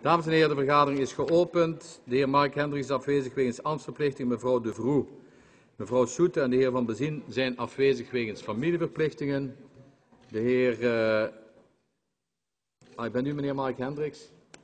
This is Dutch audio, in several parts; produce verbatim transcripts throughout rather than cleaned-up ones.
Dames en heren, de vergadering is geopend. De heer Mark Hendricks is afwezig wegens ambtsverplichtingen. Mevrouw De Vroe, mevrouw Soete en de heer Van Bezien zijn afwezig wegens familieverplichtingen. De heer... Uh... Ah, ik ben u meneer Mark Hendricks.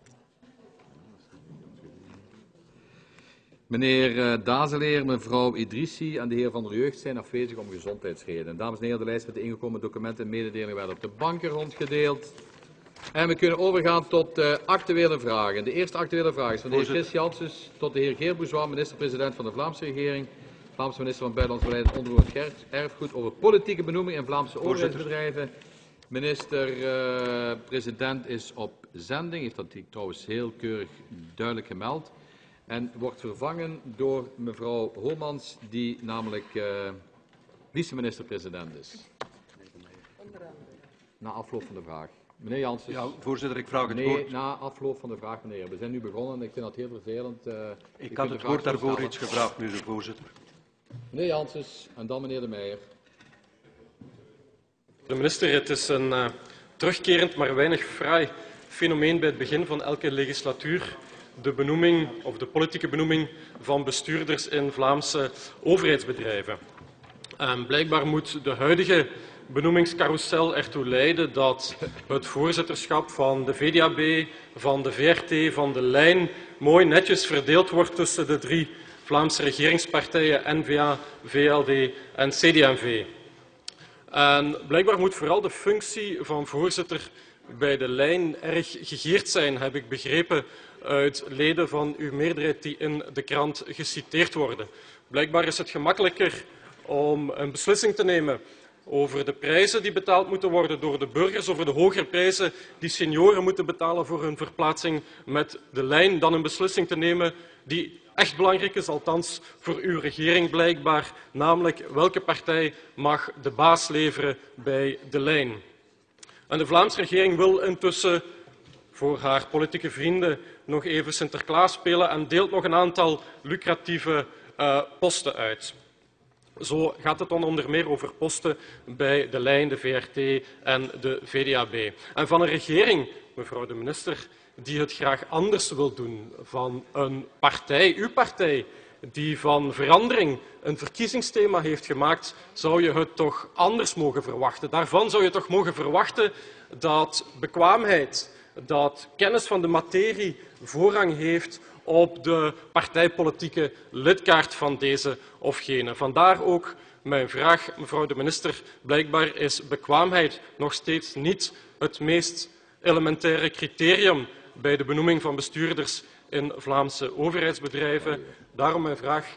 Meneer uh, Dazeleer, mevrouw Idrissi en de heer Van der Jeugd zijn afwezig om gezondheidsredenen. Dames en heren, de lijst met de ingekomen documenten en mededelingen werden op de banken rondgedeeld. En we kunnen overgaan tot de actuele vragen. De eerste actuele vraag is van de heer Chris Janssens tot de heer Geert Bourgeois, minister-president van de Vlaamse regering, Vlaamse minister van Buitenlands Beleid en Onroerend Erfgoed, over politieke benoeming in Vlaamse overheidsbedrijven. Minister-president uh, is op zending, heeft dat trouwens heel keurig duidelijk gemeld. En wordt vervangen door mevrouw Holmans, die namelijk uh, vice-minister-president is. Na afloop van de vraag. Meneer Janssens. Ja, voorzitter, ik vraag het nee, woord. Na afloop van de vraag, meneer. We zijn nu begonnen en ik vind dat heel vervelend. Uh, ik had het woord daarvoor iets gevraagd, meneer de voorzitter. Meneer Janssens en dan meneer De Meijer. De minister, het is een uh, terugkerend, maar weinig fraai fenomeen bij het begin van elke legislatuur. De benoeming of de politieke benoeming van bestuurders in Vlaamse overheidsbedrijven. En blijkbaar moet de huidige benoemingscarousel ertoe leiden dat het voorzitterschap van de V D A B, van de V R T, van de Lijn mooi netjes verdeeld wordt tussen de drie Vlaamse regeringspartijen N V A, V L D en C D M V. En blijkbaar moet vooral de functie van voorzitter bij de Lijn erg gegeerd zijn, heb ik begrepen uit leden van uw meerderheid die in de krant geciteerd worden. Blijkbaar is het gemakkelijker om een beslissing te nemen over de prijzen die betaald moeten worden door de burgers, over de hogere prijzen die senioren moeten betalen voor hun verplaatsing met de Lijn, dan een beslissing te nemen die echt belangrijk is, althans voor uw regering blijkbaar, namelijk welke partij mag de baas leveren bij de Lijn. En de Vlaamse regering wil intussen voor haar politieke vrienden nog even Sinterklaas spelen en deelt nog een aantal lucratieve uh, posten uit. Zo gaat het dan onder meer over posten bij de Lijn, de V R T en de V D A B. En van een regering, mevrouw de minister, die het graag anders wil doen, van een partij, uw partij, die van verandering een verkiezingsthema heeft gemaakt, zou je het toch anders mogen verwachten. Daarvan zou je toch mogen verwachten dat bekwaamheid, dat kennis van de materie voorrang heeft op de partijpolitieke lidkaart van deze of gene. Vandaar ook mijn vraag, mevrouw de minister. Blijkbaar is bekwaamheid nog steeds niet het meest elementaire criterium bij de benoeming van bestuurders in Vlaamse overheidsbedrijven. Daarom mijn vraag.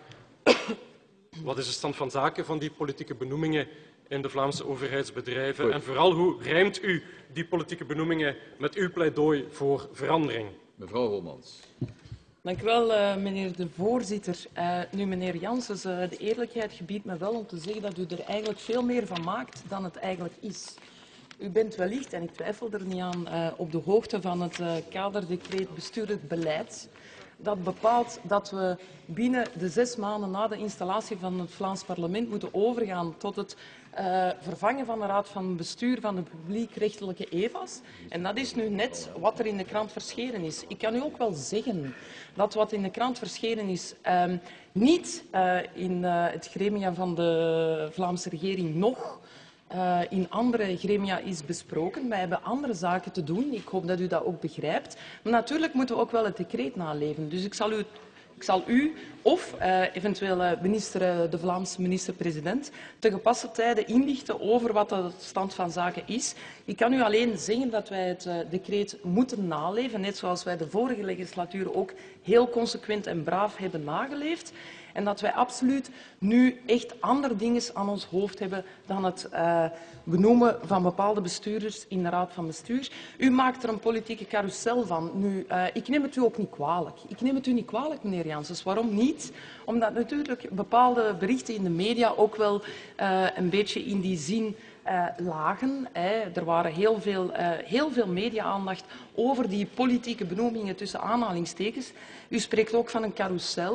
Wat is de stand van zaken van die politieke benoemingen in de Vlaamse overheidsbedrijven? Goed. En vooral, hoe rijmt u die politieke benoemingen met uw pleidooi voor verandering? Mevrouw Holmans. Dank u wel, uh, meneer de voorzitter. Uh, nu, meneer Janssens, uh, de eerlijkheid gebiedt me wel om te zeggen dat u er eigenlijk veel meer van maakt dan het eigenlijk is. U bent wellicht, en ik twijfel er niet aan, uh, op de hoogte van het uh, kaderdecreet bestuurlijk beleid. Dat bepaalt dat we binnen de zes maanden na de installatie van het Vlaams parlement moeten overgaan tot het uh, vervangen van de raad van bestuur van de publiekrechtelijke E V A's. En dat is nu net wat er in de krant verschenen is. Ik kan u ook wel zeggen dat wat in de krant verschenen is um, niet uh, in uh, het gremia van de Vlaamse regering nog Uh, in andere gremia is besproken. Wij hebben andere zaken te doen. Ik hoop dat u dat ook begrijpt. Maar natuurlijk moeten we ook wel het decreet naleven. Dus ik zal u, ik zal u of uh, eventueel uh, minister, uh, de Vlaamse minister-president te gepaste tijden inlichten over wat de stand van zaken is. Ik kan u alleen zeggen dat wij het uh, decreet moeten naleven, net zoals wij de vorige legislatuur ook heel consequent en braaf hebben nageleefd. En dat wij absoluut nu echt andere dingen aan ons hoofd hebben dan het uh, benoemen van bepaalde bestuurders in de raad van bestuur. U maakt er een politieke carousel van. Nu, uh, ik neem het u ook niet kwalijk. Ik neem het u niet kwalijk, meneer Janssens. Waarom niet? Omdat natuurlijk bepaalde berichten in de media ook wel uh, een beetje in die zin Uh, lagen. Hè. Er waren heel veel, uh, heel veel media-aandacht over die politieke benoemingen tussen aanhalingstekens. U spreekt ook van een carousel.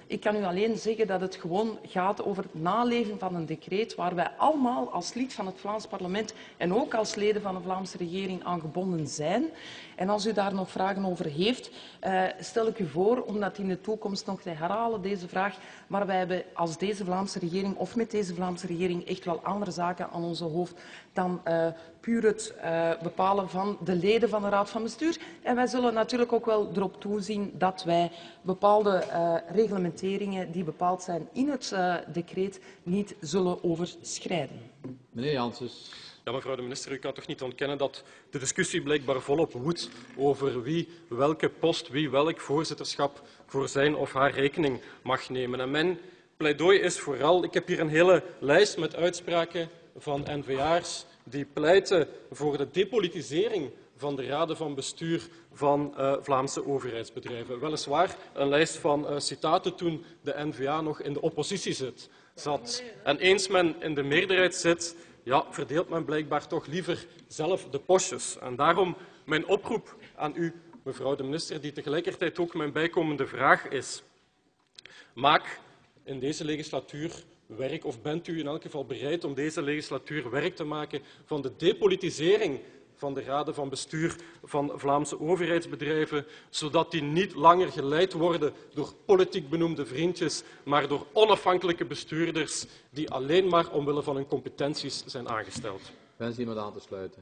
Ik kan u alleen zeggen dat het gewoon gaat over het naleven van een decreet waar wij allemaal als lid van het Vlaams parlement en ook als leden van de Vlaamse regering aan gebonden zijn. En als u daar nog vragen over heeft, uh, stel ik u voor om dat in de toekomst nog te herhalen, deze vraag. Maar wij hebben als deze Vlaamse regering of met deze Vlaamse regering echt wel andere zaken aan onze hoofd dan uh, puur het uh, bepalen van de leden van de Raad van Bestuur. En wij zullen natuurlijk ook wel erop toezien dat wij bepaalde uh, reglementeringen die bepaald zijn in het uh, decreet niet zullen overschrijden. Meneer Janssens. Ja, mevrouw de minister, u kan toch niet ontkennen dat de discussie blijkbaar volop woedt over wie welke post, wie welk voorzitterschap voor zijn of haar rekening mag nemen. En mijn pleidooi is vooral, ik heb hier een hele lijst met uitspraken van N V A'ers die pleiten voor de depolitisering van de raden van bestuur van uh, Vlaamse overheidsbedrijven. Weliswaar een lijst van uh, citaten toen de N V A nog in de oppositie zit, zat. En eens men in de meerderheid zit, ja, verdeelt men blijkbaar toch liever zelf de postjes. En daarom mijn oproep aan u, mevrouw de minister, die tegelijkertijd ook mijn bijkomende vraag is. Maak in deze legislatuur werk, of bent u in elk geval bereid om deze legislatuur werk te maken van de depolitisering van de raden van bestuur van Vlaamse overheidsbedrijven, zodat die niet langer geleid worden door politiek benoemde vriendjes, maar door onafhankelijke bestuurders die alleen maar omwille van hun competenties zijn aangesteld. Wens iemand aan te sluiten?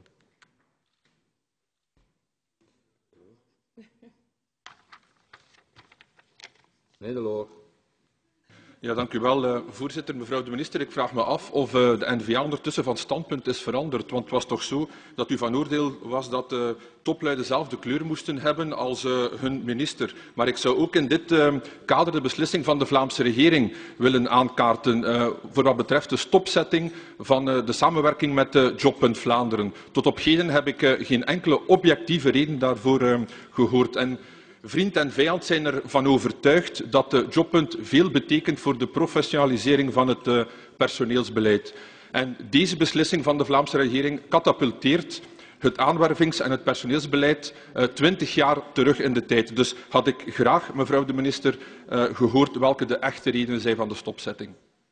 Meneer De Loor. Ja, dank u wel, uh, voorzitter. Mevrouw de minister, ik vraag me af of uh, de N V A ondertussen van standpunt is veranderd. Want het was toch zo dat u van oordeel was dat uh, toplui dezelfde kleur moesten hebben als uh, hun minister. Maar ik zou ook in dit uh, kader de beslissing van de Vlaamse regering willen aankaarten uh, voor wat betreft de stopzetting van uh, de samenwerking met uh, Jobpunt Vlaanderen. Tot op heden heb ik uh, geen enkele objectieve reden daarvoor uh, gehoord. En vriend en vijand zijn ervan overtuigd dat de Jobpunt veel betekent voor de professionalisering van het uh, personeelsbeleid. En deze beslissing van de Vlaamse regering katapulteert het aanwervings- en het personeelsbeleid twintig uh, jaar terug in de tijd. Dus had ik graag, mevrouw de minister, uh, gehoord welke de echte redenen zijn van de stopzetting.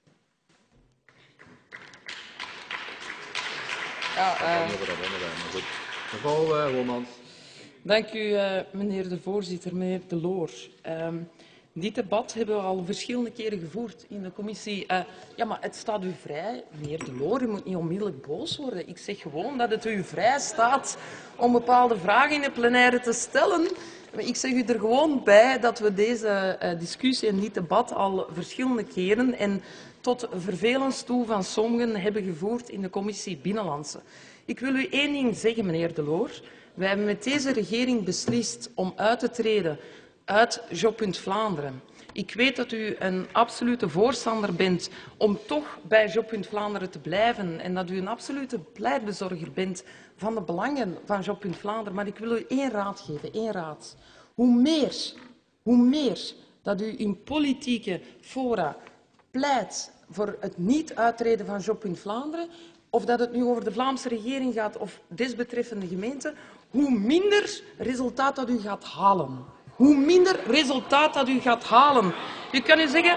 Ja, uh... Mevrouw uh, Homans. Dank u, uh, meneer de voorzitter, meneer De Loor. Um, dit debat hebben we al verschillende keren gevoerd in de commissie. Uh, ja, maar het staat u vrij, meneer De Loor, u moet niet onmiddellijk boos worden. Ik zeg gewoon dat het u vrij staat om bepaalde vragen in de plenaire te stellen. Ik zeg u er gewoon bij dat we deze uh, discussie en dit debat al verschillende keren en tot vervelens toe van sommigen hebben gevoerd in de commissie Binnenlandse. Ik wil u één ding zeggen, meneer De Loor. Wij hebben met deze regering beslist om uit te treden uit Jobpunt Vlaanderen. Ik weet dat u een absolute voorstander bent om toch bij Jobpunt Vlaanderen te blijven en dat u een absolute pleitbezorger bent van de belangen van Jobpunt Vlaanderen. Maar ik wil u één raad geven, één raad. Hoe meer, hoe meer dat u in politieke fora pleit voor het niet uittreden van Jobpunt Vlaanderen, of dat het nu over de Vlaamse regering gaat of desbetreffende gemeente, hoe minder resultaat dat u gaat halen. Hoe minder resultaat dat u gaat halen. U kan u zeggen...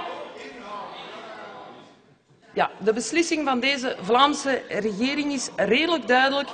Ja, de beslissing van deze Vlaamse regering is redelijk duidelijk.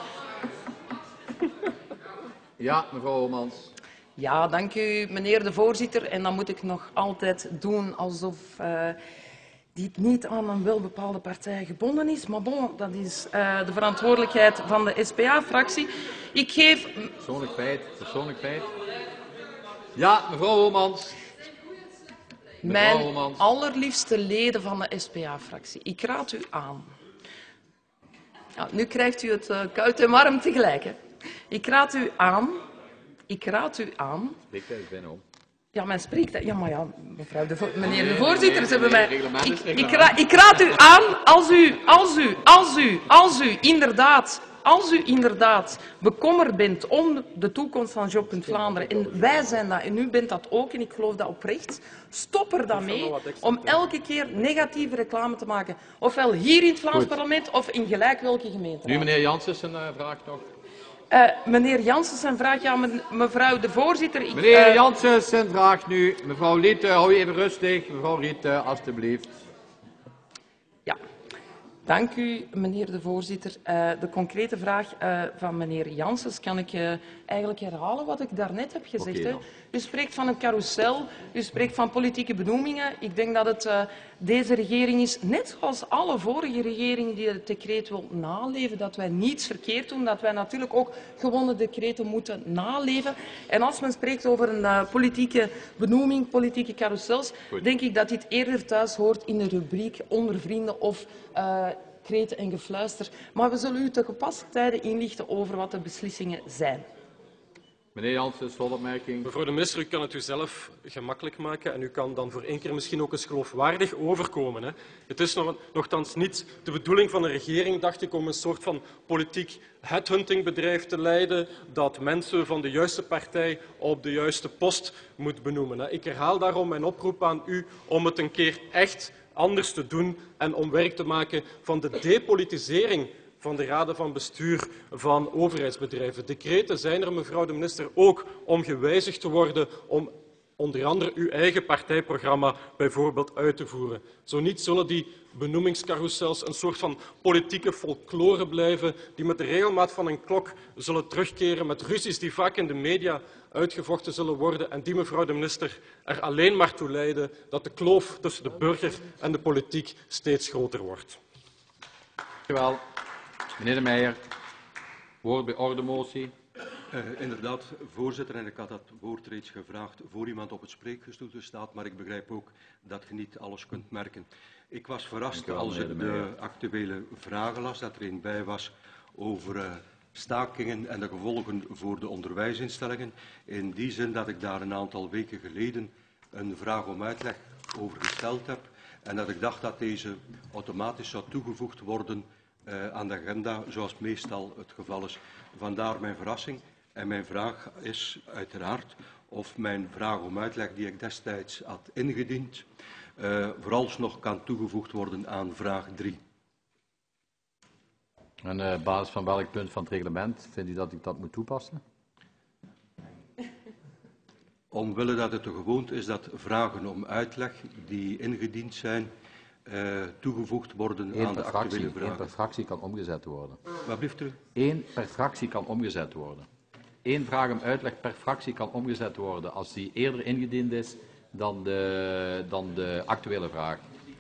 Ja, mevrouw Homans. Ja, dank u, meneer de voorzitter. En dan moet ik nog altijd doen alsof uh, dit niet aan een welbepaalde partij gebonden is. Maar bon, dat is uh, de verantwoordelijkheid van de S P A-fractie. Ik geef... Persoonlijk feit, persoonlijk feit. Ja, mevrouw Homans. Mijn Homans. allerliefste leden van de S P A-fractie, ik raad u aan. Ja, nu krijgt u het uh, koud en warm tegelijk. Hè. Ik raad u aan, ik raad u aan... Spreektijd is bijna om. Ja, mijn spreektijd... Ja, maar ja, mevrouw de vo... meneer de voorzitter, ze hebben mij... Ik, ik, ra... ik raad u aan, als u, als u, als u, als u inderdaad... Als u inderdaad bekommerd bent om de toekomst van Jobpunt Vlaanderen, en wij zijn dat, en u bent dat ook, en ik geloof dat oprecht, stop er dan mee om elke keer negatieve reclame te maken. Ofwel hier in het Vlaams Goed. parlement, of in gelijk welke gemeente. Nu meneer Janssens een uh, vraag nog. Uh, meneer Janssen, zijn vraag aan me, mevrouw de voorzitter. Ik, Meneer uh... Janssen, zijn vraag nu. Mevrouw Riet, uh, hou je even rustig. Mevrouw Riet, uh, alstublieft. Ja. Dank u, meneer de voorzitter. Uh, de concrete vraag uh, van meneer Janssens kan ik uh, eigenlijk herhalen wat ik daarnet heb gezegd. Okay, u spreekt van een carousel, u spreekt van politieke benoemingen. Ik denk dat het uh, deze regering is, net zoals alle vorige regeringen die het decreet wil naleven, dat wij niets verkeerd doen, dat wij natuurlijk ook gewonnen decreten moeten naleven. En als men spreekt over een uh, politieke benoeming, politieke carousels, Goed. denk ik dat dit eerder thuis hoort in de rubriek onder vrienden of uh, kreten en gefluister. Maar we zullen u te gepaste tijden inlichten over wat de beslissingen zijn. Meneer Janssen, slotopmerking. Mevrouw de minister, u kan het u zelf gemakkelijk maken en u kan dan voor één keer misschien ook eens geloofwaardig overkomen. Hè. Het is nog, nogthans niet de bedoeling van de regering, dacht ik, om een soort van politiek headhuntingbedrijf te leiden dat mensen van de juiste partij op de juiste post moet benoemen. Hè. Ik herhaal daarom mijn oproep aan u om het een keer echt anders te doen en om werk te maken van de depolitisering van de raden van bestuur van overheidsbedrijven. Decreten zijn er, mevrouw de minister, ook om gewijzigd te worden om onder andere uw eigen partijprogramma bijvoorbeeld uit te voeren. Zo niet zullen die benoemingscarousels een soort van politieke folklore blijven die met de regelmaat van een klok zullen terugkeren met ruzies die vaak in de media uitgevochten zullen worden en die, mevrouw de minister, er alleen maar toe leiden dat de kloof tussen de burger en de politiek steeds groter wordt. Dank u wel. Meneer De Meijer, woord bij ordemotie. Uh, inderdaad, voorzitter, en ik had dat woord reeds gevraagd voor iemand op het spreekgestoelte staat, maar ik begrijp ook dat je niet alles kunt merken. Ik was verrast wel, als ik de actuele vragen las, dat er een bij was over uh, stakingen en de gevolgen voor de onderwijsinstellingen. In die zin dat ik daar een aantal weken geleden een vraag om uitleg over gesteld heb en dat ik dacht dat deze automatisch zou toegevoegd worden Uh, aan de agenda, zoals meestal het geval is. Vandaar mijn verrassing. En mijn vraag is uiteraard of mijn vraag om uitleg die ik destijds had ingediend, uh, vooralsnog kan toegevoegd worden aan vraag drie. En op uh, basis van welk punt van het reglement vindt u dat ik dat moet toepassen? Omwille dat het de gewoonte is dat vragen om uitleg die ingediend zijn, Uh, toegevoegd worden Eén aan de fractie, actuele vragen. Eén per fractie kan omgezet worden. Wat blieft u? Eén per fractie kan omgezet worden. Eén vraag om uitleg per fractie kan omgezet worden als die eerder ingediend is dan de, dan de actuele vraag.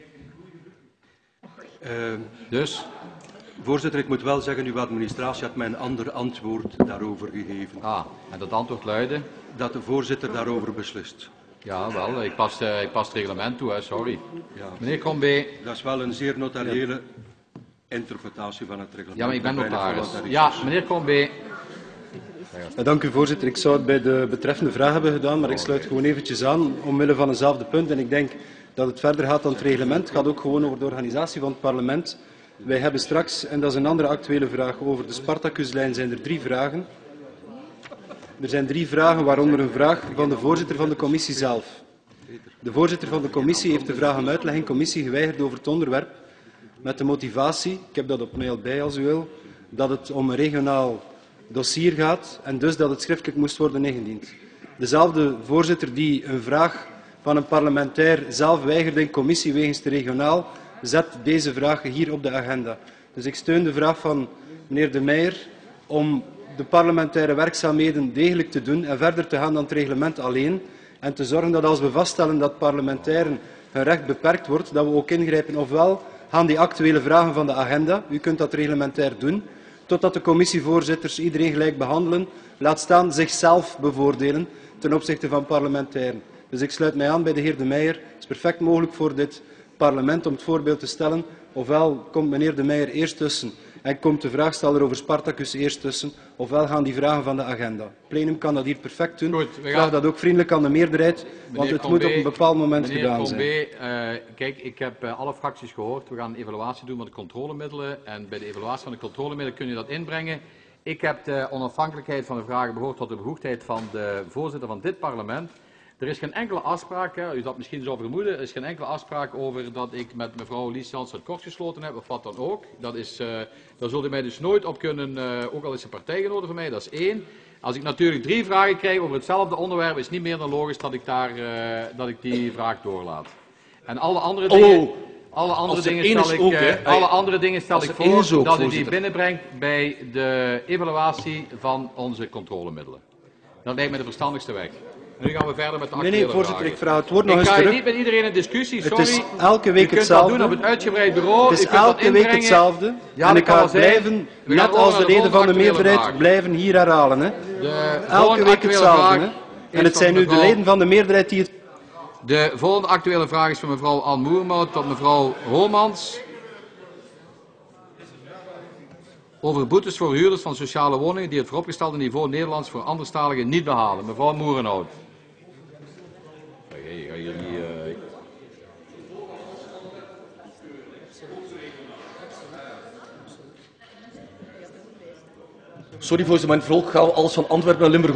Uh, dus? Voorzitter, ik moet wel zeggen, uw administratie had mij een ander antwoord daarover gegeven. Ah, en dat antwoord luidde? Dat de voorzitter daarover beslist. Ja, wel, ik pas, uh, ik pas het reglement toe, hè, sorry. Ja. Meneer Crombé. Dat is wel een zeer notariële ja. interpretatie van het reglement. Ja, maar ik ben notaris. Ja, meneer Crombé. Ja, dank u, voorzitter. Ik zou het bij de betreffende vraag hebben gedaan, maar ik sluit gewoon eventjes aan omwille van eenzelfde punt. En ik denk dat het verder gaat dan het reglement. Het gaat ook gewoon over de organisatie van het parlement. Wij hebben straks, en dat is een andere actuele vraag, over de Spartacuslijn zijn er drie vragen. Er zijn drie vragen, waaronder een vraag van de voorzitter van de commissie zelf. De voorzitter van de commissie heeft de vraag om uitleg in commissie geweigerd over het onderwerp met de motivatie, ik heb dat op mail bij als u wil, dat het om een regionaal dossier gaat en dus dat het schriftelijk moest worden ingediend. Dezelfde voorzitter die een vraag van een parlementair zelf weigerde in commissie wegens te regionaal, zet deze vraag hier op de agenda. Dus ik steun de vraag van meneer De Meijer om de parlementaire werkzaamheden degelijk te doen en verder te gaan dan het reglement alleen en te zorgen dat als we vaststellen dat parlementairen hun recht beperkt wordt, dat we ook ingrijpen. Ofwel gaan die actuele vragen van de agenda, u kunt dat reglementair doen, totdat de commissievoorzitters iedereen gelijk behandelen, laat staan zichzelf bevoordelen ten opzichte van parlementairen. Dus ik sluit mij aan bij de heer De Meijer. Het is perfect mogelijk voor dit parlement om het voorbeeld te stellen. Ofwel komt meneer De Meijer eerst tussen en komt de vraagsteller over Spartacus eerst tussen, ofwel gaan die vragen van de agenda. Het plenum kan dat hier perfect doen. Goed, ik vraag dat ook vriendelijk aan de meerderheid, want het moet op een bepaald moment gedaan zijn. Meneer Crombé, uh, kijk, ik heb uh, alle fracties gehoord. We gaan een evaluatie doen van de controlemiddelen en bij de evaluatie van de controlemiddelen kun je dat inbrengen. Ik heb de onafhankelijkheid van de vragen behoord tot de bevoegdheid van de voorzitter van dit parlement. Er is geen enkele afspraak, hè, u dat misschien zou vermoeden, er is geen enkele afspraak over dat ik met mevrouw Lies Jansen het kort gesloten heb, of wat dan ook. Dat is, uh, daar zult u mij dus nooit op kunnen, uh, ook al is ze partijgenote van mij, dat is één. Als ik natuurlijk drie vragen krijg over hetzelfde onderwerp, is het niet meer dan logisch dat ik, daar, uh, dat ik die vraag doorlaat. En alle andere dingen, oh, alle andere dingen stel ik, ook, uh, alle andere dingen stel ik voor ook, dat u die binnenbrengt bij de evaluatie van onze controlemiddelen. Dat lijkt me de verstandigste weg. En nu gaan we verder met de actuele nee, nee, voorzitter, vragen. ik vraag het woord nog ik eens ga terug. niet met iedereen in discussie, sorry. Het is elke week u kunt hetzelfde. dat doen op het uitgebreid bureau. Het is u kunt elke dat week hetzelfde. Ja, en ik ga het blijven, net als de leden van de meerderheid, blijven hier herhalen. Hè. Elke week hetzelfde. Hè. En het zijn nu de leden van de meerderheid die het... De volgende actuele vraag is van mevrouw Anne Moermout tot mevrouw Homans. Over boetes voor huurders van sociale woningen die het vooropgestelde niveau Nederlands voor anderstaligen niet behalen. Mevrouw Moerenhout. Ik ga hier niet... Uh... Sorry voorzitter, mijn volk gaat alles van Antwerpen naar Limburg.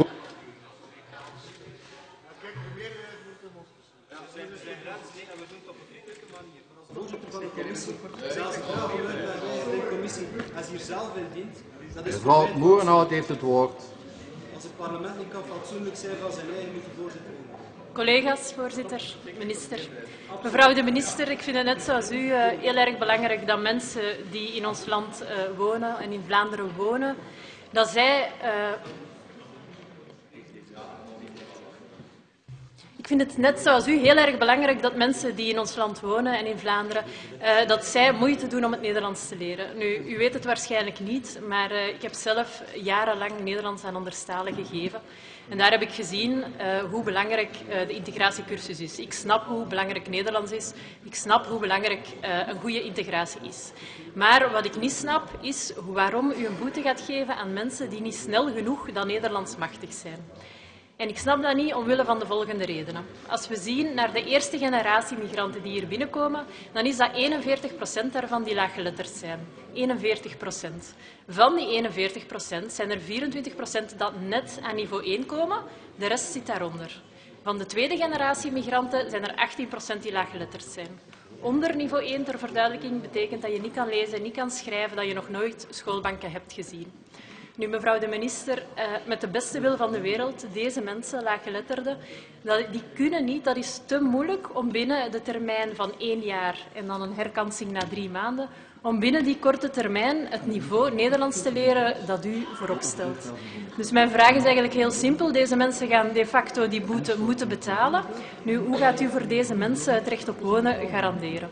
Mevrouw Moerenhout heeft het woord. Als het parlement niet kan fatsoenlijk zijn van zijn eigen, moet de voorzitter. Collega's, voorzitter, minister. Mevrouw de minister, ik vind het net zoals u uh, heel erg belangrijk dat mensen die in ons land uh, wonen en in Vlaanderen wonen, dat zij... Uh, Ik vind het net zoals u heel erg belangrijk dat mensen die in ons land wonen en in Vlaanderen, uh, dat zij moeite doen om het Nederlands te leren. Nu, u weet het waarschijnlijk niet, maar uh, ik heb zelf jarenlang Nederlands aan anderstalen gegeven. En daar heb ik gezien uh, hoe belangrijk uh, de integratiecursus is. Ik snap hoe belangrijk Nederlands is. Ik snap hoe belangrijk uh, een goede integratie is. Maar wat ik niet snap, is waarom u een boete gaat geven aan mensen die niet snel genoeg dat Nederlands machtig zijn. En ik snap dat niet omwille van de volgende redenen. Als we zien naar de eerste generatie migranten die hier binnenkomen, dan is dat eenenveertig procent daarvan die laaggeletterd zijn. eenenveertig procent. Van die eenenveertig procent zijn er vierentwintig procent dat net aan niveau één komen, de rest zit daaronder. Van de tweede generatie migranten zijn er achttien procent die laaggeletterd zijn. Onder niveau één, ter verduidelijking, betekent dat je niet kan lezen, niet kan schrijven, dat je nog nooit schoolbanken hebt gezien. Nu, mevrouw de minister, uh, met de beste wil van de wereld, deze mensen, laaggeletterden, die kunnen niet, dat is te moeilijk om binnen de termijn van één jaar en dan een herkansing na drie maanden, om binnen die korte termijn het niveau Nederlands te leren dat u voorop stelt. Dus mijn vraag is eigenlijk heel simpel. Deze mensen gaan de facto die boete moeten betalen. Nu, hoe gaat u voor deze mensen het recht op wonen garanderen?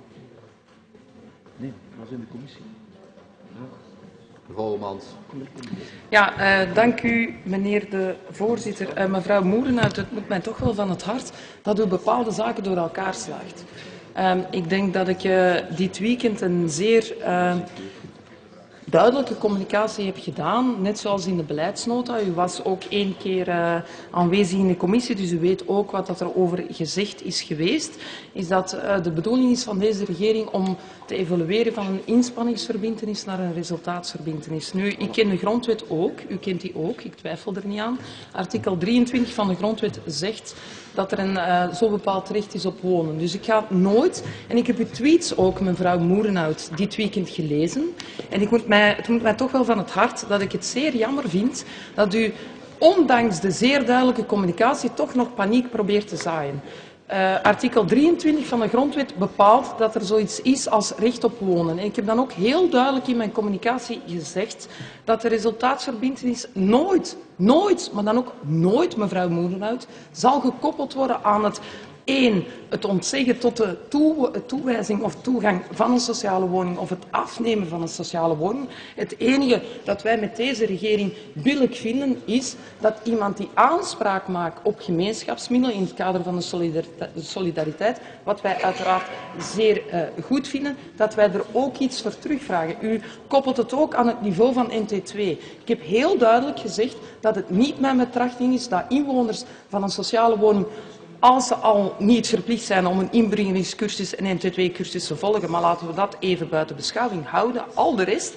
Nee, dat was in de commissie. Mevrouw Homans. Ja, uh, dank u, meneer de voorzitter. Uh, mevrouw Moerenhout, het moet mij toch wel van het hart dat u bepaalde zaken door elkaar slaagt. Uh, ik denk dat ik uh, dit weekend een zeer uh, duidelijke communicatie heb gedaan, net zoals in de beleidsnota. U was ook één keer uh, aanwezig in de commissie, dus u weet ook wat dat er over gezegd is geweest. Is dat uh, de bedoeling is van deze regering om te evolueren van een inspanningsverbintenis naar een resultaatsverbintenis. Nu, ik ken de grondwet ook, u kent die ook, ik twijfel er niet aan. Artikel drieëntwintig van de grondwet zegt dat er een uh, zo bepaald recht is op wonen. Dus ik ga nooit, en ik heb uw tweets ook, mevrouw Moerenhout, dit weekend gelezen. En ik moet mij, het moet mij toch wel van het hart dat ik het zeer jammer vind dat u, ondanks de zeer duidelijke communicatie, toch nog paniek probeert te zaaien. Uh, artikel drieëntwintig van de grondwet bepaalt dat er zoiets is als recht op wonen. En ik heb dan ook heel duidelijk in mijn communicatie gezegd dat de resultaatsverbintenis nooit, nooit, maar dan ook nooit, mevrouw Moerenhout, zal gekoppeld worden aan het één, het ontzeggen tot de toe, toewijzing of toegang van een sociale woning of het afnemen van een sociale woning. Het enige dat wij met deze regering billijk vinden is dat iemand die aanspraak maakt op gemeenschapsmiddelen in het kader van de solidariteit, wat wij uiteraard zeer uh, goed vinden, dat wij er ook iets voor terugvragen. U koppelt het ook aan het niveau van N T twee. Ik heb heel duidelijk gezegd dat het niet mijn betrachting is dat inwoners van een sociale woning, als ze al niet verplicht zijn om een inbrengeringscursus en N T twee cursus te volgen, maar laten we dat even buiten beschouwing houden, al de rest,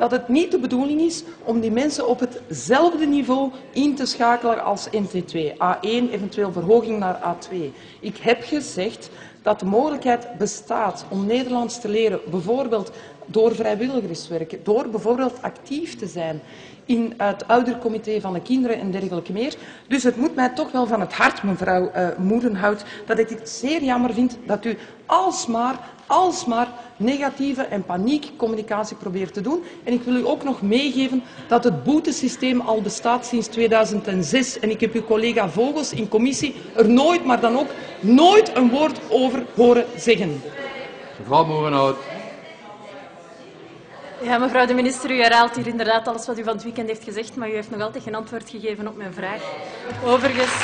dat het niet de bedoeling is om die mensen op hetzelfde niveau in te schakelen als N T twee. A één, eventueel verhoging naar A twee. Ik heb gezegd dat de mogelijkheid bestaat om Nederlands te leren, bijvoorbeeld door vrijwilligerswerk, door bijvoorbeeld actief te zijn in het oudercomité van de kinderen en dergelijke meer. Dus het moet mij toch wel van het hart, mevrouw uh, Moerenhout, dat ik het zeer jammer vind dat u alsmaar, alsmaar negatieve en paniekcommunicatie probeert te doen. En ik wil u ook nog meegeven dat het boetesysteem al bestaat sinds tweeduizend zes. En ik heb uw collega Vogels in commissie er nooit, maar dan ook nooit een woord over horen zeggen. Mevrouw Moerenhout. Ja, mevrouw de minister, u herhaalt hier inderdaad alles wat u van het weekend heeft gezegd, maar u heeft nog altijd geen antwoord gegeven op mijn vraag. Overigens...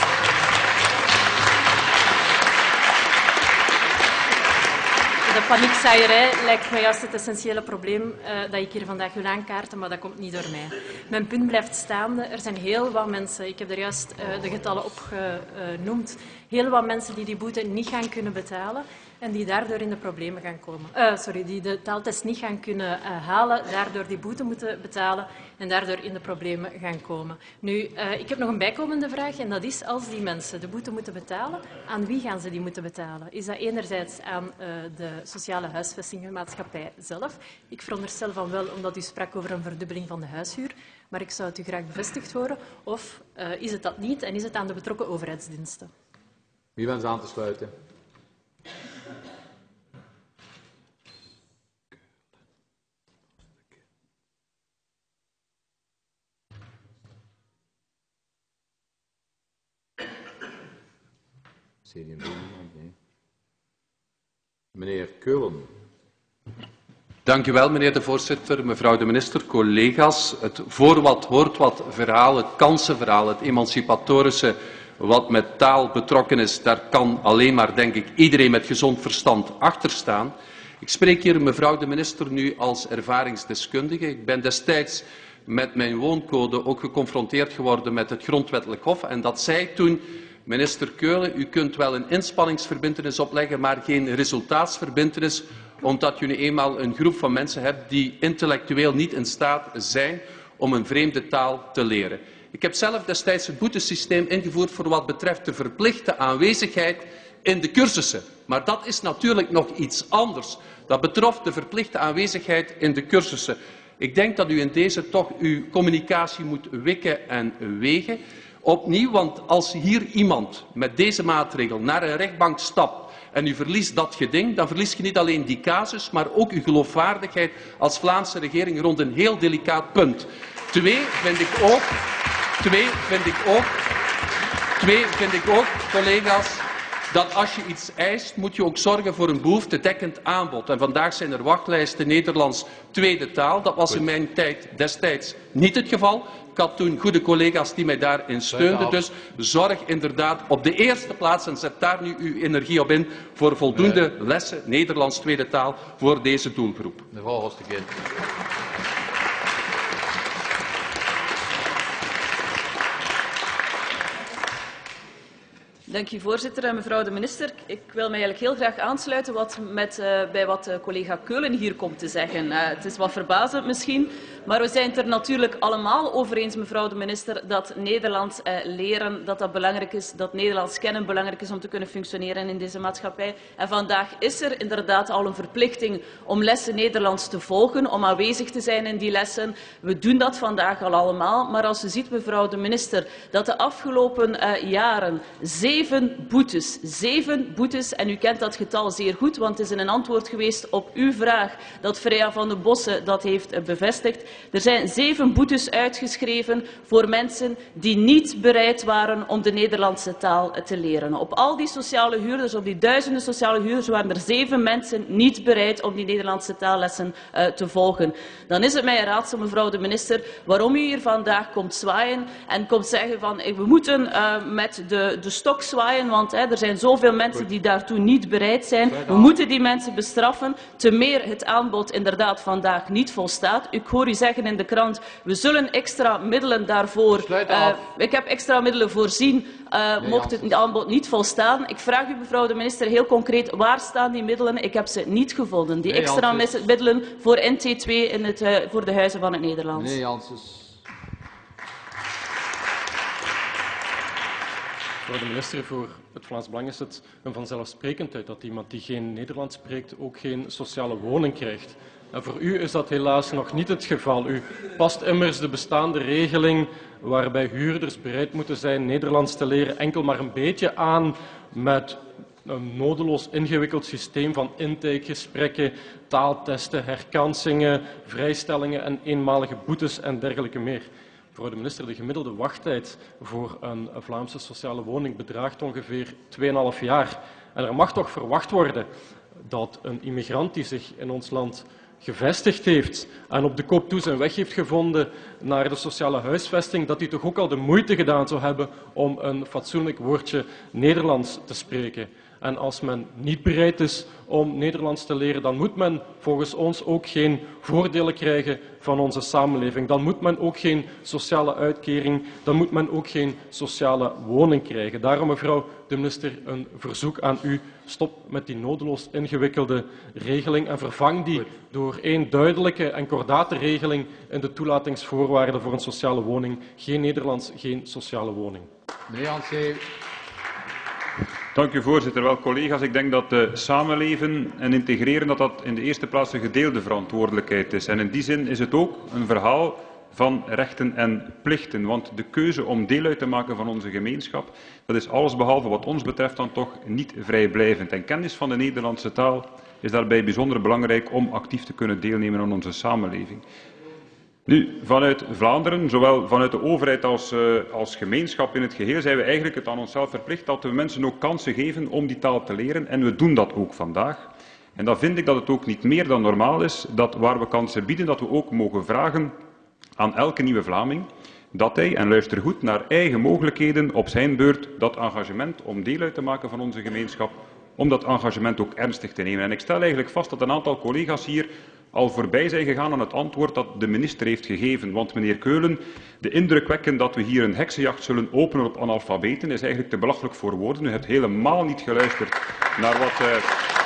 De paniekzaaierij lijkt mij juist het essentiële probleem uh, dat ik hier vandaag wil aankaarten, maar dat komt niet door mij. Mijn punt blijft staande. Er zijn heel wat mensen, ik heb er juist uh, de getallen opgenoemd, heel wat mensen die die boete niet gaan kunnen betalen en die daardoor in de problemen gaan komen. Uh, sorry, die de taaltest niet gaan kunnen uh, halen, daardoor die boete moeten betalen en daardoor in de problemen gaan komen. Nu, uh, ik heb nog een bijkomende vraag en dat is, als die mensen de boete moeten betalen, aan wie gaan ze die moeten betalen? Is dat enerzijds aan uh, de sociale huisvestingenmaatschappij zelf? Ik veronderstel van wel, omdat u sprak over een verdubbeling van de huishuur, maar ik zou het u graag bevestigd horen. Of uh, is het dat niet en is het aan de betrokken overheidsdiensten? Wie wenst aan te sluiten? Meneer Keulen. Dank u wel, meneer de voorzitter, mevrouw de minister, collega's. Het voor wat hoort wat verhaal, het kansenverhaal, het emancipatorische wat met taal betrokken is, daar kan alleen maar, denk ik, iedereen met gezond verstand achter staan. Ik spreek hier, mevrouw de minister, nu als ervaringsdeskundige. Ik ben destijds met mijn wooncode ook geconfronteerd geworden met het Grondwettelijk Hof en dat zei toen: minister Keulen, u kunt wel een inspanningsverbintenis opleggen, maar geen resultaatsverbintenis, omdat u nu eenmaal een groep van mensen hebt die intellectueel niet in staat zijn om een vreemde taal te leren. Ik heb zelf destijds het boetesysteem ingevoerd voor wat betreft de verplichte aanwezigheid in de cursussen. Maar dat is natuurlijk nog iets anders. Dat betrof de verplichte aanwezigheid in de cursussen. Ik denk dat u in deze toch uw communicatie moet wikken en wegen. Opnieuw, want als hier iemand met deze maatregel naar een rechtbank stapt en u verliest dat geding, dan verlies je niet alleen die casus, maar ook uw geloofwaardigheid als Vlaamse regering rond een heel delicaat punt. Twee vind ik ook, twee vind ik ook, twee vind ik ook, collega's, dat als je iets eist, moet je ook zorgen voor een behoeftedekkend aanbod. En vandaag zijn er wachtlijsten Nederlands tweede taal. Dat was in mijn tijd destijds niet het geval. Ik had toen goede collega's die mij daarin steunden. Dus zorg inderdaad op de eerste plaats, en zet daar nu uw energie op in, voor voldoende lessen Nederlands tweede taal voor deze doelgroep. Mevrouw Hostekind. Dank u, voorzitter. En mevrouw de minister, ik wil mij eigenlijk heel graag aansluiten wat met, uh, bij wat uh, collega Keulen hier komt te zeggen. Uh, het is wat verbazend misschien, maar we zijn het er natuurlijk allemaal over eens, mevrouw de minister, dat Nederlands uh, leren dat dat belangrijk is, dat Nederlands kennen belangrijk is om te kunnen functioneren in deze maatschappij. En vandaag is er inderdaad al een verplichting om lessen Nederlands te volgen, om aanwezig te zijn in die lessen. We doen dat vandaag al allemaal, maar als u ziet, mevrouw de minister, dat de afgelopen uh, jaren Zeven boetes, zeven boetes, en u kent dat getal zeer goed, want het is in een antwoord geweest op uw vraag dat Freya van den Bossen dat heeft bevestigd. Er zijn zeven boetes uitgeschreven voor mensen die niet bereid waren om de Nederlandse taal te leren. Op al die sociale huurders, op die duizenden sociale huurders, waren er zeven mensen niet bereid om die Nederlandse taallessen uh, te volgen. Dan is het mij een raadsel, mevrouw de minister, waarom u hier vandaag komt zwaaien en komt zeggen van we moeten uh, met de, de stok zwaaien, want hè, er zijn zoveel mensen die daartoe niet bereid zijn. We moeten die mensen bestraffen, te meer het aanbod inderdaad vandaag niet volstaat. Ik hoor u zeggen in de krant, we zullen extra middelen daarvoor... Uh, ik heb extra middelen voorzien, uh, nee, mocht het aanbod niet volstaan. Ik vraag u, mevrouw de minister, heel concreet, waar staan die middelen? Ik heb ze niet gevonden. Die extra middelen voor N T twee in het, uh, voor de Huizen van het Nederlands. Meneer Janssens. Mevrouw de minister, voor het Vlaams Belang is het een vanzelfsprekendheid dat iemand die geen Nederlands spreekt ook geen sociale woning krijgt. En voor u is dat helaas nog niet het geval. U past immers de bestaande regeling waarbij huurders bereid moeten zijn Nederlands te leren enkel maar een beetje aan met een nodeloos ingewikkeld systeem van intakegesprekken, taaltesten, herkansingen, vrijstellingen en eenmalige boetes en dergelijke meer. Mevrouw de minister, de gemiddelde wachttijd voor een Vlaamse sociale woning bedraagt ongeveer tweeënhalf jaar. En er mag toch verwacht worden dat een immigrant die zich in ons land gevestigd heeft en op de koop toe zijn weg heeft gevonden naar de sociale huisvesting, dat hij toch ook al de moeite gedaan zou hebben om een fatsoenlijk woordje Nederlands te spreken. En als men niet bereid is om Nederlands te leren, dan moet men volgens ons ook geen voordelen krijgen van onze samenleving. Dan moet men ook geen sociale uitkering, dan moet men ook geen sociale woning krijgen. Daarom, mevrouw de minister, een verzoek aan u. Stop met die nodeloos ingewikkelde regeling en vervang die door één duidelijke en kordate regeling in de toelatingsvoorwaarden voor een sociale woning. Geen Nederlands, geen sociale woning. Meneer Janssen. Dank u, voorzitter. Wel, collega's, ik denk dat uh, samenleven en integreren dat dat in de eerste plaats een gedeelde verantwoordelijkheid is. En in die zin is het ook een verhaal van rechten en plichten. Want de keuze om deel uit te maken van onze gemeenschap, dat is allesbehalve wat ons betreft dan toch niet vrijblijvend. En kennis van de Nederlandse taal is daarbij bijzonder belangrijk om actief te kunnen deelnemen aan onze samenleving. Nu, vanuit Vlaanderen, zowel vanuit de overheid als, uh, als gemeenschap in het geheel, zijn we eigenlijk het aan onszelf verplicht dat we mensen ook kansen geven om die taal te leren. En we doen dat ook vandaag. En dan vind ik dat het ook niet meer dan normaal is dat waar we kansen bieden, dat we ook mogen vragen aan elke nieuwe Vlaming dat hij, en luister goed, naar eigen mogelijkheden op zijn beurt dat engagement om deel uit te maken van onze gemeenschap, om dat engagement ook ernstig te nemen. En ik stel eigenlijk vast dat een aantal collega's hier al voorbij zijn gegaan aan het antwoord dat de minister heeft gegeven. Want, meneer Keulen, de indruk wekken dat we hier een heksenjacht zullen openen op analfabeten is eigenlijk te belachelijk voor woorden. U hebt helemaal niet geluisterd naar wat... Uh...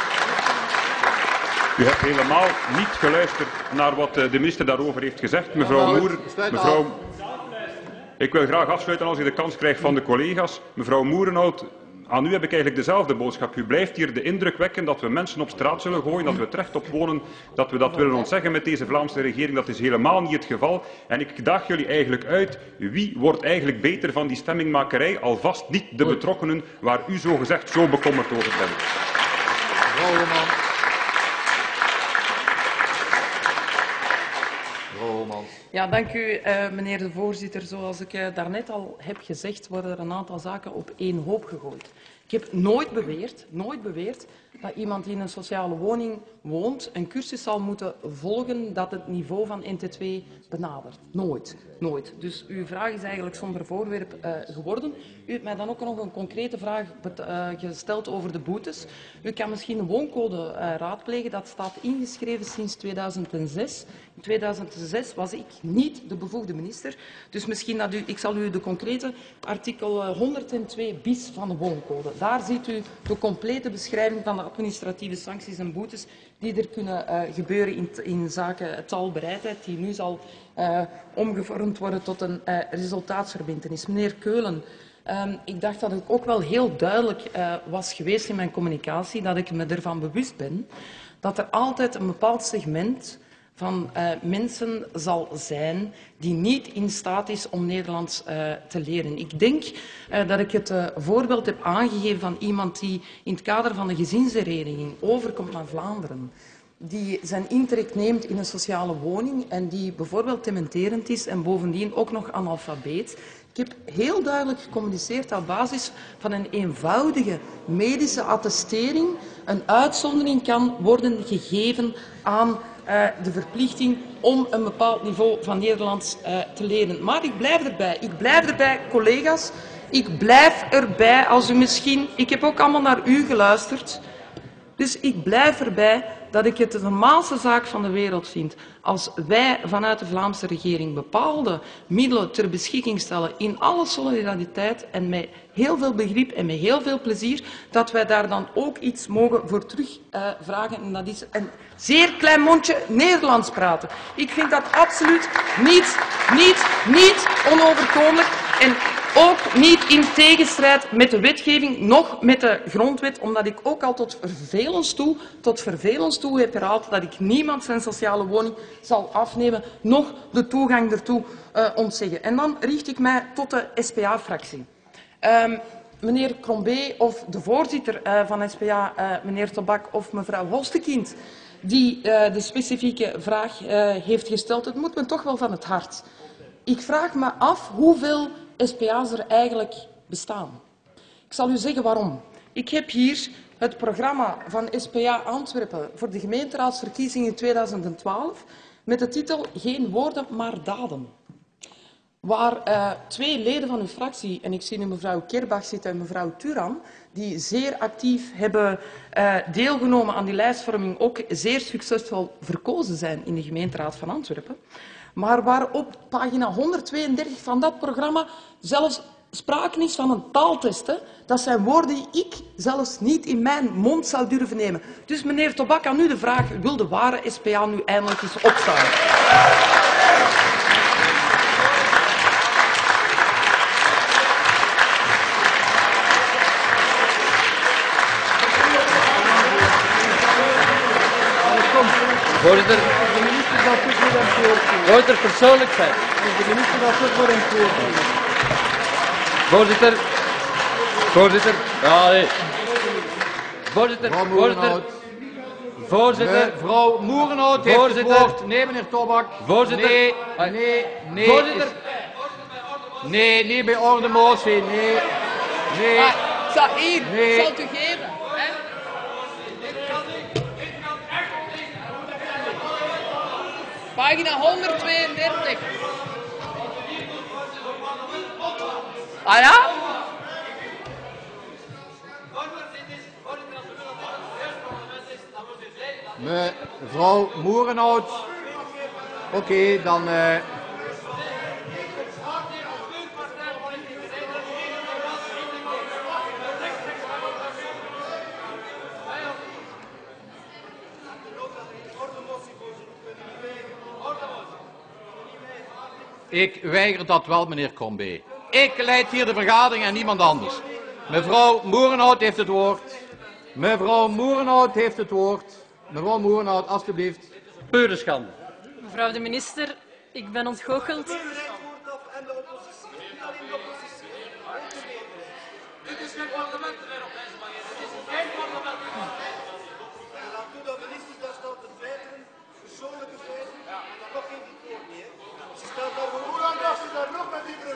U hebt helemaal niet geluisterd naar wat de minister daarover heeft gezegd. Mevrouw Moer, mevrouw... Ik wil graag afsluiten als ik de kans krijg van de collega's. Mevrouw Moerenhout, aan u heb ik eigenlijk dezelfde boodschap. U blijft hier de indruk wekken dat we mensen op straat zullen gooien, dat we het recht op wonen, dat we dat willen ontzeggen met deze Vlaamse regering. Dat is helemaal niet het geval. En ik daag jullie eigenlijk uit, wie wordt eigenlijk beter van die stemmingmakerij, alvast niet de betrokkenen waar u zogezegd zo bekommerd over bent. Ja, dank u, uh, meneer de voorzitter. Zoals ik uh, daarnet al heb gezegd, worden er een aantal zaken op één hoop gegooid. Ik heb nooit beweerd, nooit beweerd dat iemand die in een sociale woning woont een cursus zal moeten volgen dat het niveau van N T twee benadert. Nooit, nooit. Dus uw vraag is eigenlijk zonder voorwerp uh, geworden. U hebt mij dan ook nog een concrete vraag uh, gesteld over de boetes. U kan misschien een wooncode uh, raadplegen, dat staat ingeschreven sinds tweeduizend zes. In tweeduizend zes was ik niet de bevoegde minister, dus misschien dat u, ik zal u de concrete artikel honderdtwee bis van de wooncode. Daar ziet u de complete beschrijving van de administratieve sancties en boetes die er kunnen uh, gebeuren in, in zaken taalbereidheid, die nu zal uh, omgevormd worden tot een uh, resultaatsverbintenis. Meneer Keulen, um, ik dacht dat ik ook wel heel duidelijk uh, was geweest in mijn communicatie, dat ik me ervan bewust ben dat er altijd een bepaald segment van uh, mensen zal zijn die niet in staat is om Nederlands uh, te leren. Ik denk uh, dat ik het uh, voorbeeld heb aangegeven van iemand die in het kader van de gezinshereniging overkomt naar Vlaanderen, die zijn intrek neemt in een sociale woning en die bijvoorbeeld dementerend is en bovendien ook nog analfabeet. Ik heb heel duidelijk gecommuniceerd dat op basis van een eenvoudige medische attestering een uitzondering kan worden gegeven aan uh, de verplichting om een bepaald niveau van Nederlands uh, te leren. Maar ik blijf erbij. Ik blijf erbij, collega's. Ik blijf erbij als u misschien... Ik heb ook allemaal naar u geluisterd. Dus ik blijf erbij dat ik het de normaalste zaak van de wereld vind als wij vanuit de Vlaamse regering bepaalde middelen ter beschikking stellen in alle solidariteit en met heel veel begrip en met heel veel plezier, dat wij daar dan ook iets mogen voor terugvragen. Uh, en dat is een zeer klein mondje Nederlands praten. Ik vind dat absoluut niet, niet, niet onoverkomelijk en ook niet in tegenstrijd met de wetgeving, noch met de grondwet, omdat ik ook al tot vervelens toe, tot vervelens toe heb herhaald dat ik niemand zijn sociale woning zal afnemen, noch de toegang ertoe uh, ontzeggen. En dan richt ik mij tot de S P A-fractie. Um, meneer Crombé of de voorzitter uh, van S P A, uh, meneer Tobak of mevrouw Holstekind, die uh, de specifieke vraag uh, heeft gesteld, het moet me toch wel van het hart. Ik vraag me af hoeveel S P A's er eigenlijk bestaan. Ik zal u zeggen waarom. Ik heb hier het programma van S P A Antwerpen voor de gemeenteraadsverkiezingen in tweeduizend twaalf met de titel Geen woorden, maar daden. Waar uh, twee leden van uw fractie, en ik zie nu mevrouw Kerbach zitten en mevrouw Turan, die zeer actief hebben uh, deelgenomen aan die lijstvorming, ook zeer succesvol verkozen zijn in de gemeenteraad van Antwerpen. Maar waar op pagina honderdtweeëndertig van dat programma zelfs sprake is van een taaltest. Hè? Dat zijn woorden die ik zelfs niet in mijn mond zou durven nemen. Dus meneer Tobak, aan u de vraag, wil de ware S P A nu eindelijk eens opstaan? Voorzitter, voorzitter, persoonlijk feit. Voorzitter, voorzitter, ja nee. Voorzitter, voorzitter, voorzitter. Mevrouw Moerenhout heeft het woord. Nee, meneer Tobak. Voorzitter. Nee, nee, nee. Voorzitter. Nee, niet bij orde motie. Nee, nee. Ah, zal hier, nee. zal het u geven. Hè? Pagina honderdtweeëndertig. Ah ja? Mevrouw Moerenhout. Oké, okay, dan... Uh... Ik weiger dat wel, meneer Crombé. Ik leid hier de vergadering en niemand anders. Mevrouw Moerenhout heeft het woord. Mevrouw Moerenhout heeft het woord. Mevrouw Moerenhout, alstublieft. Pure schande. Mevrouw de minister, ik ben ontgoocheld. Dit is geen parlement meer op deze manier. Dit is geen parlement meer. Laat toe dat minister daar staat te feiten, persoonlijke feiten, en dan nog geen woord meer. Ze staat daar voor hoe lang dat ze daar nog met die brug.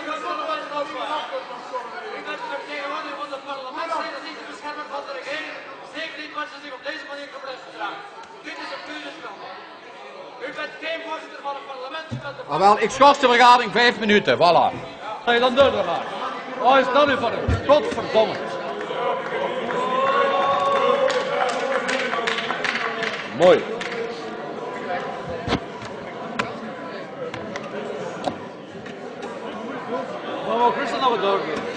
Ik ben vertegenwoordiger van de parlementsleden, niet de beschermer van de regering. Zeker niet wat ze zich op deze manier gebruikt gedragen. Dit is een pure schande. U bent geen voorzitter van het parlement. U bent de... Ah, wel, ik schors de vergadering vijf minuten, voilà. Nee, dan door maar. Oh, is dat nu voor u? Godverdomme. Mooi. Maar we ook rustig naar we doorgaan.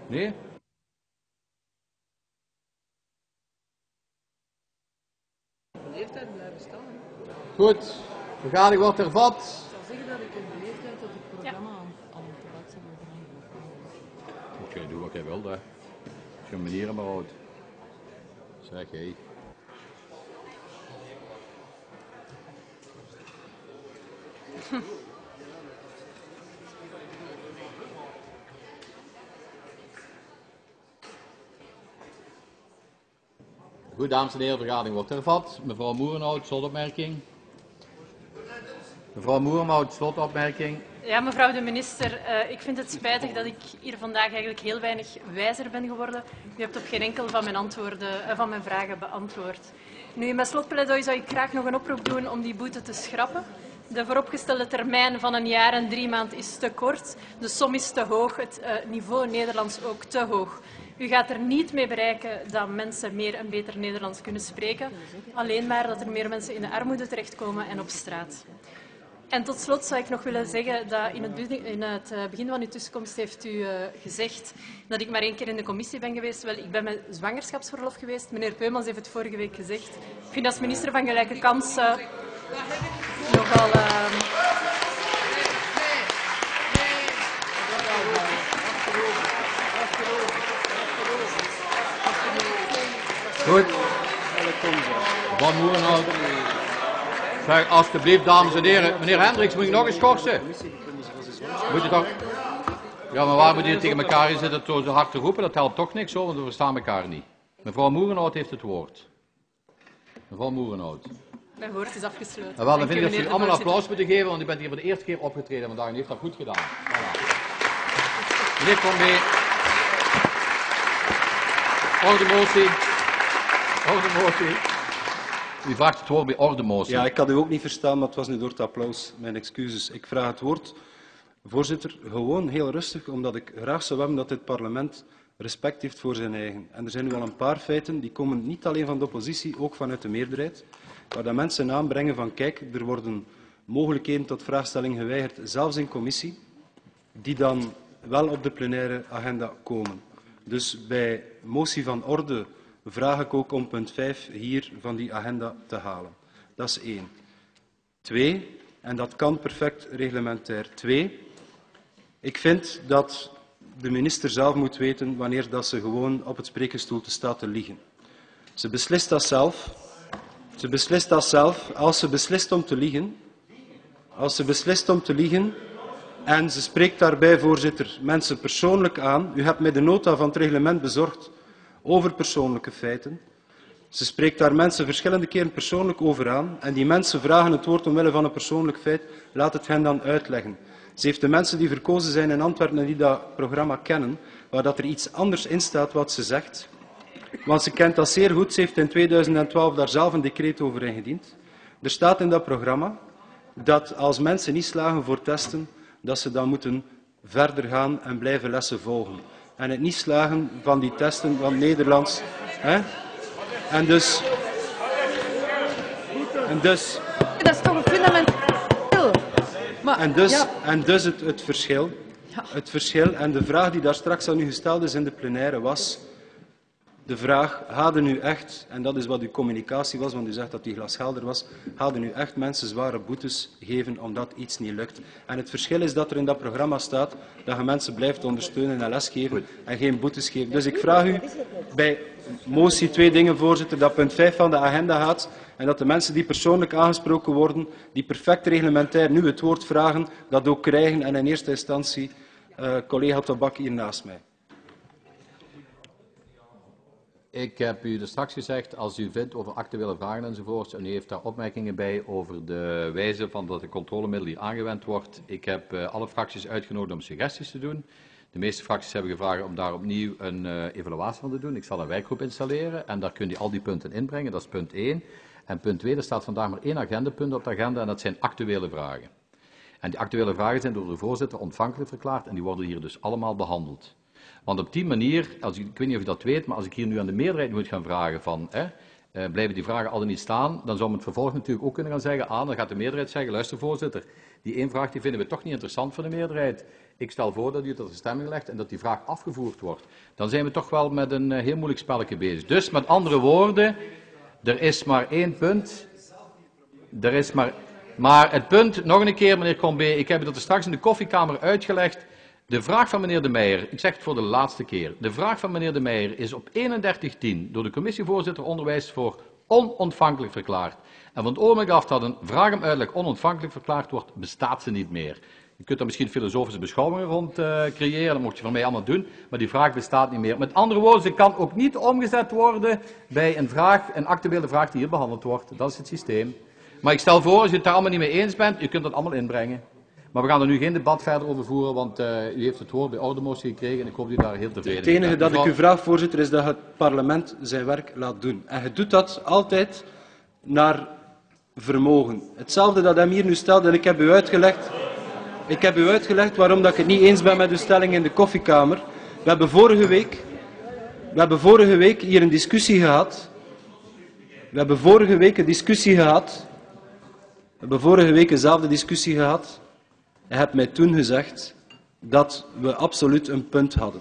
Nee? Leeftijd blijven staan. Goed, de vergadering wordt hervat. Ik zal zeggen dat ik in de leeftijd dat het programma aan, aan het debat zal overhangen. Moet jij doen wat jij wilt, hè. Als je manieren maar houdt. Zeg, hé. Goed, dames en heren, de vergadering wordt hervat. Mevrouw Moerenhout, slotopmerking. Mevrouw Moerenhout, slotopmerking. Ja, mevrouw de minister, uh, ik vind het spijtig dat ik hier vandaag eigenlijk heel weinig wijzer ben geworden. U hebt op geen enkel van mijn, antwoorden, uh, van mijn vragen beantwoord. Nu, in mijn slotpleidooi zou ik graag nog een oproep doen om die boete te schrappen. De vooropgestelde termijn van een jaar en drie maanden is te kort. De som is te hoog, het uh, niveau Nederlands ook te hoog. U gaat er niet mee bereiken dat mensen meer en beter Nederlands kunnen spreken. Alleen maar dat er meer mensen in de armoede terechtkomen en op straat. En tot slot zou ik nog willen zeggen dat in het, begin, in het begin van uw tussenkomst heeft u uh, gezegd dat ik maar één keer in de commissie ben geweest. Wel, ik ben met zwangerschapsverlof geweest. Meneer Peumans heeft het vorige week gezegd. Ik vind als minister van Gelijke Kansen nogal... Uh... Goed. Van Moerenhout. Zeg, alstublieft, dames en heren. Meneer Hendricks, moet ik nog eens schorsen? Moet je toch... Ja, maar waar moet je tegen elkaar zitten zo hard te roepen? Dat helpt toch niks, hoor, want we verstaan elkaar niet. Mevrouw Moerenhout heeft het woord. Mevrouw Moerenhout. Mijn woord is afgesloten. Nou, wel, dan vind ik dat jullie allemaal een applaus moeten geven, want u bent hier voor de eerste keer opgetreden vandaag en u heeft dat goed gedaan. Voilà. Meneer Combe. Ordemotie. Ordemotie. U vraagt het woord bij ordemotie. Ja, ik had u ook niet verstaan, maar het was nu door het applaus. Mijn excuses. Ik vraag het woord, voorzitter, gewoon heel rustig, omdat ik graag zou hebben dat dit parlement respect heeft voor zijn eigen. En er zijn nu al een paar feiten, die komen niet alleen van de oppositie, ook vanuit de meerderheid, waar dat mensen aanbrengen van kijk, er worden mogelijkheden tot vraagstelling geweigerd, zelfs in commissie, die dan wel op de plenaire agenda komen. Dus bij motie van orde vraag ik ook om punt vijf hier van die agenda te halen. Dat is één. Twee, en dat kan perfect reglementair. Twee, ik vind dat de minister zelf moet weten wanneer dat ze gewoon op het spreekgestoelte staat te liegen. Ze beslist dat zelf. Ze beslist dat zelf. Als ze beslist om te liegen, als ze beslist om te liegen, en ze spreekt daarbij, voorzitter, mensen persoonlijk aan. U hebt mij de nota van het reglement bezorgd over persoonlijke feiten. Ze spreekt daar mensen verschillende keren persoonlijk over aan. En die mensen vragen het woord omwille van een persoonlijk feit. Laat het hen dan uitleggen. Ze heeft de mensen die verkozen zijn in Antwerpen en die dat programma kennen, waar dat er iets anders in staat wat ze zegt. Want ze kent dat zeer goed. Ze heeft in tweeduizend twaalf daar zelf een decreet over ingediend. Er staat in dat programma dat als mensen niet slagen voor testen, dat ze dan moeten verder gaan en blijven lessen volgen. En het niet slagen van die testen van Nederlands. Hè? En dus... En dus... Dat is toch een fundamenteel. Maar, en dus, ja. en dus het, het verschil. Ja. Het verschil. En de vraag die daar straks aan u gesteld is in de plenaire was... De vraag, hadden u echt, en dat is wat uw communicatie was, want u zegt dat die glashelder was, hadden u echt mensen zware boetes geven omdat iets niet lukt. En het verschil is dat er in dat programma staat dat je mensen blijft ondersteunen en lesgeven en geen boetes geeft. Dus ik vraag u bij motie twee dingen, voorzitter, dat punt vijf van de agenda gaat en dat de mensen die persoonlijk aangesproken worden, die perfect reglementair nu het woord vragen, dat ook krijgen en in eerste instantie uh, collega Tabak hier naast mij. Ik heb u dus straks gezegd, als u vindt over actuele vragen enzovoort, en u heeft daar opmerkingen bij over de wijze van dat de controlemiddel hier aangewend wordt. Ik heb uh, alle fracties uitgenodigd om suggesties te doen. De meeste fracties hebben gevraagd om daar opnieuw een uh, evaluatie van te doen. Ik zal een werkgroep installeren en daar kun je al die punten inbrengen. Dat is punt één. En punt twee, er staat vandaag maar één agendapunt op de agenda en dat zijn actuele vragen. En die actuele vragen zijn door de voorzitter ontvankelijk verklaard en die worden hier dus allemaal behandeld. Want op die manier, als ik, ik weet niet of je dat weet, maar als ik hier nu aan de meerderheid moet gaan vragen van, hè, uh, blijven die vragen al dan niet staan, dan zou men het vervolg natuurlijk ook kunnen gaan zeggen, ah, dan gaat de meerderheid zeggen, luister voorzitter, die één vraag die vinden we toch niet interessant voor de meerderheid. Ik stel voor dat u het tot de stemming legt en dat die vraag afgevoerd wordt. Dan zijn we toch wel met een uh, heel moeilijk spelletje bezig. Dus met andere woorden, er is maar één punt. Er is maar... Maar het punt, nog een keer, meneer Combé, ik heb u dat er straks in de koffiekamer uitgelegd. De vraag van meneer De Meijer, ik zeg het voor de laatste keer, de vraag van meneer De Meijer is op eenendertig tien door de commissievoorzitter onderwijs voor onontvankelijk verklaard. En van het ogenblik af dat een vraag om uitleg onontvankelijk verklaard wordt, bestaat ze niet meer. Je kunt daar misschien filosofische beschouwingen rond uh, creëren, dat mocht je van mij allemaal doen, maar die vraag bestaat niet meer. Met andere woorden, ze kan ook niet omgezet worden bij een vraag, een actuele vraag die hier behandeld wordt. Dat is het systeem. Maar ik stel voor, als u het daar allemaal niet mee eens bent, u kunt dat allemaal inbrengen. Maar we gaan er nu geen debat verder over voeren, want uh, u heeft het woord bij ordemotie gekregen en ik hoop dat u daar heel tevreden bent. Het enige dat mevrouw... ik u vraag, voorzitter, is dat het parlement zijn werk laat doen. En je doet dat altijd naar vermogen. Hetzelfde dat hem hier nu stelt, en ik heb u uitgelegd, ik heb u uitgelegd waarom dat ik het niet eens ben met uw stelling in de koffiekamer. We hebben vorige week, we hebben vorige week hier een discussie gehad. We hebben vorige week een discussie gehad. We hebben vorige week dezelfde discussie gehad. Je hebt mij toen gezegd dat we absoluut een punt hadden.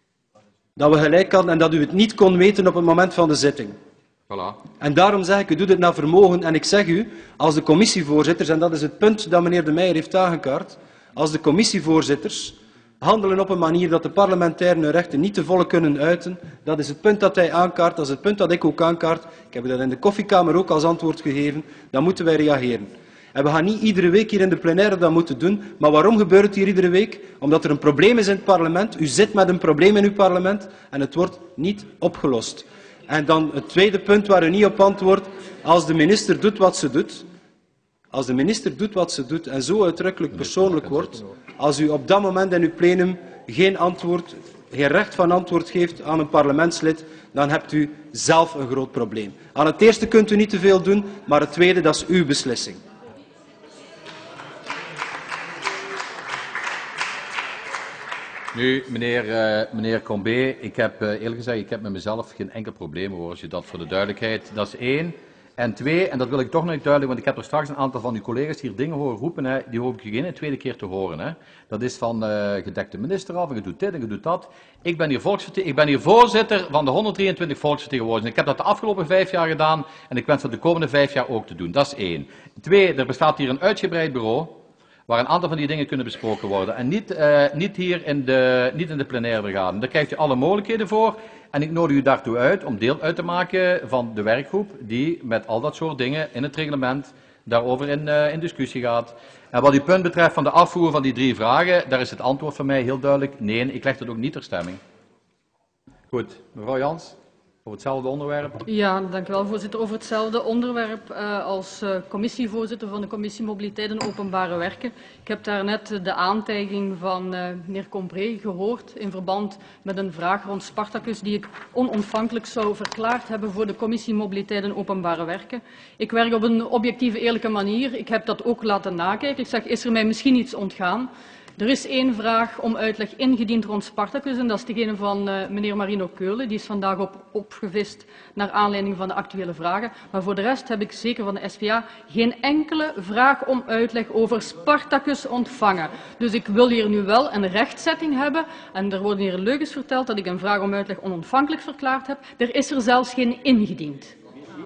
Dat we gelijk hadden en dat u het niet kon weten op het moment van de zitting. Voilà. En daarom zeg ik, u doet het naar vermogen. En ik zeg u, als de commissievoorzitters, en dat is het punt dat meneer De Meijer heeft aangekaart, als de commissievoorzitters handelen op een manier dat de parlementairen hun rechten niet te volle kunnen uiten, dat is het punt dat hij aankaart, dat is het punt dat ik ook aankaart. Ik heb u dat in de koffiekamer ook als antwoord gegeven. Dan moeten wij reageren. En we gaan niet iedere week hier in de plenaire dat moeten doen. Maar waarom gebeurt het hier iedere week? Omdat er een probleem is in het parlement. U zit met een probleem in uw parlement en het wordt niet opgelost. En dan het tweede punt waar u niet op antwoordt. Als de minister doet wat ze doet, als de minister doet wat ze doet en zo uitdrukkelijk persoonlijk wordt, als u op dat moment in uw plenum geen antwoord, geen recht van antwoord geeft aan een parlementslid, dan hebt u zelf een groot probleem. Aan het eerste kunt u niet te veel doen, maar het tweede, dat is uw beslissing. Nu, meneer, uh, meneer Combé, ik heb uh, eerlijk gezegd, ik heb met mezelf geen enkel probleem hoor, als je dat voor de duidelijkheid, dat is één. En twee, en dat wil ik toch nog niet duidelijk, want ik heb er straks een aantal van uw collega's hier dingen horen roepen, hè, die hoop ik geen een tweede keer te horen. Hè. Dat is van uh, gedekte minister af, en je doet dit en je doet dat. Ik ben hier, ik ben hier voorzitter van de honderdrieëntwintig volksvertegenwoordigers. Ik heb dat de afgelopen vijf jaar gedaan en ik wens dat de komende vijf jaar ook te doen. Dat is één. Twee, er bestaat hier een uitgebreid bureau, waar een aantal van die dingen kunnen besproken worden. En niet, uh, niet hier in de, niet in de plenaire vergadering. Daar krijgt u alle mogelijkheden voor. En ik nodig u daartoe uit om deel uit te maken van de werkgroep die met al dat soort dingen in het reglement daarover in, uh, in discussie gaat. En wat uw punt betreft van de afvoer van die drie vragen, daar is het antwoord van mij heel duidelijk. Nee, ik leg dat ook niet ter stemming. Goed, mevrouw Jans. Over hetzelfde onderwerp? Ja, dank u wel, voorzitter. Over hetzelfde onderwerp uh, als uh, commissievoorzitter van de Commissie Mobiliteit en Openbare Werken. Ik heb daarnet de aantijging van uh, meneer Combré gehoord in verband met een vraag rond Spartacus die ik onontvankelijk zou verklaard hebben voor de Commissie Mobiliteit en Openbare Werken. Ik werk op een objectieve, eerlijke manier. Ik heb dat ook laten nakijken. Ik zeg, is er mij misschien iets ontgaan? Er is één vraag om uitleg ingediend rond Spartacus en dat is degene van uh, meneer Marino Keulen. Die is vandaag op, opgevist naar aanleiding van de actuele vragen. Maar voor de rest heb ik zeker van de S P A geen enkele vraag om uitleg over Spartacus ontvangen. Dus ik wil hier nu wel een rechtzetting hebben. En er worden hier leugens verteld dat ik een vraag om uitleg onontvankelijk verklaard heb. Er is er zelfs geen ingediend.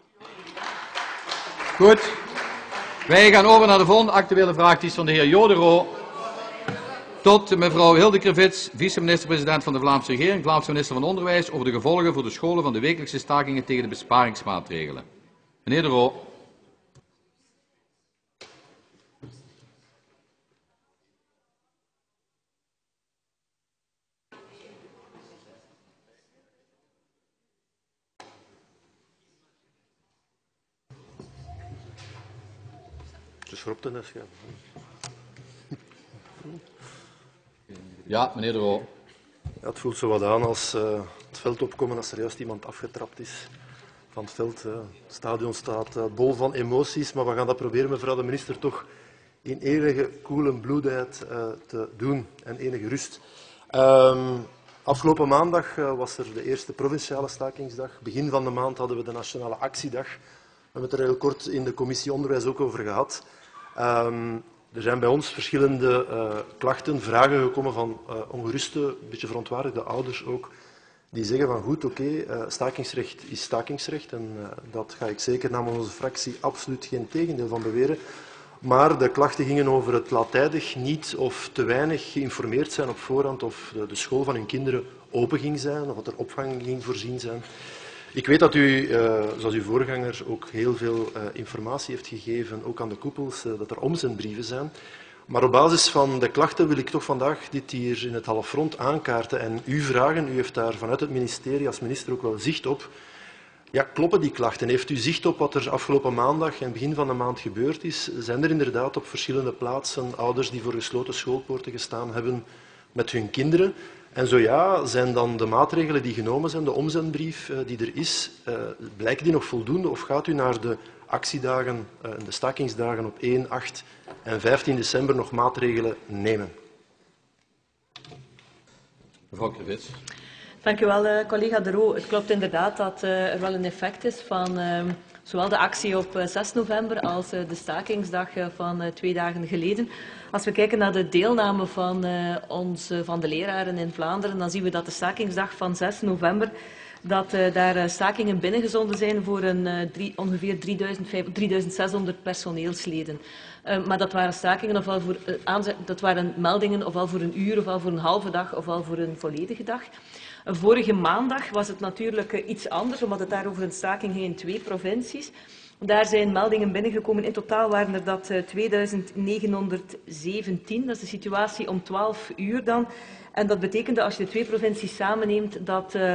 Goed. Wij gaan over naar de volgende actuele vraag. Die is van de heer Jodero. Tot mevrouw Hilde Krevits, vice-minister-president van de Vlaamse regering, Vlaamse minister van Onderwijs, over de gevolgen voor de scholen van de wekelijkse stakingen tegen de besparingsmaatregelen. Meneer De Roo. Het is voor op te nesten. Ja, meneer De Roo. Ja, het voelt zo wat aan als uh, het veld opkomen als er juist iemand afgetrapt is van het veld. Uh, het stadion staat uh, bol van emoties, maar we gaan dat proberen, mevrouw de minister, toch in enige koele bloedheid uh, te doen en enige rust. Um, Afgelopen maandag uh, was er de eerste provinciale stakingsdag. Begin van de maand hadden we de Nationale Actiedag. We hebben het er heel kort in de commissie Onderwijs ook over gehad. Um, er zijn bij ons verschillende uh, klachten, vragen gekomen van uh, ongeruste, een beetje verontwaardigde ouders ook, die zeggen van goed, oké, okay, uh, stakingsrecht is stakingsrecht en uh, dat ga ik zeker namens onze fractie absoluut geen tegendeel van beweren. Maar de klachten gingen over het laattijdig niet of te weinig geïnformeerd zijn op voorhand of de, de school van hun kinderen open ging zijn of dat er opvang ging voorzien zijn. Ik weet dat u, uh, zoals uw voorganger, ook heel veel uh, informatie heeft gegeven, ook aan de koepels, uh, dat er omzendbrieven zijn. Maar op basis van de klachten wil ik toch vandaag dit hier in het halfrond aankaarten en u vragen, u heeft daar vanuit het ministerie als minister ook wel zicht op. Ja, kloppen die klachten? Heeft u zicht op wat er afgelopen maandag en begin van de maand gebeurd is? Zijn er inderdaad op verschillende plaatsen ouders die voor gesloten schoolpoorten gestaan hebben met hun kinderen? En zo ja, zijn dan de maatregelen die genomen zijn, de omzendbrief uh, die er is, uh, blijkt die nog voldoende of gaat u naar de actiedagen en uh, de stakingsdagen op één, acht en vijftien december nog maatregelen nemen? Mevrouw Krivits. Dank u wel, uh, collega De Roo. Het klopt inderdaad dat uh, er wel een effect is van uh, zowel de actie op uh, zes november als uh, de stakingsdag uh, van uh, twee dagen geleden. Als we kijken naar de deelname van, uh, ons, uh, van de leraren in Vlaanderen, dan zien we dat de stakingsdag van zes november, dat uh, daar uh, stakingen binnengezonden zijn voor een, uh, drie, ongeveer drieduizend zeshonderd personeelsleden. Uh, maar dat waren stakingen ofwel voor, uh, aanzet, dat waren meldingen ofwel voor een uur, ofwel voor een halve dag, ofwel voor een volledige dag. Uh, vorige maandag was het natuurlijk uh, iets anders, omdat het daar over een staking ging in twee provincies. Daar zijn meldingen binnengekomen. In totaal waren er dat uh, tweeduizend negenhonderdzeventien. Dat is de situatie om twaalf uur dan. En dat betekende, als je de twee provincies samenneemt, dat uh,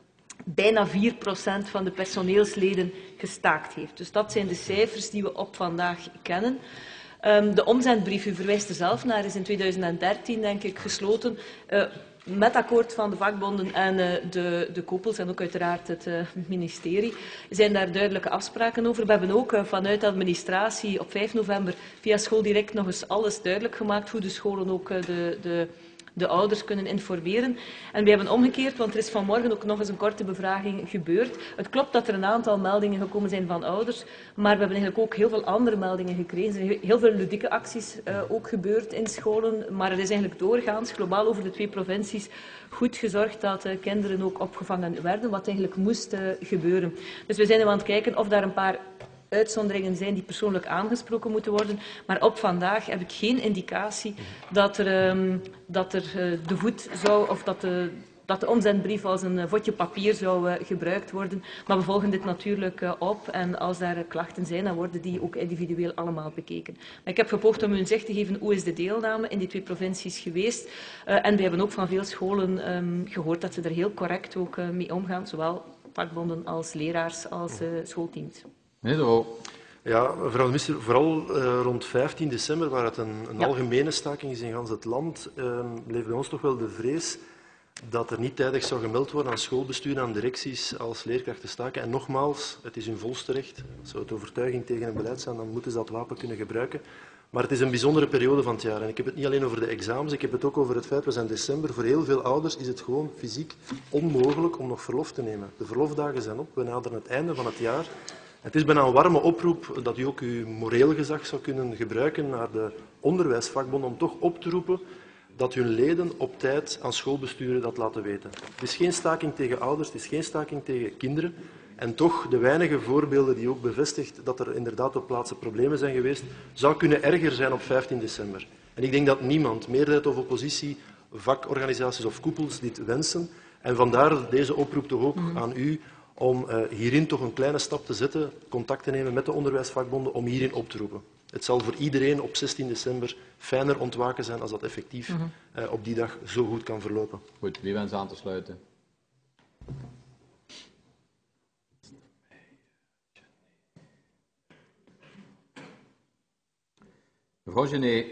bijna vier procent van de personeelsleden gestaakt heeft. Dus dat zijn de cijfers die we op vandaag kennen. Um, de omzendbrief, u verwijst er zelf naar, is in tweeduizend dertien, denk ik, gesloten. Uh, Met akkoord van de vakbonden en uh, de, de koepels en ook uiteraard het uh, ministerie zijn daar duidelijke afspraken over. We hebben ook uh, vanuit de administratie op vijf november via Schooldirect nog eens alles duidelijk gemaakt hoe de scholen ook uh, de, de, de ouders kunnen informeren. En we hebben omgekeerd, want er is vanmorgen ook nog eens een korte bevraging gebeurd. Het klopt dat er een aantal meldingen gekomen zijn van ouders, maar we hebben eigenlijk ook heel veel andere meldingen gekregen. Er zijn heel veel ludieke acties uh, ook gebeurd in scholen, maar er is eigenlijk doorgaans, globaal over de twee provincies, goed gezorgd dat uh, kinderen ook opgevangen werden, wat eigenlijk moest uh, gebeuren. Dus we zijn nu aan het kijken of daar een paar uitzonderingen zijn die persoonlijk aangesproken moeten worden. Maar op vandaag heb ik geen indicatie dat er, um, dat er uh, de voet zou, of dat de, dat de omzendbrief als een vodje papier zou uh, gebruikt worden. Maar we volgen dit natuurlijk uh, op en als daar uh, klachten zijn, dan worden die ook individueel allemaal bekeken. Maar ik heb gepoogd om u een zicht te geven hoe is de deelname in die twee provincies geweest. Uh, en we hebben ook van veel scholen um, gehoord dat ze er heel correct ook uh, mee omgaan, zowel vakbonden als leraars als uh, schoolteams. Ja, mevrouw de minister, vooral uh, rond vijftien december, waar het een, een ja. algemene staking is in gans het land, uh, bleef bij ons toch wel de vrees dat er niet tijdig zou gemeld worden aan schoolbesturen, aan directies als leerkrachten staken. En nogmaals, het is hun volste recht. Zou het overtuiging tegen een beleid zijn, dan moeten ze dat wapen kunnen gebruiken. Maar het is een bijzondere periode van het jaar. En ik heb het niet alleen over de examens, ik heb het ook over het feit, we zijn december. Voor heel veel ouders is het gewoon fysiek onmogelijk om nog verlof te nemen. De verlofdagen zijn op, we naderen het einde van het jaar. Het is bijna een warme oproep dat u ook uw moreel gezag zou kunnen gebruiken naar de onderwijsvakbonden om toch op te roepen dat hun leden op tijd aan schoolbesturen dat laten weten. Het is geen staking tegen ouders, het is geen staking tegen kinderen. En toch, de weinige voorbeelden die ook bevestigt dat er inderdaad op plaatsen problemen zijn geweest, zou kunnen erger zijn op vijftien december. En ik denk dat niemand, meerderheid of oppositie, vakorganisaties of koepels, dit wensen. En vandaar deze oproep toch ook mm-hmm. aan u om uh, hierin toch een kleine stap te zetten, contact te nemen met de onderwijsvakbonden om hierin op te roepen. Het zal voor iedereen op zestien december fijner ontwaken zijn als dat effectief mm-hmm. uh, op die dag zo goed kan verlopen. Goed, wie wenst aan te sluiten? Mevrouw Genet.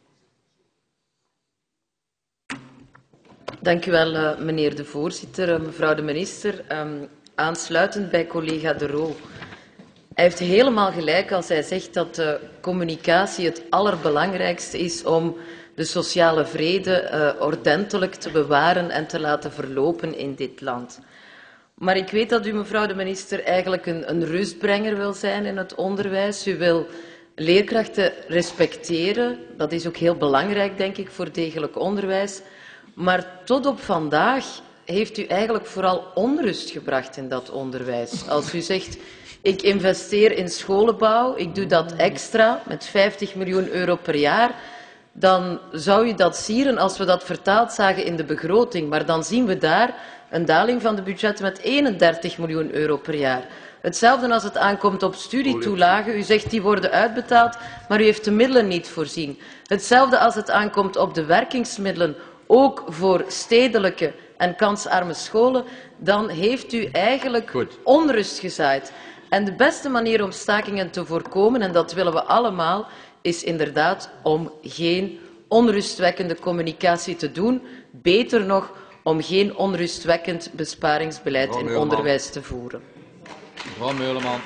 Dank u wel, uh, meneer de voorzitter. Uh, mevrouw de minister, um, aansluitend bij collega De Roo. Hij heeft helemaal gelijk als hij zegt dat de communicatie het allerbelangrijkste is om de sociale vrede uh, ordentelijk te bewaren en te laten verlopen in dit land. Maar ik weet dat u, mevrouw de minister, eigenlijk een, een rustbrenger wil zijn in het onderwijs. U wil leerkrachten respecteren. Dat is ook heel belangrijk, denk ik, voor degelijk onderwijs. Maar tot op vandaag heeft u eigenlijk vooral onrust gebracht in dat onderwijs. Als u zegt, ik investeer in scholenbouw, ik doe dat extra met vijftig miljoen euro per jaar, dan zou u dat sieren als we dat vertaald zagen in de begroting. Maar dan zien we daar een daling van de budgetten met eenendertig miljoen euro per jaar. Hetzelfde als het aankomt op studietoelagen. U zegt die worden uitbetaald, maar u heeft de middelen niet voorzien. Hetzelfde als het aankomt op de werkingsmiddelen, ook voor stedelijke en kansarme scholen. Dan heeft u eigenlijk Goed. onrust gezaaid. En de beste manier om stakingen te voorkomen, en dat willen we allemaal, is inderdaad om geen onrustwekkende communicatie te doen. Beter nog, om geen onrustwekkend besparingsbeleid Mevrouw in Meuleman. onderwijs te voeren. Mevrouw Meuleman.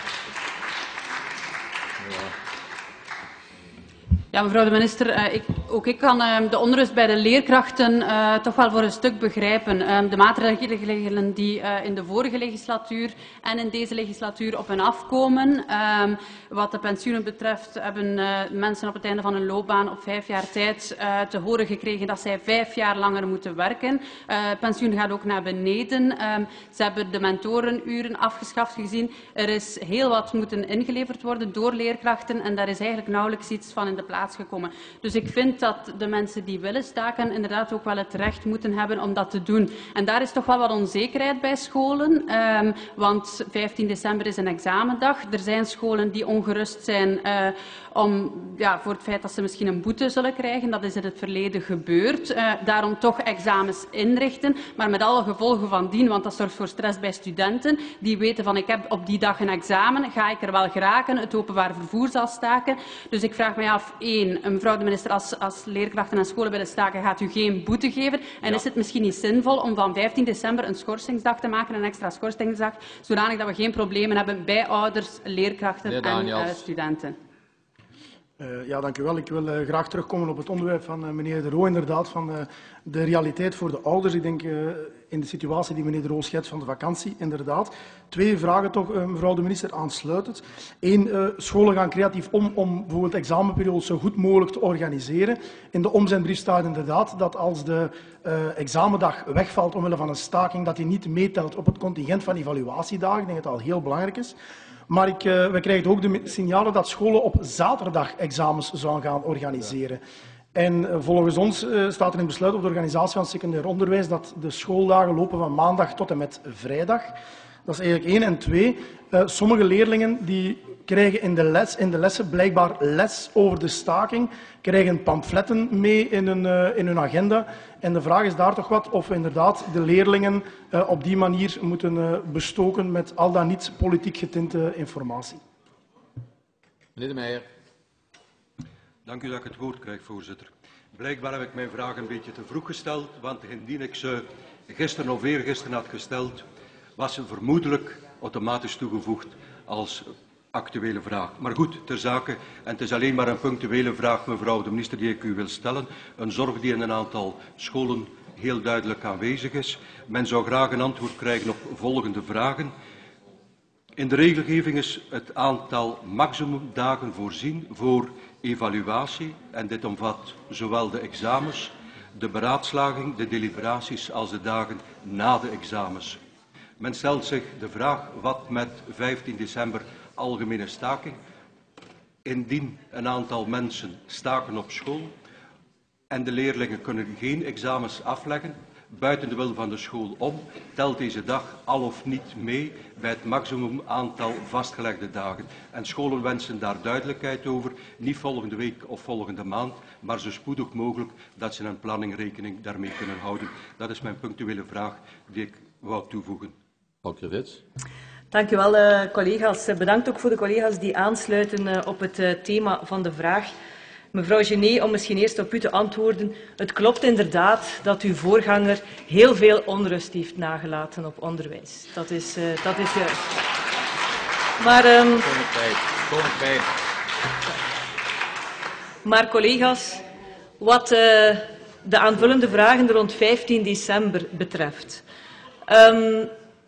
Ja, mevrouw de minister, uh, ik, ook ik kan uh, de onrust bij de leerkrachten uh, toch wel voor een stuk begrijpen. Uh, de maatregelen die uh, in de vorige legislatuur en in deze legislatuur op hen afkomen. Uh, wat de pensioenen betreft hebben uh, mensen op het einde van hun loopbaan op vijf jaar tijd uh, te horen gekregen dat zij vijf jaar langer moeten werken. Uh, pensioen gaat ook naar beneden. Uh, ze hebben de mentorenuren afgeschaft gezien. Er is heel wat moeten ingeleverd worden door leerkrachten en daar is eigenlijk nauwelijks iets van in de plaats gekomen. Dus ik vind dat de mensen die willen staken inderdaad ook wel het recht moeten hebben om dat te doen. En daar is toch wel wat onzekerheid bij scholen, um, want vijftien december is een examendag. Er zijn scholen die ongerust zijn uh, om, ja, voor het feit dat ze misschien een boete zullen krijgen. Dat is in het verleden gebeurd. Uh, daarom toch examens inrichten, maar met alle gevolgen van dien, want dat zorgt voor stress bij studenten. Die weten van ik heb op die dag een examen, ga ik er wel geraken, het openbaar vervoer zal staken. Dus ik vraag mij af, één, mevrouw de minister, als, als leerkrachten en scholen willen staken, gaat u geen boete geven? En ja. is het misschien niet zinvol om van vijftien december een schorsingsdag te maken, een extra schorsingsdag, zodanig dat we geen problemen hebben bij ouders, leerkrachten en uh, studenten? Uh, ja, dank u wel. Ik wil uh, graag terugkomen op het onderwerp van uh, meneer De Roo, inderdaad, van uh, de realiteit voor de ouders. Ik denk uh, in de situatie die meneer De Roo schetst van de vakantie, inderdaad. Twee vragen toch, uh, mevrouw de minister, aansluitend. Eén, uh, scholen gaan creatief om om bijvoorbeeld examenperiodes zo goed mogelijk te organiseren. In de omzendbrief staat inderdaad dat als de uh, examendag wegvalt omwille van een staking, dat die niet meetelt op het contingent van evaluatiedagen. Ik denk dat dat al heel belangrijk is. Maar ik, uh, we krijgen ook de signalen dat scholen op zaterdag examens zouden gaan organiseren. Ja. En uh, volgens ons uh, staat er in besluit op de organisatie van het secundair onderwijs dat de schooldagen lopen van maandag tot en met vrijdag. Dat is eigenlijk één. En twee, uh, sommige leerlingen die krijgen in de, les, in de lessen blijkbaar les over de staking, krijgen pamfletten mee in hun, uh, in hun agenda. En de vraag is daar toch wat of we inderdaad de leerlingen uh, op die manier moeten uh, bestoken met al dan niet politiek getinte informatie. Meneer De Meijer. Dank u dat ik het woord krijg, voorzitter. Blijkbaar heb ik mijn vraag een beetje te vroeg gesteld, want indien ik ze gisteren of eergisteren had gesteld, was ze vermoedelijk automatisch toegevoegd als actuele vraag. Maar goed, ter zake, en het is alleen maar een punctuele vraag, mevrouw de minister, die ik u wil stellen. Een zorg die in een aantal scholen heel duidelijk aanwezig is. Men zou graag een antwoord krijgen op volgende vragen. In de regelgeving is het aantal maximumdagen voorzien voor evaluatie, en dit omvat zowel de examens, de beraadslaging, de deliberaties als de dagen na de examens. Men stelt zich de vraag wat met vijftien december algemene staking. Indien een aantal mensen staken op school en de leerlingen kunnen geen examens afleggen, buiten de wil van de school om, telt deze dag al of niet mee bij het maximum aantal vastgelegde dagen. En scholen wensen daar duidelijkheid over, niet volgende week of volgende maand, maar zo spoedig mogelijk dat ze een planning rekening daarmee kunnen houden. Dat is mijn punctuele vraag die ik wou toevoegen. Dank u wel, uh, collega's. Bedankt ook voor de collega's die aansluiten uh, op het uh, thema van de vraag. Mevrouw Genet, om misschien eerst op u te antwoorden. Het klopt inderdaad dat uw voorganger heel veel onrust heeft nagelaten op onderwijs. Dat is, uh, dat is juist. Maar, um, tijd. maar collega's, wat uh, de aanvullende vragen rond vijftien december betreft. Um,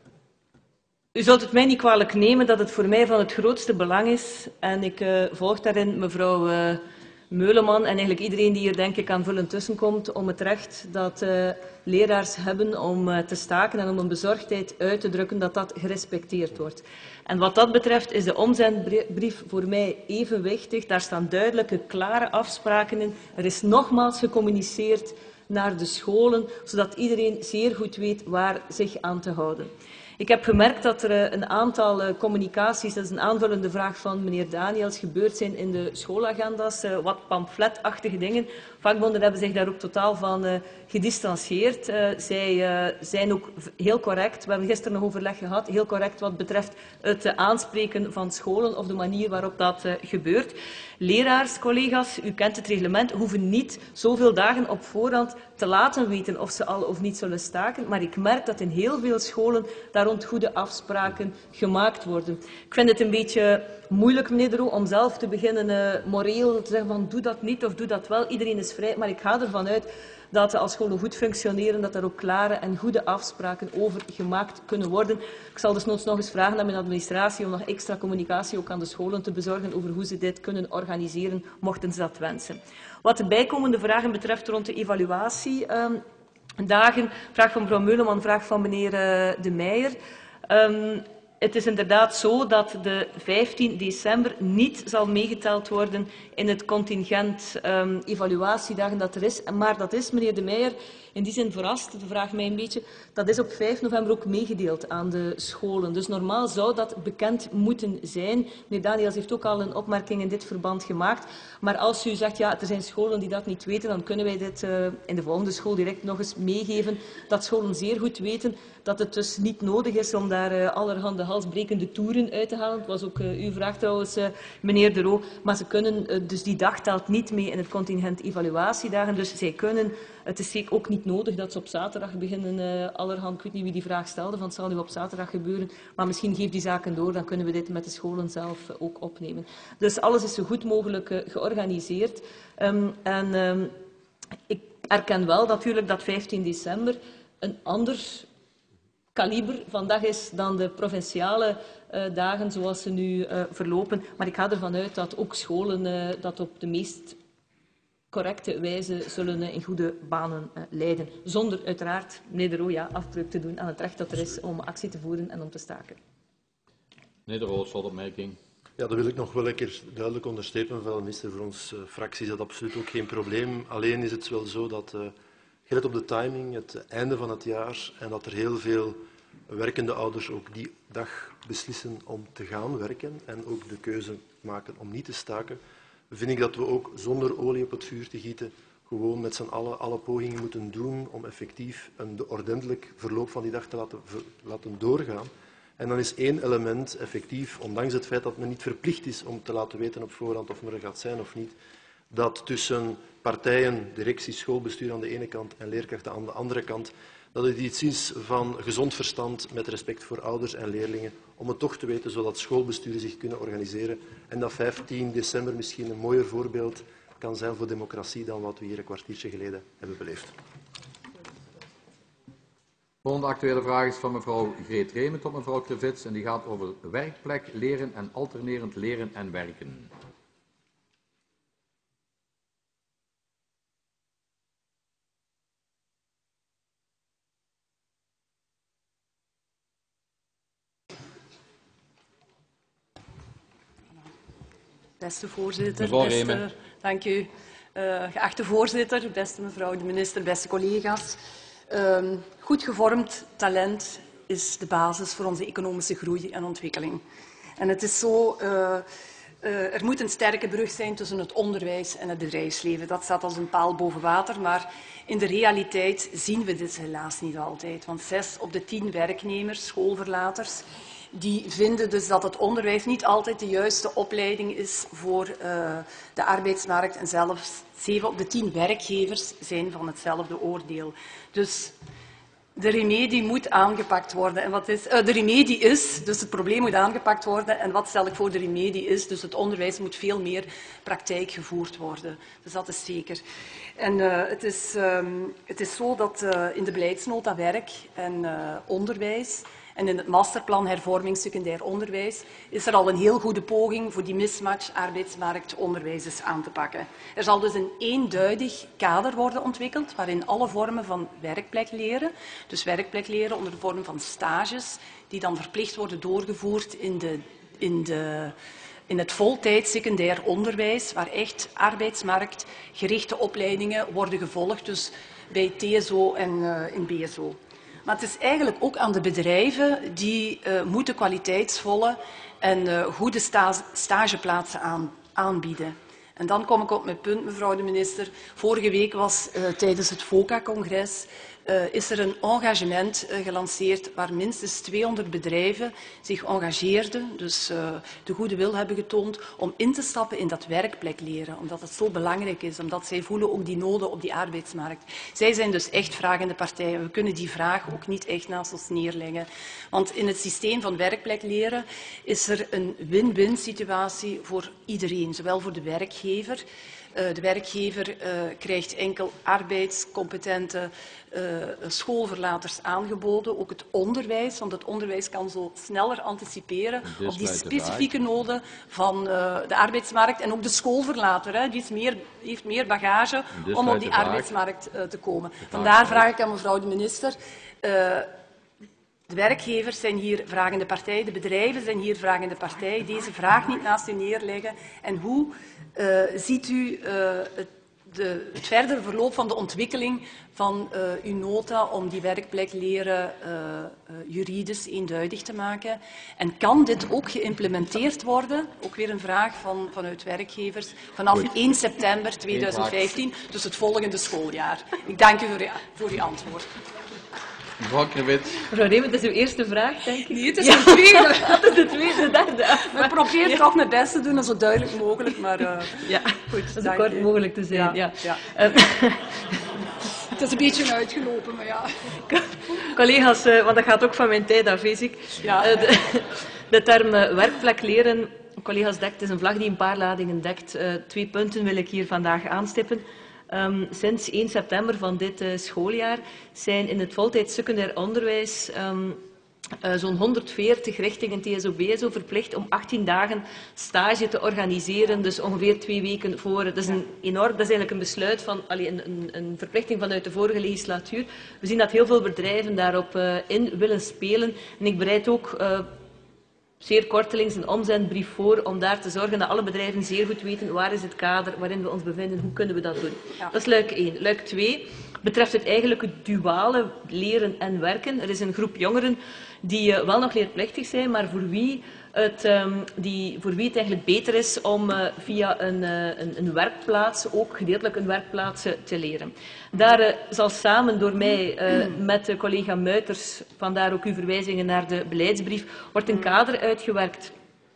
u zult het mij niet kwalijk nemen dat het voor mij van het grootste belang is, en ik uh, volg daarin mevrouw uh, Meuleman en eigenlijk iedereen die hier denk ik aanvullend tussenkomt, om het recht dat uh, leraars hebben om uh, te staken en om een bezorgdheid uit te drukken, dat dat gerespecteerd wordt. En wat dat betreft is de omzendbrief voor mij even wichtig. Daar staan duidelijke, klare afspraken in. Er is nogmaals gecommuniceerd naar de scholen, zodat iedereen zeer goed weet waar zich aan te houden. Ik heb gemerkt dat er uh, een aantal uh, communicaties, dat is een aanvullende vraag van meneer Daniels, gebeurd zijn in de schoolagenda's, uh, wat pamfletachtige dingen. Vakbonden hebben zich daar ook totaal van uh, gedistanceerd. Uh, zij uh, zijn ook heel correct, we hebben gisteren nog overleg gehad, heel correct wat betreft het uh, aanspreken van scholen of de manier waarop dat uh, gebeurt. Leraars, collega's, u kent het reglement, hoeven niet zoveel dagen op voorhand te laten weten of ze al of niet zullen staken. Maar ik merk dat in heel veel scholen daar rond goede afspraken gemaakt worden. Ik vind het een beetje moeilijk, meneer De Roo, om zelf te beginnen uh, moreel te zeggen van doe dat niet of doe dat wel. Iedereen is vrij, maar ik ga ervan uit dat als scholen goed functioneren, dat er ook klare en goede afspraken over gemaakt kunnen worden. Ik zal dus nog eens vragen aan mijn administratie om nog extra communicatie ook aan de scholen te bezorgen over hoe ze dit kunnen organiseren, mochten ze dat wensen. Wat de bijkomende vragen betreft rond de evaluatiedagen, um, vraag van mevrouw Meuleman, vraag van meneer uh, De Meijer. Um, Het is inderdaad zo dat de vijftien december niet zal meegeteld worden in het contingent um, evaluatiedagen dat er is. Maar dat is, meneer De Meijer, in die zin verrast, de vraag mij een beetje, dat is op vijf november ook meegedeeld aan de scholen. Dus normaal zou dat bekend moeten zijn. Meneer Daniels heeft ook al een opmerking in dit verband gemaakt. Maar als u zegt, ja, er zijn scholen die dat niet weten, dan kunnen wij dit uh, in de volgende school direct nog eens meegeven. Dat scholen zeer goed weten dat het dus niet nodig is om daar uh, allerhande halsbrekende toeren uit te halen. Het was ook uh, uw vraag trouwens, uh, meneer De Roo. Maar ze kunnen, uh, dus die dag telt niet mee in het contingent evaluatiedagen. Dus zij kunnen, het is zeker ook niet nodig dat ze op zaterdag beginnen uh, allerhand. Ik weet niet wie die vraag stelde, van het zal nu op zaterdag gebeuren. Maar misschien geef die zaken door, dan kunnen we dit met de scholen zelf uh, ook opnemen. Dus alles is zo goed mogelijk uh, georganiseerd. Um, en um, ik erken wel natuurlijk dat vijftien december een ander kaliber van dag is dan de provinciale uh, dagen zoals ze nu uh, verlopen. Maar ik ga ervan uit dat ook scholen uh, dat op de meest correcte wijze zullen uh, in goede banen uh, leiden. Zonder uiteraard, meneer De Roo, ja, afbreuk te doen aan het recht dat er is om actie te voeren en om te staken. Meneer De Roo, slotopmerking. Ja, dat wil ik nog wel een keer duidelijk onderstrepen, mevrouw de minister. Voor onze uh, fractie is dat absoluut ook geen probleem. Alleen is het wel zo dat uh, gelet op de timing, het einde van het jaar en dat er heel veel werkende ouders ook die dag beslissen om te gaan werken en ook de keuze maken om niet te staken, vind ik dat we ook zonder olie op het vuur te gieten gewoon met z'n allen alle pogingen moeten doen om effectief een ordentelijk verloop van die dag te laten, ver, laten doorgaan. En dan is één element effectief, ondanks het feit dat men niet verplicht is om te laten weten op voorhand of men er gaat zijn of niet, dat tussen partijen, directie, schoolbestuur aan de ene kant en leerkrachten aan de andere kant, dat het iets is van gezond verstand met respect voor ouders en leerlingen, om het toch te weten, zodat schoolbesturen zich kunnen organiseren en dat vijftien december misschien een mooier voorbeeld kan zijn voor democratie dan wat we hier een kwartiertje geleden hebben beleefd. De volgende actuele vraag is van mevrouw Greet Remen tot mevrouw Krevits en die gaat over werkplek, leren en alternerend leren en werken. Beste voorzitter, beste, dank u. Uh, geachte voorzitter, beste mevrouw de minister, beste collega's. Uh, goed gevormd talent is de basis voor onze economische groei en ontwikkeling. En het is zo, uh, uh, er moet een sterke brug zijn tussen het onderwijs en het bedrijfsleven. Dat staat als een paal boven water, maar in de realiteit zien we dit helaas niet altijd. Want zes op de tien werknemers, schoolverlaters, die vinden dus dat het onderwijs niet altijd de juiste opleiding is voor uh, de arbeidsmarkt. En zelfs zeven op de tien werkgevers zijn van hetzelfde oordeel. Dus De remedie moet aangepakt worden. En wat is, uh, de remedie is, dus het probleem moet aangepakt worden. En wat stel ik voor de remedie is? Dus het onderwijs moet veel meer praktijk gevoerd worden. Dus dat is zeker. En uh, het, is, um, het is zo dat uh, in de beleidsnota werk en uh, onderwijs en in het masterplan hervorming secundair onderwijs is er al een heel goede poging voor die mismatch arbeidsmarkt-onderwijs aan te pakken. Er zal dus een eenduidig kader worden ontwikkeld waarin alle vormen van werkplekleren, dus werkplekleren onder de vorm van stages, die dan verplicht worden doorgevoerd in, de, in, de, in het voltijds secundair onderwijs, waar echt arbeidsmarktgerichte opleidingen worden gevolgd, dus bij T S O en uh, in B S O. Maar het is eigenlijk ook aan de bedrijven die uh, moeten kwaliteitsvolle en uh, goede sta stageplaatsen aan, aanbieden. En dan kom ik op mijn punt, mevrouw de minister. Vorige week was uh, tijdens het VOCA-congres uh, is er een engagement uh, gelanceerd waar minstens tweehonderd bedrijven zich engageerden, dus uh, de goede wil hebben getoond om in te stappen in dat werkplekleren, omdat het zo belangrijk is, omdat zij voelen ook die noden op die arbeidsmarkt. Zij zijn dus echt vragende partijen. We kunnen die vraag ook niet echt naast ons neerleggen. Want in het systeem van werkplekleren is er een win-win situatie voor iedereen, zowel voor de werkgever. Uh, de werkgever uh, krijgt enkel arbeidscompetente uh, schoolverlaters aangeboden. Ook het onderwijs, want het onderwijs kan zo sneller anticiperen dus op die specifieke noden van uh, de arbeidsmarkt. En ook de schoolverlater, hè, die is meer, heeft meer bagage dus om op die arbeidsmarkt uh, te komen. Vandaar vraag ik aan mevrouw de minister. Uh, De werkgevers zijn hier vragende partij, de bedrijven zijn hier vragende partij. Deze vraag niet naast u neerleggen. En hoe uh, ziet u uh, het, de, het verdere verloop van de ontwikkeling van uh, uw nota om die werkplekleren uh, uh, juridisch eenduidig te maken? En kan dit ook geïmplementeerd worden? Ook weer een vraag van, vanuit werkgevers vanaf Goed. één september tweeduizend vijftien, dus het volgende schooljaar. Ik dank u voor uw, voor uw antwoord. Mevrouw Knewit. Mevrouw Reeven, dat is uw eerste vraag, denk ik. Nee, het is ja. de tweede. Dat is de tweede, de derde. Ik probeer ja. toch mijn best te doen, zo duidelijk mogelijk, maar uh, ja, goed, zo kort je. mogelijk te zijn. Ja. Ja. Ja. Um. Het is een beetje uitgelopen, maar ja. Collega's, uh, want dat gaat ook van mijn tijd af, vrees ik. Ja. Uh, de, de term uh, werkplekleren, collega's, dekt is een vlag die een paar ladingen dekt. Uh, twee punten wil ik hier vandaag aanstippen. Um, sinds één september van dit uh, schooljaar zijn in het voltijds secundair onderwijs um, uh, zo'n honderdveertig richtingen T S O B S O verplicht om achttien dagen stage te organiseren, dus ongeveer twee weken voor. Dat is, een enorm, dat is eigenlijk een besluit van, allee, een, een, een verplichting vanuit de vorige legislatuur. We zien dat heel veel bedrijven daarop uh, in willen spelen en ik bereid ook uh, zeer kortelings een omzendbrief voor om daar te zorgen dat alle bedrijven zeer goed weten waar is het kader waarin we ons bevinden, hoe kunnen we dat doen. Ja. Dat is luik één. Luik twee betreft het eigenlijk het duale leren en werken. Er is een groep jongeren die uh, wel nog leerplichtig zijn, maar voor wie het, um, die, voor wie het eigenlijk beter is om uh, via een, uh, een, een werkplaats, ook gedeeltelijk een werkplaats, uh, te leren. Daar uh, zal samen door mij uh, met uh, collega Muiters, vandaar ook uw verwijzingen naar de beleidsbrief, wordt een kader uitgewerkt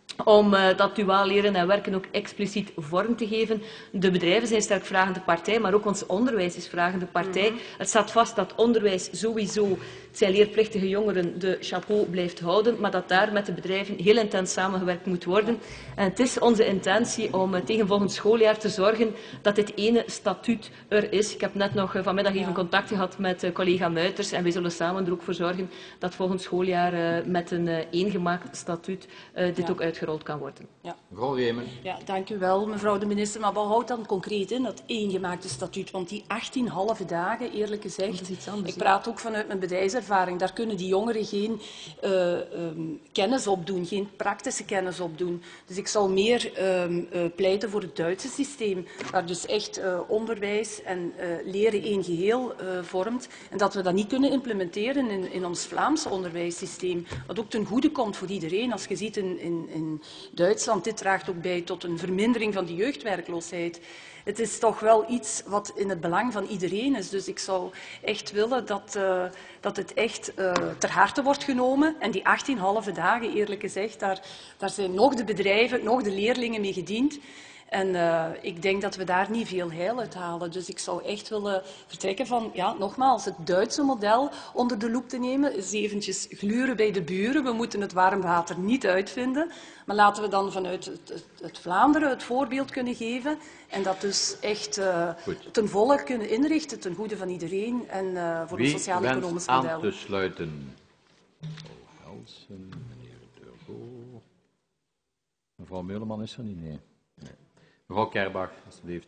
om uh, dat duaal leren en werken ook expliciet vorm te geven. De bedrijven zijn sterk vragende partij, maar ook ons onderwijs is vragende partij. Mm-hmm. Het staat vast dat onderwijs sowieso, het zijn leerplichtige jongeren, de chapeau blijft houden, maar dat daar met de bedrijven heel intens samengewerkt moet worden. En het is onze intentie om uh, tegen volgend schooljaar te zorgen dat dit ene statuut er is. Ik heb net nog uh, vanmiddag even contact gehad met uh, collega Muiters en wij zullen samen er ook voor zorgen dat volgend schooljaar uh, met een uh, eengemaakt statuut uh, dit ja. ook uitgerold kan worden. Ja. Mevrouw Reemen. Ja, dank u wel, mevrouw de minister. Maar wat houdt dan concreet in, dat eengemaakte statuut? Want die achttien halve dagen, eerlijk gezegd, iets anders, ik praat ook vanuit mijn bedrijfservaring, daar kunnen die jongeren geen uh, um, kennis opdoen, geen praktische kennis opdoen. Dus ik zal meer um, uh, pleiten voor het Duitse systeem, waar dus echt uh, onderwijs en uh, leren één geheel uh, vormt. En dat we dat niet kunnen implementeren in, in ons Vlaamse onderwijssysteem, wat ook ten goede komt voor iedereen. Als je ziet in, in, in Duitsland, dit draagt ook bij tot een vermindering van de jeugdwerkloosheid. Het is toch wel iets wat in het belang van iedereen is. Dus ik zou echt willen dat, uh, dat het echt uh, ter harte wordt genomen. En die achttien halve dagen, eerlijk gezegd, daar, daar zijn nog de bedrijven, nog de leerlingen mee gediend. En uh, ik denk dat we daar niet veel heil uit halen. Dus ik zou echt willen vertrekken van, ja, nogmaals, het Duitse model onder de loep te nemen. Eens eventjes gluren bij de buren. We moeten het warm water niet uitvinden. Maar laten we dan vanuit het, het, het Vlaanderen het voorbeeld kunnen geven. En dat dus echt uh, ten volle kunnen inrichten, ten goede van iedereen. En uh, voor een sociaal-economisch model. Wie wenst aan te sluiten? Mevrouw Helsen, meneer Durgo. Mevrouw Meuleman is er niet, nee. nee. Mevrouw Kerbach, alstublieft.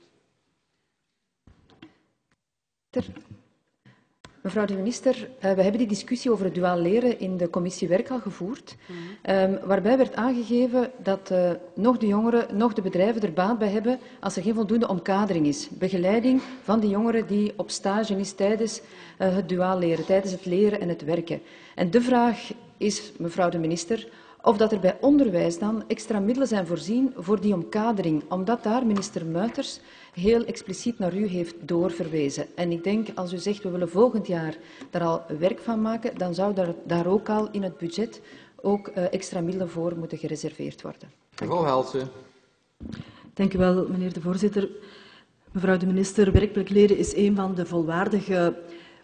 Mevrouw de minister, uh, we hebben die discussie over het duaal leren in de commissie Werk al gevoerd, mm-hmm. um, waarbij werd aangegeven dat uh, nog de jongeren, nog de bedrijven er baat bij hebben als er geen voldoende omkadering is. Begeleiding van die jongeren die op stage is tijdens uh, het duaal leren, tijdens het leren en het werken. En de vraag is, mevrouw de minister, of dat er bij onderwijs dan extra middelen zijn voorzien voor die omkadering, omdat daar minister Muiters heel expliciet naar u heeft doorverwezen. En ik denk, als u zegt, we willen volgend jaar daar al werk van maken, dan zou daar, daar ook al in het budget ook uh, extra middelen voor moeten gereserveerd worden. Mevrouw Helsen. Dank u wel, meneer de voorzitter. Mevrouw de minister, werkplek leren is een van de volwaardige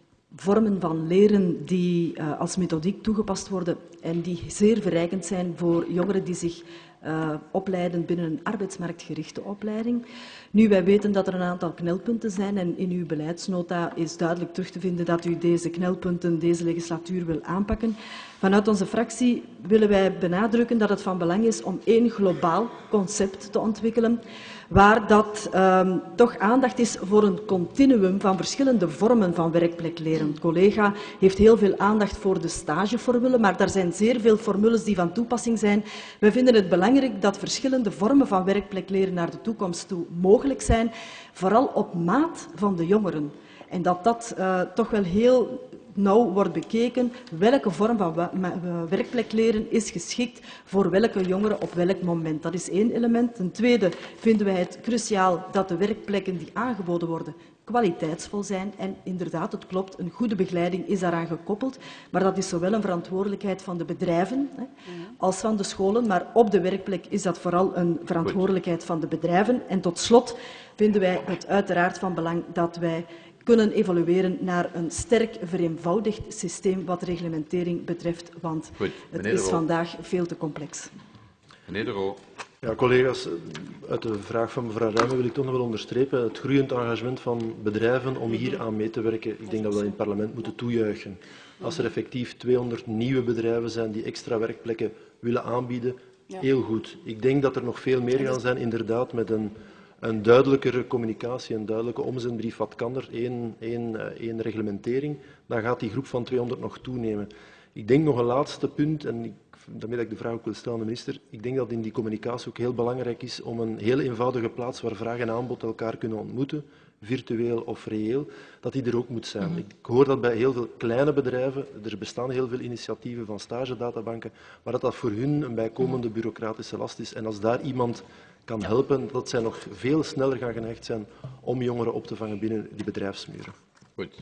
vormen van leren die uh, als methodiek toegepast worden en die zeer verrijkend zijn voor jongeren die zich uh, opleiden binnen een arbeidsmarktgerichte opleiding. Nu, wij weten dat er een aantal knelpunten zijn en in uw beleidsnota is duidelijk terug te vinden dat u deze knelpunten deze legislatuur wil aanpakken. Vanuit onze fractie willen wij benadrukken dat het van belang is om één globaal concept te ontwikkelen, waar dat um, toch aandacht is voor een continuum van verschillende vormen van werkplekleren. Een collega heeft heel veel aandacht voor de stageformule, maar er zijn zeer veel formules die van toepassing zijn. Wij vinden het belangrijk dat verschillende vormen van werkplekleren naar de toekomst toe mogelijk zijn, vooral op maat van de jongeren. En dat dat uh, toch wel heel nauw wordt bekeken welke vorm van werkplekleren is geschikt voor welke jongeren op welk moment. Dat is één element. Ten tweede vinden wij het cruciaal dat de werkplekken die aangeboden worden kwaliteitsvol zijn. En inderdaad, het klopt, een goede begeleiding is daaraan gekoppeld. Maar dat is zowel een verantwoordelijkheid van de bedrijven hè, als van de scholen. Maar op de werkplek is dat vooral een verantwoordelijkheid van de bedrijven. En tot slot vinden wij het uiteraard van belang dat wij kunnen evolueren naar een sterk vereenvoudigd systeem wat reglementering betreft, want Goed, het is vandaag veel te complex. Meneer De Roo. Ja, collega's, uit de vraag van mevrouw Ruijmen wil ik toch nog wel onderstrepen het groeiend engagement van bedrijven om hier aan mee te werken. Ik denk dat we dat in het parlement moeten toejuichen. Als er effectief tweehonderd nieuwe bedrijven zijn die extra werkplekken willen aanbieden, ja. heel goed. Ik denk dat er nog veel meer gaan zijn, inderdaad, met een Een duidelijkere communicatie, een duidelijke omzendbrief. Wat kan er? Eén, één, één reglementering. Dan gaat die groep van tweehonderd nog toenemen. Ik denk nog een laatste punt, en ik, daarmee dat ik de vraag ook wil stellen aan de minister. Ik denk dat in die communicatie ook heel belangrijk is om een heel eenvoudige plaats waar vraag en aanbod elkaar kunnen ontmoeten, virtueel of reëel, dat die er ook moet zijn. Mm-hmm. Ik hoor dat bij heel veel kleine bedrijven, er bestaan heel veel initiatieven van stagedatabanken, maar dat dat voor hun een bijkomende bureaucratische last is. En als daar iemand kan helpen, dat zij nog veel sneller gaan geneigd zijn om jongeren op te vangen binnen die bedrijfsmuren. Goed.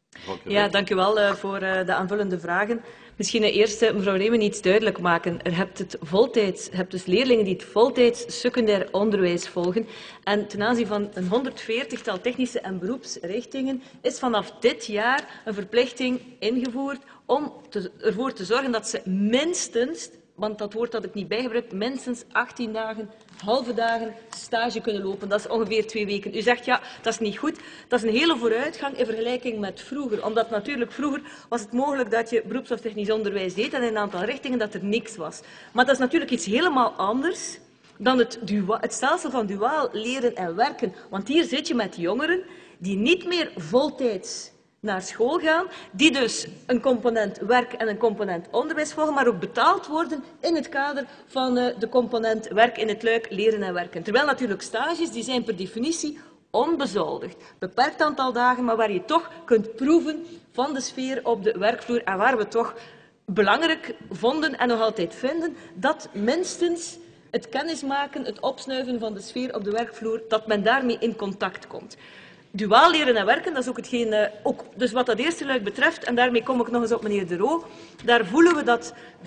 Ja, dank u wel uh, voor uh, de aanvullende vragen. Misschien eerst, uh, mevrouw Reemen, iets duidelijk maken. Er hebt het voltijds, hebt dus leerlingen die het voltijds secundair onderwijs volgen. En ten aanzien van een honderdveertigtal technische en beroepsrichtingen is vanaf dit jaar een verplichting ingevoerd om te, ervoor te zorgen dat ze minstens, want dat woord had ik niet bijgebruikt, minstens achttien dagen, halve dagen stage kunnen lopen. Dat is ongeveer twee weken. U zegt, ja, dat is niet goed. Dat is een hele vooruitgang in vergelijking met vroeger. Omdat natuurlijk vroeger was het mogelijk dat je beroeps- of technisch onderwijs deed en in een aantal richtingen dat er niks was. Maar dat is natuurlijk iets helemaal anders dan het, het stelsel van duaal leren en werken. Want hier zit je met jongeren die niet meer voltijds naar school gaan, die dus een component werk en een component onderwijs volgen, maar ook betaald worden in het kader van uh, de component werk in het luik leren en werken. Terwijl natuurlijk stages, die zijn per definitie onbezoldigd. Beperkt aantal dagen, maar waar je toch kunt proeven van de sfeer op de werkvloer en waar we toch belangrijk vonden en nog altijd vinden, dat minstens het kennismaken, het opsnuiven van de sfeer op de werkvloer, dat men daarmee in contact komt. Duaal leren en werken, dat is ook hetgeen, uh, ook, dus wat dat eerste luik betreft, en daarmee kom ik nog eens op meneer De Roo, daar voelen we dat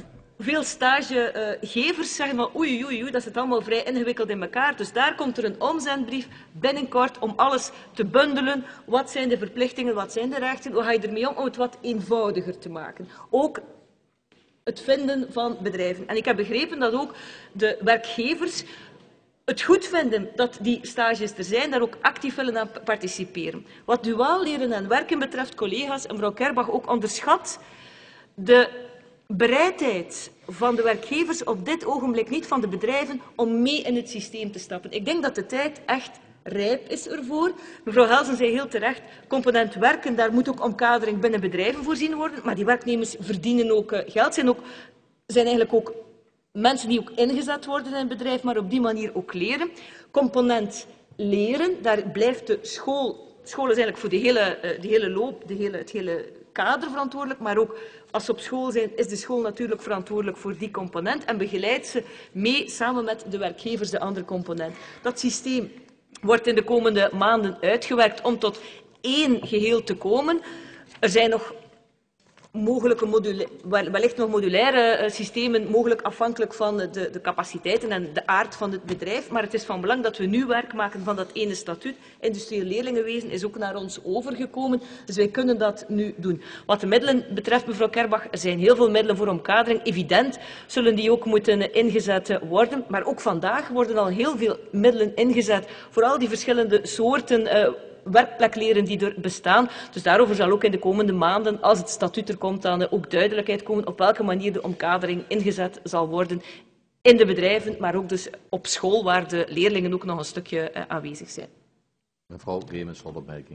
veel stagegevers zeggen van oei, oei, oei, dat zit allemaal vrij ingewikkeld in elkaar. Dus daar komt er een omzendbrief binnenkort om alles te bundelen. Wat zijn de verplichtingen, wat zijn de rechten, hoe ga je ermee om om het wat eenvoudiger te maken. Ook het vinden van bedrijven. En ik heb begrepen dat ook de werkgevers het goed vinden dat die stages er zijn, daar ook actief willen aan participeren. Wat duaal leren en werken betreft, collega's, en mevrouw Kerbach ook onderschat, de bereidheid van de werkgevers op dit ogenblik niet van de bedrijven om mee in het systeem te stappen. Ik denk dat de tijd echt rijp is ervoor. Mevrouw Helsen zei heel terecht, component werken, daar moet ook omkadering binnen bedrijven voorzien worden, maar die werknemers verdienen ook uh, geld, zijn, ook, zijn eigenlijk ook mensen die ook ingezet worden in het bedrijf, maar op die manier ook leren. Component leren, daar blijft de school, school is eigenlijk voor de hele, uh, de hele loop, de hele, het hele kader verantwoordelijk, maar ook als ze op school zijn, is de school natuurlijk verantwoordelijk voor die component en begeleidt ze mee samen met de werkgevers de andere component. Dat systeem wordt in de komende maanden uitgewerkt om tot één geheel te komen. Er zijn nog mogelijke modula- wellicht nog modulaire systemen, mogelijk afhankelijk van de, de capaciteiten en de aard van het bedrijf. Maar het is van belang dat we nu werk maken van dat ene statuut. Industrieel leerlingenwezen is ook naar ons overgekomen, dus wij kunnen dat nu doen. Wat de middelen betreft, mevrouw Kerbach, er zijn heel veel middelen voor omkadering. Evident zullen die ook moeten ingezet worden. Maar ook vandaag worden al heel veel middelen ingezet voor al die verschillende soorten uh, werkplekleren die er bestaan. Dus daarover zal ook in de komende maanden, als het statuut er komt, dan ook duidelijkheid komen op welke manier de omkadering ingezet zal worden in de bedrijven, maar ook dus op school, waar de leerlingen ook nog een stukje uh, aanwezig zijn. Mevrouw Bremens, voor de opmerking.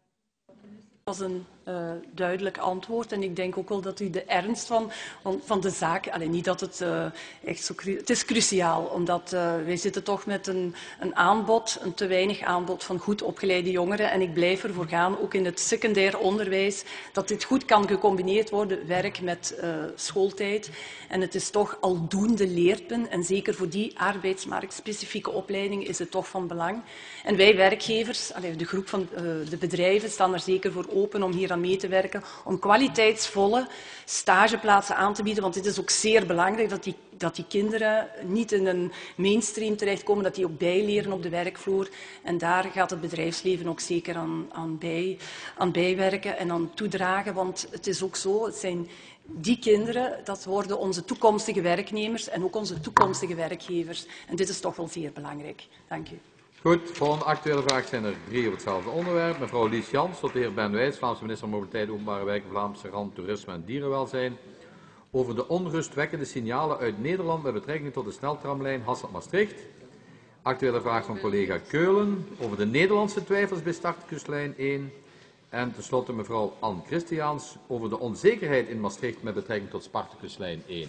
Dat was een uh, duidelijk antwoord en ik denk ook wel dat u de ernst van, van de zaak, alleen niet dat het uh, echt zo, het is cruciaal, omdat uh, wij zitten toch met een, een aanbod, een te weinig aanbod van goed opgeleide jongeren en ik blijf ervoor gaan, ook in het secundair onderwijs, dat dit goed kan gecombineerd worden, werk met uh, schooltijd. En het is toch aldoende leerpen en zeker voor die arbeidsmarktspecifieke opleiding is het toch van belang. En wij werkgevers, allee, de groep van uh, de bedrijven, staan er zeker voor open om hier aan mee te werken, om kwaliteitsvolle stageplaatsen aan te bieden, want het is ook zeer belangrijk dat die, dat die kinderen niet in een mainstream terechtkomen, dat die ook bijleren op de werkvloer. En daar gaat het bedrijfsleven ook zeker aan, aan, bij, aan bijwerken en aan toedragen, want het is ook zo, het zijn die kinderen, dat worden onze toekomstige werknemers en ook onze toekomstige werkgevers. En dit is toch wel zeer belangrijk. Dank u. Goed, voor een actuele vraag zijn er drie op hetzelfde onderwerp. Mevrouw Lies Jans tot de heer Ben Wijs, Vlaamse minister van Mobiliteit, Openbare Werken, Vlaamse Rand, Toerisme en Dierenwelzijn. Over de onrustwekkende signalen uit Nederland met betrekking tot de sneltramlijn Hasselt-Maastricht. Actuele vraag van collega Keulen over de Nederlandse twijfels bij Spartakuslijn één. En tenslotte mevrouw Anne Christiaans over de onzekerheid in Maastricht met betrekking tot Spartakuslijn één.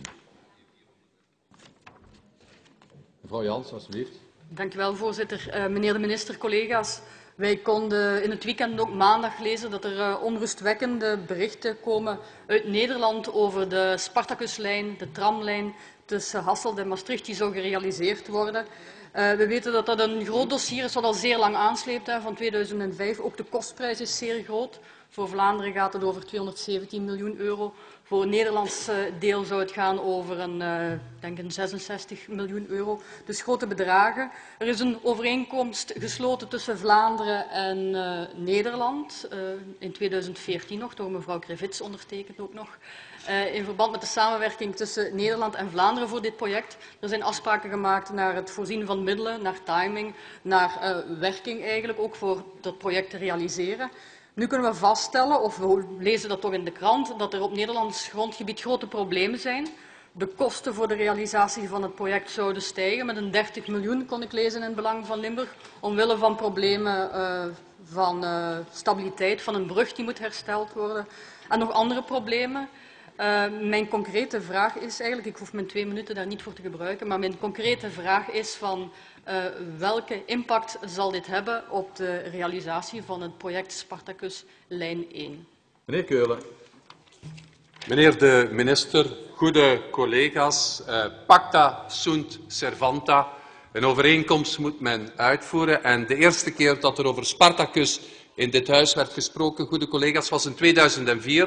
Mevrouw Jans, alstublieft. Dank u wel, voorzitter. Uh, meneer de minister, collega's. Wij konden in het weekend ook maandag lezen dat er uh, onrustwekkende berichten komen uit Nederland over de Spartakuslijn, de tramlijn tussen Hasselt en Maastricht, die zou gerealiseerd worden. Uh, we weten dat dat een groot dossier is wat al zeer lang aansleept, hè, van tweeduizend vijf. Ook de kostprijs is zeer groot. Voor Vlaanderen gaat het over tweehonderdzeventien miljoen euro. Voor het Nederlands deel zou het gaan over een, uh, denk een zesenzestig miljoen euro. Dus grote bedragen. Er is een overeenkomst gesloten tussen Vlaanderen en uh, Nederland. Uh, in tweeduizend veertien nog, door mevrouw Krevits ondertekend ook nog. Uh, in verband met de samenwerking tussen Nederland en Vlaanderen voor dit project. Er zijn afspraken gemaakt naar het voorzien van middelen, naar timing, naar uh, werking eigenlijk ook voor dat project te realiseren. Nu kunnen we vaststellen, of we lezen dat toch in de krant, dat er op Nederlands grondgebied grote problemen zijn. De kosten voor de realisatie van het project zouden stijgen met een dertig miljoen, kon ik lezen in het Belang van Limburg, omwille van problemen uh, van uh, stabiliteit van een brug die moet hersteld worden en nog andere problemen. Uh, mijn concrete vraag is eigenlijk, ik hoef mijn twee minuten daar niet voor te gebruiken, maar mijn concrete vraag is van uh, welke impact zal dit hebben op de realisatie van het project Spartacus lijn één? Meneer Keulen. Meneer de minister, goede collega's, uh, pacta sunt servanta. Een overeenkomst moet men uitvoeren en de eerste keer dat er over Spartacus in dit huis werd gesproken, goede collega's, was in tweeduizend vier.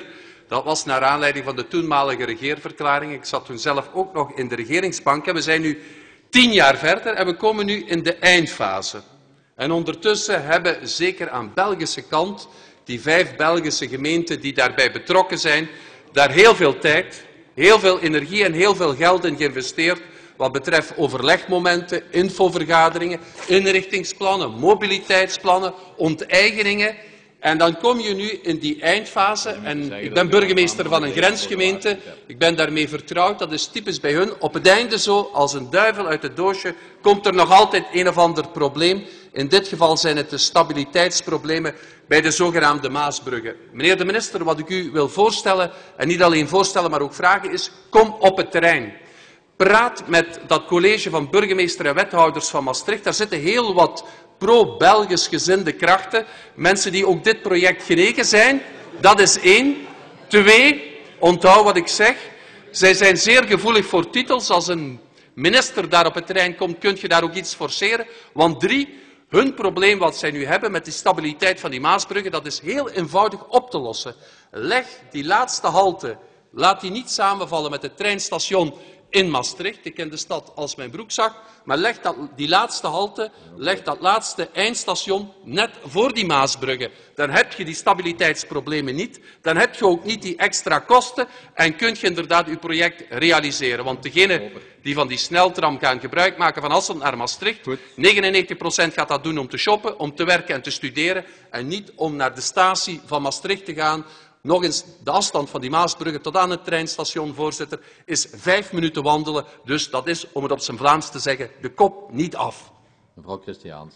Dat was naar aanleiding van de toenmalige regeerverklaring. Ik zat toen zelf ook nog in de regeringsbank. En we zijn nu tien jaar verder en we komen nu in de eindfase. En ondertussen hebben zeker aan Belgische kant die vijf Belgische gemeenten die daarbij betrokken zijn, daar heel veel tijd, heel veel energie en heel veel geld in geïnvesteerd wat betreft overlegmomenten, infovergaderingen, inrichtingsplannen, mobiliteitsplannen, onteigeningen. En dan kom je nu in die eindfase, en ik ben burgemeester van een grensgemeente, ik ben daarmee vertrouwd, dat is typisch bij hun. Op het einde zo, als een duivel uit het doosje, komt er nog altijd een of ander probleem. In dit geval zijn het de stabiliteitsproblemen bij de zogenaamde Maasbruggen. Meneer de minister, wat ik u wil voorstellen, en niet alleen voorstellen, maar ook vragen, is kom op het terrein. Praat met dat college van burgemeester en wethouders van Maastricht. Daar zitten heel wat pro-Belgisch gezinde krachten. Mensen die ook dit project genegen zijn. Dat is één. Twee, onthoud wat ik zeg. Zij zijn zeer gevoelig voor titels. Als een minister daar op het terrein komt, kun je daar ook iets forceren. Want drie, hun probleem wat zij nu hebben met de stabiliteit van die Maasbruggen, dat is heel eenvoudig op te lossen. Leg die laatste halte, laat die niet samenvallen met het treinstation in Maastricht. Ik ken de stad als mijn broekzak. Maar leg dat, die laatste halte, leg dat laatste eindstation net voor die Maasbruggen. Dan heb je die stabiliteitsproblemen niet. Dan heb je ook niet die extra kosten en kun je inderdaad je project realiseren. Want degenen die van die sneltram gaan gebruik maken van Hasselt naar Maastricht, negenennegentig procent gaat dat doen om te shoppen, om te werken en te studeren en niet om naar de statie van Maastricht te gaan. Nog eens, de afstand van die Maasbruggen tot aan het treinstation, voorzitter, is vijf minuten wandelen. Dus dat is, om het op zijn Vlaams te zeggen, de kop niet af. Mevrouw Christiaans.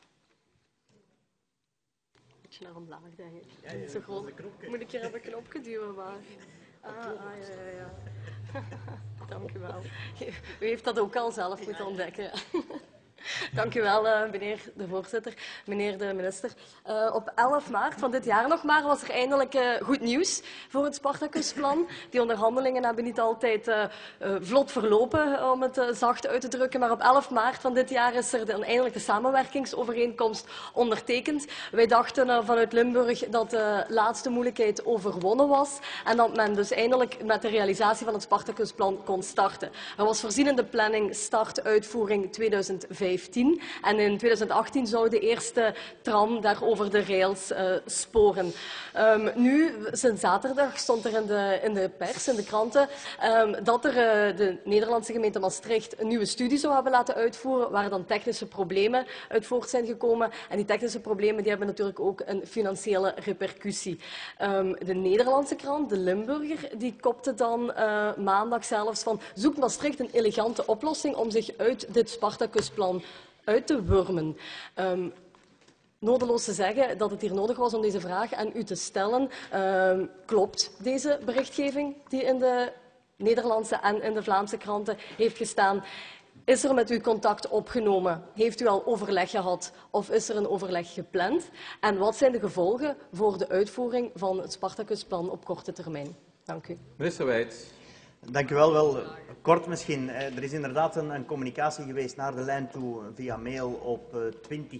Beetje naar omlaag, denk ik. Ja, niet zo groot. Moet ik hier op een knopje duwen, maar... Ah, ah ja, ja, ja. Dank u wel. U heeft dat ook al zelf moeten ontdekken. Dank u wel, uh, meneer de voorzitter, meneer de minister. Uh, op elf maart van dit jaar nog maar was er eindelijk uh, goed nieuws voor het Spartacusplan. Die onderhandelingen hebben niet altijd uh, uh, vlot verlopen, om het uh, zacht uit te drukken. Maar op elf maart van dit jaar is er dan eindelijk de samenwerkingsovereenkomst ondertekend. Wij dachten uh, vanuit Limburg dat de laatste moeilijkheid overwonnen was en dat men dus eindelijk met de realisatie van het Spartacusplan kon starten. Er was voorzien in de planning start-uitvoering tweeduizend vijftien. En in tweeduizend achttien zou de eerste tram daar over de rails uh, sporen. Um, nu, sinds zaterdag stond er in de, in de pers, in de kranten, um, dat er uh, de Nederlandse gemeente Maastricht een nieuwe studie zou hebben laten uitvoeren, waar dan technische problemen uit voort zijn gekomen. En die technische problemen die hebben natuurlijk ook een financiële repercussie. Um, de Nederlandse krant, de Limburger, die kopte dan uh, maandag zelfs van zoekt Maastricht een elegante oplossing om zich uit dit Spartacusplan uit te wurmen. Um, nodeloos te zeggen dat het hier nodig was om deze vraag aan u te stellen. Um, klopt deze berichtgeving die in de Nederlandse en in de Vlaamse kranten heeft gestaan? Is er met u contact opgenomen? Heeft u al overleg gehad of is er een overleg gepland? En wat zijn de gevolgen voor de uitvoering van het Spartacusplan op korte termijn? Dank u. Minister Wijts. Dank u wel. Wel kort misschien. Er is inderdaad een, een communicatie geweest naar de lijn toe via mail op twintig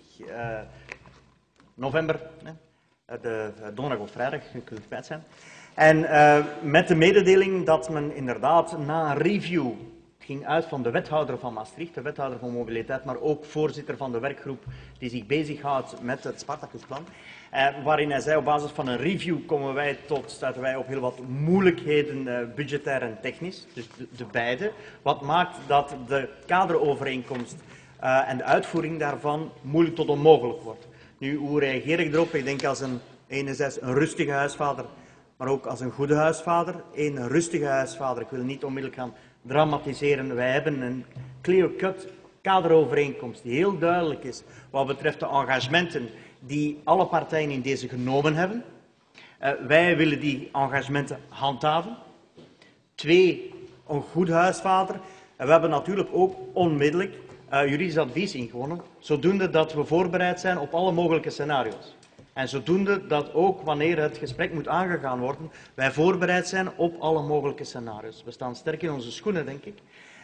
november. De donderdag of vrijdag, ik wil het kwijt zijn. En uh, met de mededeling dat men inderdaad na een review ging uit van de wethouder van Maastricht, de wethouder van mobiliteit, maar ook voorzitter van de werkgroep die zich bezighoudt met het Spartacusplan. Eh, waarin hij zei, op basis van een review komen wij tot, stuiten wij op heel wat moeilijkheden, eh, budgetair en technisch, dus de, de beide. Wat maakt dat de kaderovereenkomst uh, en de uitvoering daarvan moeilijk tot onmogelijk wordt. Nu, hoe reageer ik erop? Ik denk als een, enerzijds een rustige huisvader, maar ook als een goede huisvader. Een rustige huisvader, ik wil niet onmiddellijk gaan dramatiseren. Wij hebben een clear-cut kaderovereenkomst die heel duidelijk is wat betreft de engagementen die alle partijen in deze genomen hebben. Uh, wij willen die engagementen handhaven. Twee, een goed huisvader. En we hebben natuurlijk ook onmiddellijk uh, juridisch advies ingewonnen, zodoende dat we voorbereid zijn op alle mogelijke scenario's. En zodoende dat ook wanneer het gesprek moet aangegaan worden, wij voorbereid zijn op alle mogelijke scenario's. We staan sterk in onze schoenen, denk ik.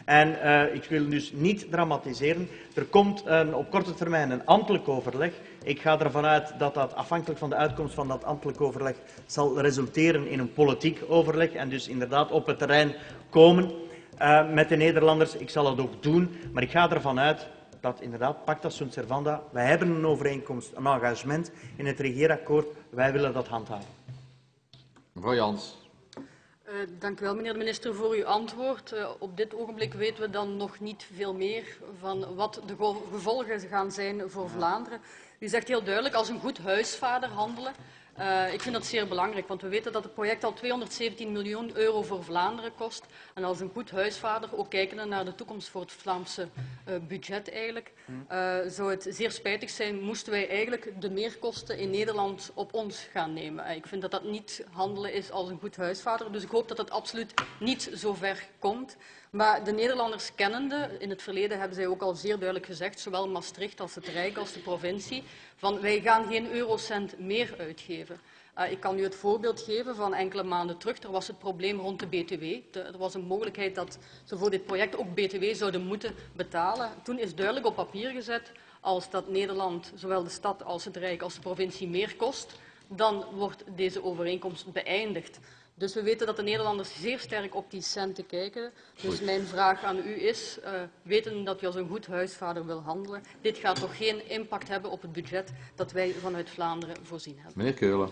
En uh, ik wil dus niet dramatiseren. Er komt een, op korte termijn een ambtelijk overleg. Ik ga ervan uit dat dat afhankelijk van de uitkomst van dat ambtelijk overleg zal resulteren in een politiek overleg en dus inderdaad op het terrein komen uh, met de Nederlanders. Ik zal het ook doen, maar ik ga ervan uit dat inderdaad pacta sunt servanda. Wij hebben een overeenkomst, een engagement in het regeerakkoord. Wij willen dat handhaven. Mevrouw Jans. Uh, dank u wel, meneer de minister, voor uw antwoord. Uh, op dit ogenblik weten we dan nog niet veel meer van wat de gevolgen gaan zijn voor Vlaanderen. U zegt heel duidelijk, als een goed huisvader handelen. Uh, ik vind dat zeer belangrijk, want we weten dat het project al tweehonderdzeventien miljoen euro voor Vlaanderen kost. En als een goed huisvader, ook kijkende naar de toekomst voor het Vlaamse uh, budget eigenlijk, uh, zou het zeer spijtig zijn, moesten wij eigenlijk de meerkosten in Nederland op ons gaan nemen. Uh, ik vind dat dat niet handelen is als een goed huisvader, dus ik hoop dat het absoluut niet zo ver komt. Maar de Nederlanders kennende, in het verleden hebben zij ook al zeer duidelijk gezegd, zowel Maastricht als het Rijk als de provincie, van wij gaan geen eurocent meer uitgeven. Uh, ik kan u het voorbeeld geven van enkele maanden terug. Er was het probleem rond de B T W. De, er was een mogelijkheid dat ze voor dit project ook B T W zouden moeten betalen. Toen is duidelijk op papier gezet, als dat Nederland, zowel de stad als het Rijk als de provincie meer kost, dan wordt deze overeenkomst beëindigd. Dus we weten dat de Nederlanders zeer sterk op die centen kijken. Dus mijn vraag aan u is, uh, weten dat u als een goed huisvader wil handelen, dit gaat toch geen impact hebben op het budget dat wij vanuit Vlaanderen voorzien hebben. Meneer Keulen.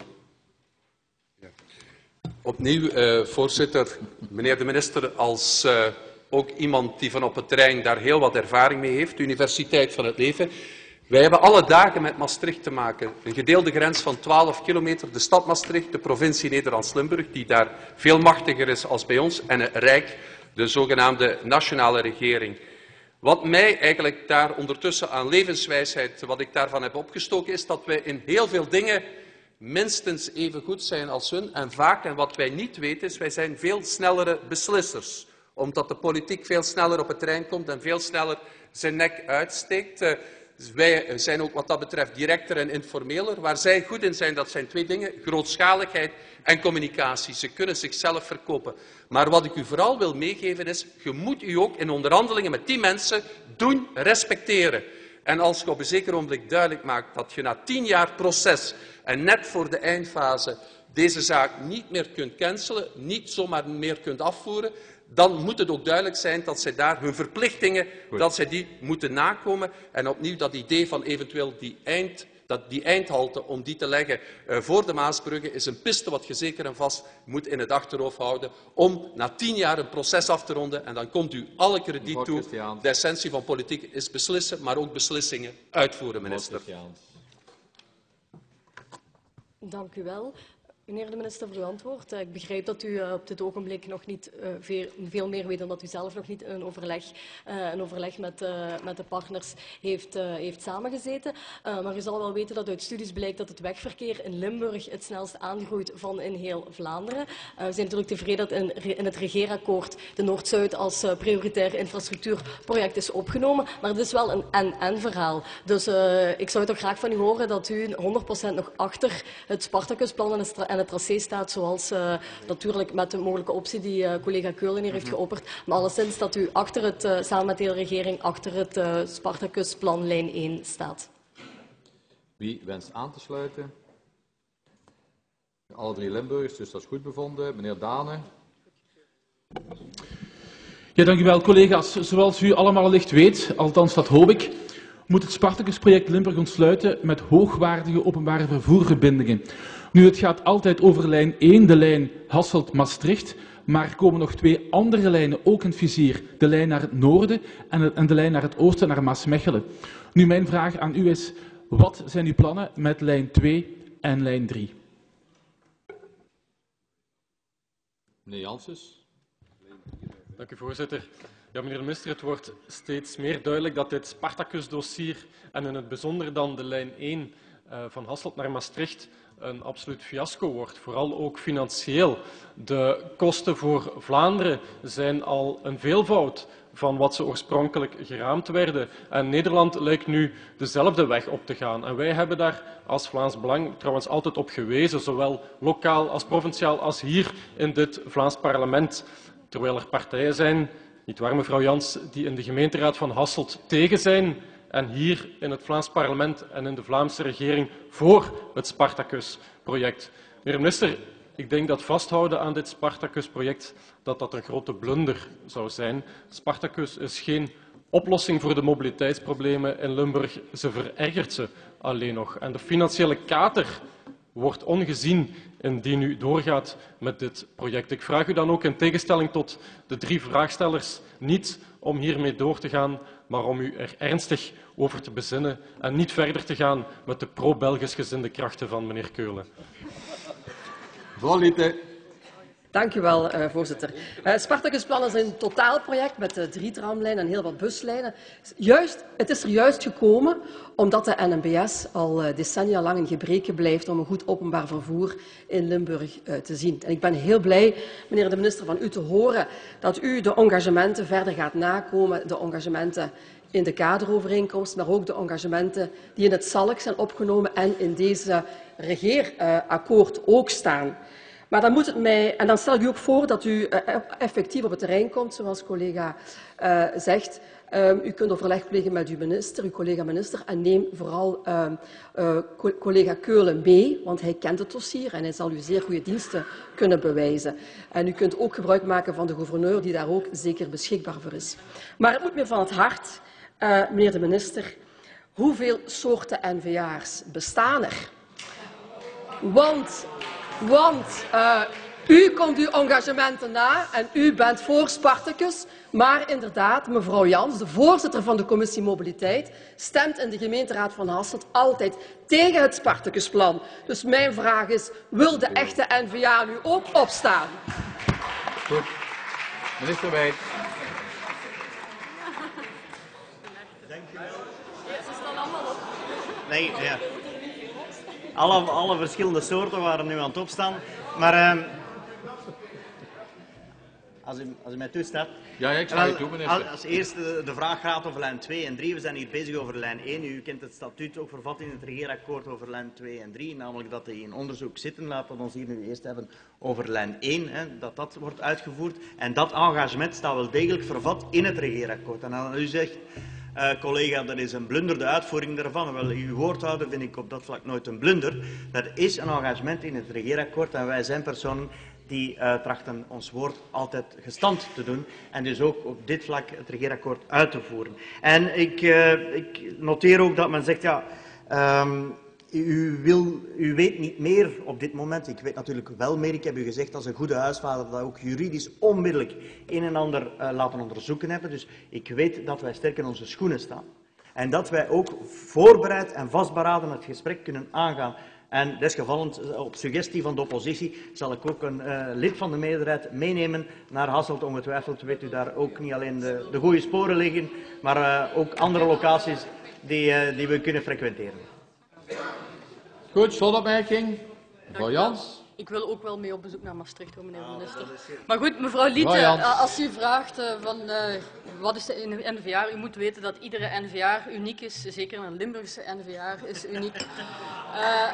Ja. Opnieuw, uh, voorzitter, meneer de minister, als uh, ook iemand die van op het terrein daar heel wat ervaring mee heeft, de Universiteit van het Leven. Wij hebben alle dagen met Maastricht te maken. Een gedeelde grens van twaalf kilometer, de stad Maastricht, de provincie Nederlands-Limburg, die daar veel machtiger is als bij ons, en het Rijk, de zogenaamde nationale regering. Wat mij eigenlijk daar ondertussen aan levenswijsheid, wat ik daarvan heb opgestoken, is dat wij in heel veel dingen minstens even goed zijn als hun. En vaak, en wat wij niet weten, is wij zijn veel snellere beslissers. Omdat de politiek veel sneller op het terrein komt en veel sneller zijn nek uitsteekt. Dus wij zijn ook wat dat betreft directer en informeler. Waar zij goed in zijn, dat zijn twee dingen. Grootschaligheid en communicatie. Ze kunnen zichzelf verkopen. Maar wat ik u vooral wil meegeven is, je moet u ook in onderhandelingen met die mensen doen respecteren. En als je op een zeker ogenblik duidelijk maakt dat je na tien jaar proces en net voor de eindfase deze zaak niet meer kunt cancelen, niet zomaar meer kunt afvoeren, dan moet het ook duidelijk zijn dat zij daar hun verplichtingen, Goed. dat zij die moeten nakomen. En opnieuw dat idee van eventueel die, eind, dat die eindhalte om die te leggen uh, voor de Maasbrugge is een piste wat je zeker en vast moet in het achterhoofd houden om na tien jaar een proces af te ronden en dan komt u alle krediet toe. De essentie van politiek is beslissen, maar ook beslissingen uitvoeren, minister. Dank u wel. Meneer de minister, voor uw antwoord. Ik begrijp dat u op dit ogenblik nog niet uh, veel, veel meer weet, omdat u zelf nog niet een overleg, uh, een overleg met, uh, met de partners heeft, uh, heeft samengezeten. Uh, maar u zal wel weten dat uit studies blijkt dat het wegverkeer in Limburg het snelst aangroeit van in heel Vlaanderen. Uh, we zijn natuurlijk tevreden dat in, in het regeerakkoord de Noord-Zuid als uh, prioritair infrastructuurproject is opgenomen. Maar het is wel een en-en verhaal. Dus uh, ik zou toch graag van u horen dat u honderd procent nog achter het Spartacusplan en het en het tracé staat, zoals uh, natuurlijk met de mogelijke optie die uh, collega Keulen hier heeft geopperd, maar alleszins dat u achter het, uh, samen met de hele regering achter het uh, Spartacusplan lijn één staat. Wie wenst aan te sluiten? Alle drie Limburgers, dus dat is goed bevonden. Meneer Dane. Ja, dank u wel, collega's. Zoals u allemaal allicht weet, althans dat hoop ik, moet het Spartacusproject Limburg ontsluiten met hoogwaardige openbare vervoerverbindingen. Nu, het gaat altijd over lijn één, de lijn Hasselt-Maastricht, maar er komen nog twee andere lijnen ook in het vizier. De lijn naar het noorden en de lijn naar het oosten, naar Maasmechelen. Nu, mijn vraag aan u is, wat zijn uw plannen met lijn twee en lijn drie? Meneer Janssens. Dank u, voorzitter. Ja, meneer de minister, het wordt steeds meer duidelijk dat dit Spartacus-dossier en in het bijzonder dan de lijn één uh, van Hasselt naar Maastricht een absoluut fiasco wordt, vooral ook financieel. De kosten voor Vlaanderen zijn al een veelvoud van wat ze oorspronkelijk geraamd werden. En Nederland lijkt nu dezelfde weg op te gaan. En wij hebben daar als Vlaams Belang trouwens altijd op gewezen, zowel lokaal als provinciaal als hier in dit Vlaams parlement. Terwijl er partijen zijn Niet waar, mevrouw Jans, die in de gemeenteraad van Hasselt tegen zijn en hier in het Vlaams parlement en in de Vlaamse regering voor het Spartacus-project. Meneer de minister, ik denk dat vasthouden aan dit Spartacus-project dat dat een grote blunder zou zijn. Spartacus is geen oplossing voor de mobiliteitsproblemen in Limburg. Ze verergert ze alleen nog. En de financiële kater wordt ongezien indien u doorgaat met dit project. Ik vraag u dan ook in tegenstelling tot de drie vraagstellers niet om hiermee door te gaan, maar om u er ernstig over te bezinnen en niet verder te gaan met de pro-Belgisch gezinde krachten van meneer Keulen. Voorzitter. Dank u wel, uh, voorzitter. Het uh, Spartacusplan is een totaalproject met uh, drie tramlijnen en heel wat buslijnen. Juist, het is er juist gekomen omdat de N M B S al uh, decennia lang een gebreke blijft om een goed openbaar vervoer in Limburg uh, te zien. En ik ben heel blij, meneer de minister, van u te horen dat u de engagementen verder gaat nakomen, de engagementen in de kaderovereenkomst, maar ook de engagementen die in het S A L K zijn opgenomen en in deze regeerakkoord uh, ook staan. Maar dan moet het mij, en dan stel ik u ook voor dat u uh, effectief op het terrein komt, zoals collega uh, zegt. Uh, u kunt overleg plegen met uw minister, uw collega-minister, en neem vooral uh, uh, co collega Keulen mee, want hij kent het dossier en hij zal u zeer goede diensten kunnen bewijzen. En u kunt ook gebruik maken van de gouverneur, die daar ook zeker beschikbaar voor is. Maar het moet me van het hart, uh, meneer de minister, hoeveel soorten N V A's bestaan er? Want... Want uh, u komt uw engagementen na en u bent voor Spartacus, maar inderdaad, mevrouw Jans, de voorzitter van de commissie Mobiliteit, stemt in de gemeenteraad van Hasselt altijd tegen het Spartacusplan. Dus mijn vraag is, wil de echte N V A nu ook opstaan? Goed. Minister Wijt. Dank u wel. Ze staan allemaal op. Nee, ja. Alle, alle verschillende soorten waren nu aan het opstaan. Maar uh, als, u, als u mij toestaat... Ja, ja, ik sta je toe, meneer. Als, als eerste de vraag gaat over lijn twee en drie. We zijn hier bezig over lijn één. U kent het statuut ook vervat in het regeerakkoord over lijn twee en drie. Namelijk dat die in onderzoek zitten. Laten we ons hier nu eerst hebben over lijn één. Hè, dat dat wordt uitgevoerd. En dat engagement staat wel degelijk vervat in het regeerakkoord. En als u zegt... Uh, collega, dat is een blunder, de uitvoering daarvan. Wel, uw woordhouder vind ik op dat vlak nooit een blunder. Dat is een engagement in het regeerakkoord en wij zijn personen die uh, trachten ons woord altijd gestand te doen en dus ook op dit vlak het regeerakkoord uit te voeren. En ik, uh, ik noteer ook dat men zegt, ja, um, u, wil, u weet niet meer op dit moment. Ik weet natuurlijk wel meer. Ik heb u gezegd als een goede huisvader dat ook juridisch onmiddellijk een en ander uh, laten onderzoeken hebben. Dus ik weet dat wij sterk in onze schoenen staan. En dat wij ook voorbereid en vastberaden het gesprek kunnen aangaan. En desgevallend, op suggestie van de oppositie, zal ik ook een uh, lid van de meerderheid meenemen naar Hasselt. Ongetwijfeld weet u daar ook niet alleen de, de goede sporen liggen, maar uh, ook andere locaties die, uh, die we kunnen frequenteren. Goed, slotopmerking. Mevrouw Jans. Ik wil ook wel mee op bezoek naar Maastricht, hoor, meneer de minister. Maar goed, mevrouw Liete, als u vraagt uh, van uh, wat is de N V A, u moet weten dat iedere N V A uniek is. Zeker een Limburgse N V A is uniek. Uh,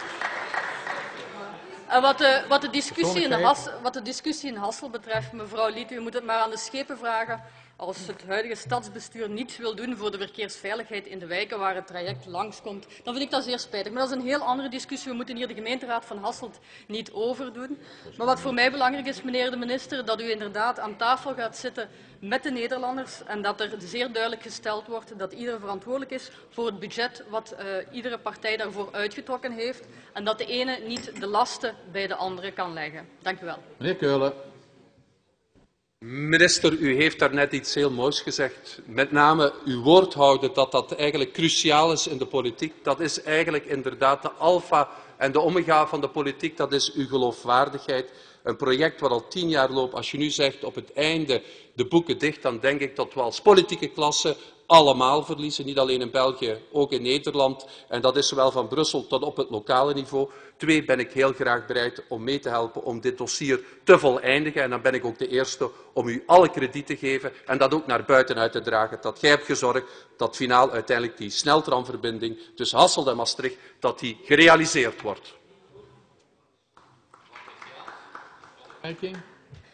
en wat de, wat, de discussie in Has, wat de discussie in Hasselt betreft, mevrouw Liete, u moet het maar aan de schepen vragen. Als het huidige stadsbestuur niets wil doen voor de verkeersveiligheid in de wijken waar het traject langskomt, dan vind ik dat zeer spijtig. Maar dat is een heel andere discussie. We moeten hier de gemeenteraad van Hasselt niet overdoen. Maar wat voor mij belangrijk is, meneer de minister, dat u inderdaad aan tafel gaat zitten met de Nederlanders en dat er zeer duidelijk gesteld wordt dat ieder verantwoordelijk is voor het budget wat uh, iedere partij daarvoor uitgetrokken heeft en dat de ene niet de lasten bij de andere kan leggen. Dank u wel. Meneer Keulen. Minister, u heeft daarnet iets heel moois gezegd. Met name uw woord houden dat dat eigenlijk cruciaal is in de politiek. Dat is eigenlijk inderdaad de alfa en de omega van de politiek. Dat is uw geloofwaardigheid. Een project wat al tien jaar loopt. Als je nu zegt op het einde de boeken dicht, dan denk ik dat we als politieke klasse allemaal verliezen. Niet alleen in België, ook in Nederland. En dat is zowel van Brussel tot op het lokale niveau. Twee, ben ik heel graag bereid om mee te helpen om dit dossier te voleindigen. En dan ben ik ook de eerste om u alle krediet te geven en dat ook naar buiten uit te dragen. Dat gij hebt gezorgd dat finaal uiteindelijk die sneltramverbinding tussen Hasselt en Maastricht dat die gerealiseerd wordt.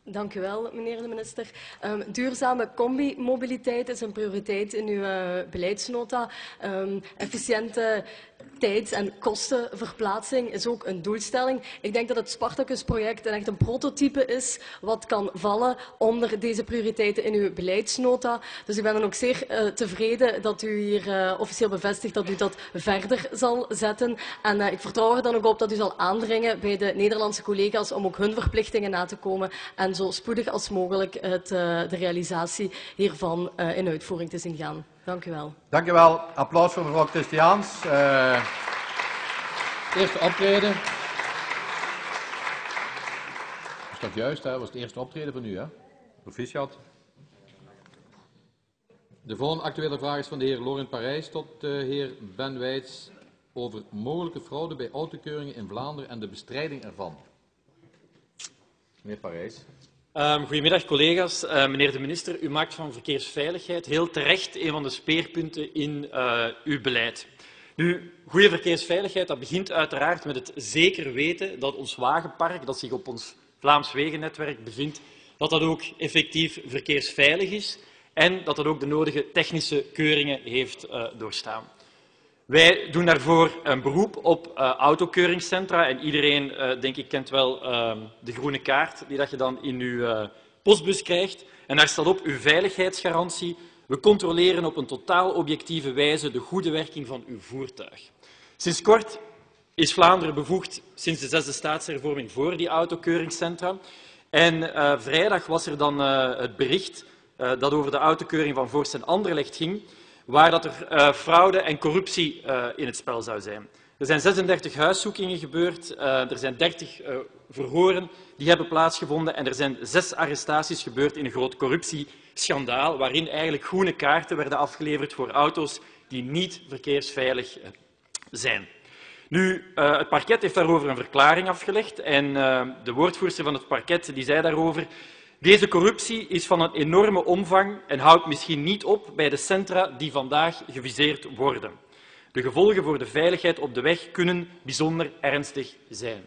Dank u wel, meneer de minister. Um, duurzame combi-mobiliteit is een prioriteit in uw uh, beleidsnota. Um, efficiënte tijds- en kostenverplaatsing is ook een doelstelling. Ik denk dat het Spartacus-project echt een prototype is wat kan vallen onder deze prioriteiten in uw beleidsnota. Dus ik ben dan ook zeer uh, tevreden dat u hier uh, officieel bevestigt dat u dat verder zal zetten. En uh, ik vertrouw er dan ook op dat u zal aandringen bij de Nederlandse collega's om ook hun verplichtingen na te komen en zo spoedig als mogelijk het, uh, de realisatie hiervan uh, in uitvoering te zien gaan. Dank u wel. Dank u wel. Applaus voor mevrouw Christiaans. Uh, eerste optreden. Is dat juist? Dat was het eerste optreden van u, hè? Proficiat. De volgende actuele vraag is van de heer Laurent Parijs tot de heer Ben Wijts over mogelijke fraude bij autokeuringen in Vlaanderen en de bestrijding ervan. Meneer Parijs. Um, goedemiddag collega's. Uh, meneer de minister, u maakt van verkeersveiligheid heel terecht een van de speerpunten in uh, uw beleid. Nu, goede verkeersveiligheid dat begint uiteraard met het zeker weten dat ons wagenpark dat zich op ons Vlaams wegennetwerk bevindt, dat dat ook effectief verkeersveilig is en dat dat ook de nodige technische keuringen heeft uh, doorstaan. Wij doen daarvoor een beroep op uh, autokeuringscentra en iedereen, uh, denk ik, kent wel uh, de groene kaart die dat je dan in uw uh, postbus krijgt. En daar staat op uw veiligheidsgarantie. We controleren op een totaal objectieve wijze de goede werking van uw voertuig. Sinds kort is Vlaanderen bevoegd, sinds de zesde staatshervorming, voor die autokeuringscentra. En uh, vrijdag was er dan uh, het bericht uh, dat over de autokeuring van Voorst en Anderlecht ging, waar dat er uh, fraude en corruptie uh, in het spel zou zijn. Er zijn zesendertig huiszoekingen gebeurd, uh, er zijn dertig uh, verhoren die hebben plaatsgevonden en er zijn zes arrestaties gebeurd in een groot corruptieschandaal, waarin eigenlijk groene kaarten werden afgeleverd voor auto's die niet verkeersveilig uh, zijn. Nu, uh, het parket heeft daarover een verklaring afgelegd en uh, de woordvoerster van het parket die zei daarover: deze corruptie is van een enorme omvang en houdt misschien niet op bij de centra die vandaag geviseerd worden. De gevolgen voor de veiligheid op de weg kunnen bijzonder ernstig zijn.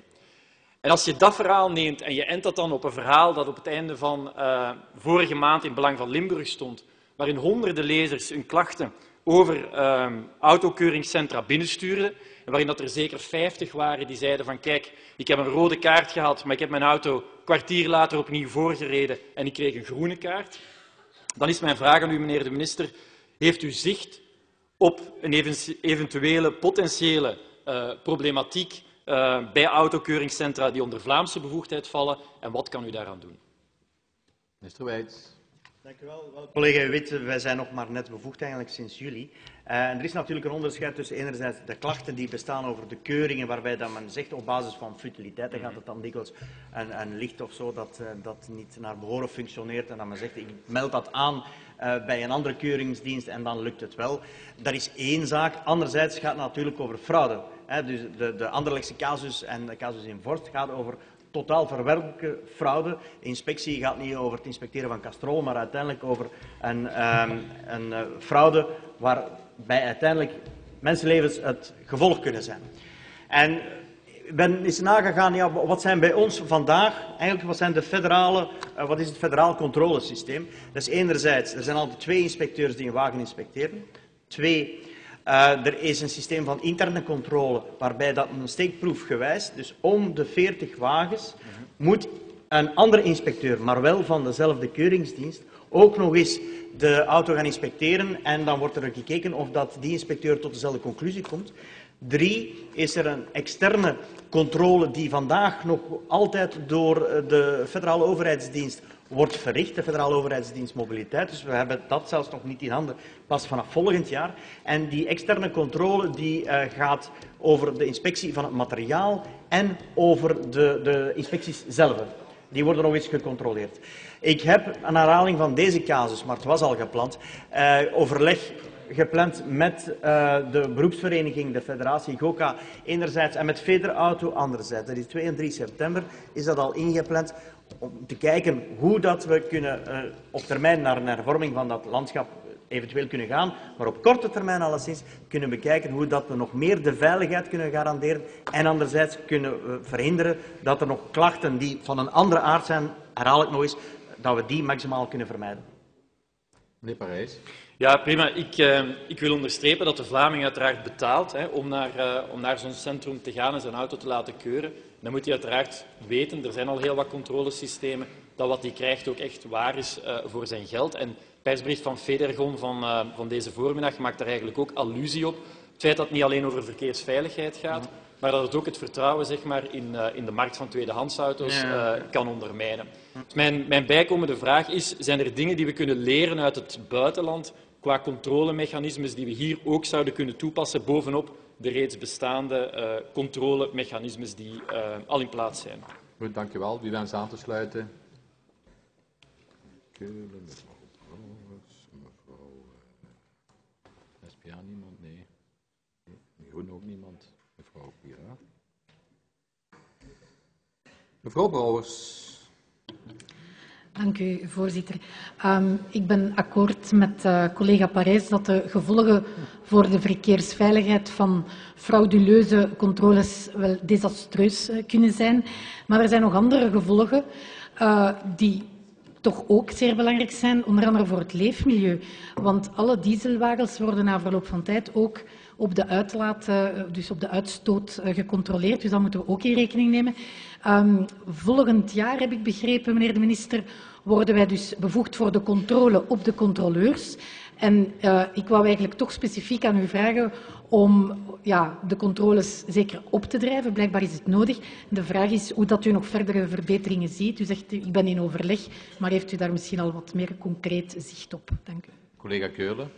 En als je dat verhaal neemt en je ent dat dan op een verhaal dat op het einde van uh, vorige maand in Belang van Limburg stond, waarin honderden lezers hun klachten over uh, autokeuringscentra binnenstuurden, en waarin dat er zeker vijftig waren die zeiden van kijk, ik heb een rode kaart gehad, maar ik heb mijn auto een kwartier later opnieuw voorgereden en ik kreeg een groene kaart. Dan is mijn vraag aan u, meneer de minister, heeft u zicht op een eventuele potentiële uh, problematiek uh, bij autokeuringscentra die onder Vlaamse bevoegdheid vallen en wat kan u daaraan doen? Minister Wijts. Dank u wel. Wel, collega, u weet, wij zijn nog maar net bevoegd eigenlijk sinds juli. Uh, en er is natuurlijk een onderscheid tussen enerzijds de klachten die bestaan over de keuringen, waarbij dat men zegt op basis van futiliteit, dan gaat het dan dikwijls een, een licht of zo dat, uh, dat niet naar behoren functioneert en dat men zegt ik meld dat aan uh, bij een andere keuringsdienst en dan lukt het wel. Dat is één zaak. Anderzijds gaat het natuurlijk over fraude. Hè. Dus de, de Anderlechtse casus en de casus in Vorst gaat over totaal verwerpelijke fraude. De inspectie gaat niet over het inspecteren van Castrol, maar uiteindelijk over een, um, een uh, fraude waarbij uiteindelijk mensenlevens het gevolg kunnen zijn. En ik ben eens nagegaan, ja, wat zijn bij ons vandaag, eigenlijk wat zijn de federale, uh, wat is het federaal controlesysteem? Dat is enerzijds, er zijn altijd twee inspecteurs die een wagen inspecteren. Twee, Uh, er is een systeem van interne controle waarbij dat een steekproefgewijs, dus om de veertig wagens, moet een andere inspecteur, maar wel van dezelfde keuringsdienst, ook nog eens de auto gaan inspecteren en dan wordt er gekeken of dat die inspecteur tot dezelfde conclusie komt. Drie, is er een externe controle die vandaag nog altijd door de federale overheidsdienst wordt verricht, de federale overheidsdienst mobiliteit. Dus we hebben dat zelfs nog niet in handen, pas vanaf volgend jaar. En die externe controle die, uh, gaat over de inspectie van het materiaal en over de, de inspecties zelf. Die worden nog eens gecontroleerd. Ik heb een herhaling van deze casus, maar het was al gepland, uh, overleg gepland met uh, de beroepsvereniging, de federatie GOCA enerzijds en met Federauto anderzijds. Dat is twee en drie september, is dat al ingepland om te kijken hoe dat we kunnen uh, op termijn naar een hervorming van dat landschap eventueel kunnen gaan, maar op korte termijn alleszins kunnen bekijken hoe dat we nog meer de veiligheid kunnen garanderen en anderzijds kunnen we verhinderen dat er nog klachten die van een andere aard zijn, herhaal ik nog eens, dat we die maximaal kunnen vermijden. Meneer Parijs. Ja, prima. Ik, uh, ik wil onderstrepen dat de Vlaming uiteraard betaalt hè, om naar, uh, om naar zo'n centrum te gaan en zijn auto te laten keuren. Dan moet hij uiteraard weten, er zijn al heel wat controlesystemen, dat wat hij krijgt ook echt waar is uh, voor zijn geld. En de persbericht van Federgon van, uh, van deze voormiddag maakt daar eigenlijk ook allusie op. Het feit dat het niet alleen over verkeersveiligheid gaat, maar dat het ook het vertrouwen zeg maar, in, uh, in de markt van tweedehandsauto's uh, kan ondermijnen. Dus mijn, mijn bijkomende vraag is, zijn er dingen die we kunnen leren uit het buitenland qua controlemechanismes die we hier ook zouden kunnen toepassen bovenop de reeds bestaande uh, controlemechanismes die uh, al in plaats zijn? Goed, dank u wel. Wie wenst aan te sluiten? Keulen, mevrouw Brouwers, mevrouw uh, S P A, niemand? Nee. nee. Groen ook niemand. Mevrouw Pira. Mevrouw Brouwers. Dank u, voorzitter. Um, ik ben akkoord met uh, collega Parijs dat de gevolgen voor de verkeersveiligheid van frauduleuze controles wel desastreus uh, kunnen zijn. Maar er zijn nog andere gevolgen uh, die toch ook zeer belangrijk zijn, onder andere voor het leefmilieu. Want alle dieselwagens worden na verloop van tijd ook op de uitlaat, dus op de uitstoot gecontroleerd. Dus dat moeten we ook in rekening nemen. Um, volgend jaar, heb ik begrepen, meneer de minister, worden wij dus bevoegd voor de controle op de controleurs. En uh, ik wou eigenlijk toch specifiek aan u vragen om ja, de controles zeker op te drijven. Blijkbaar is het nodig. De vraag is hoe dat u nog verdere verbeteringen ziet. U zegt, ik ben in overleg, maar heeft u daar misschien al wat meer concreet zicht op? Dank u. Collega Keulen.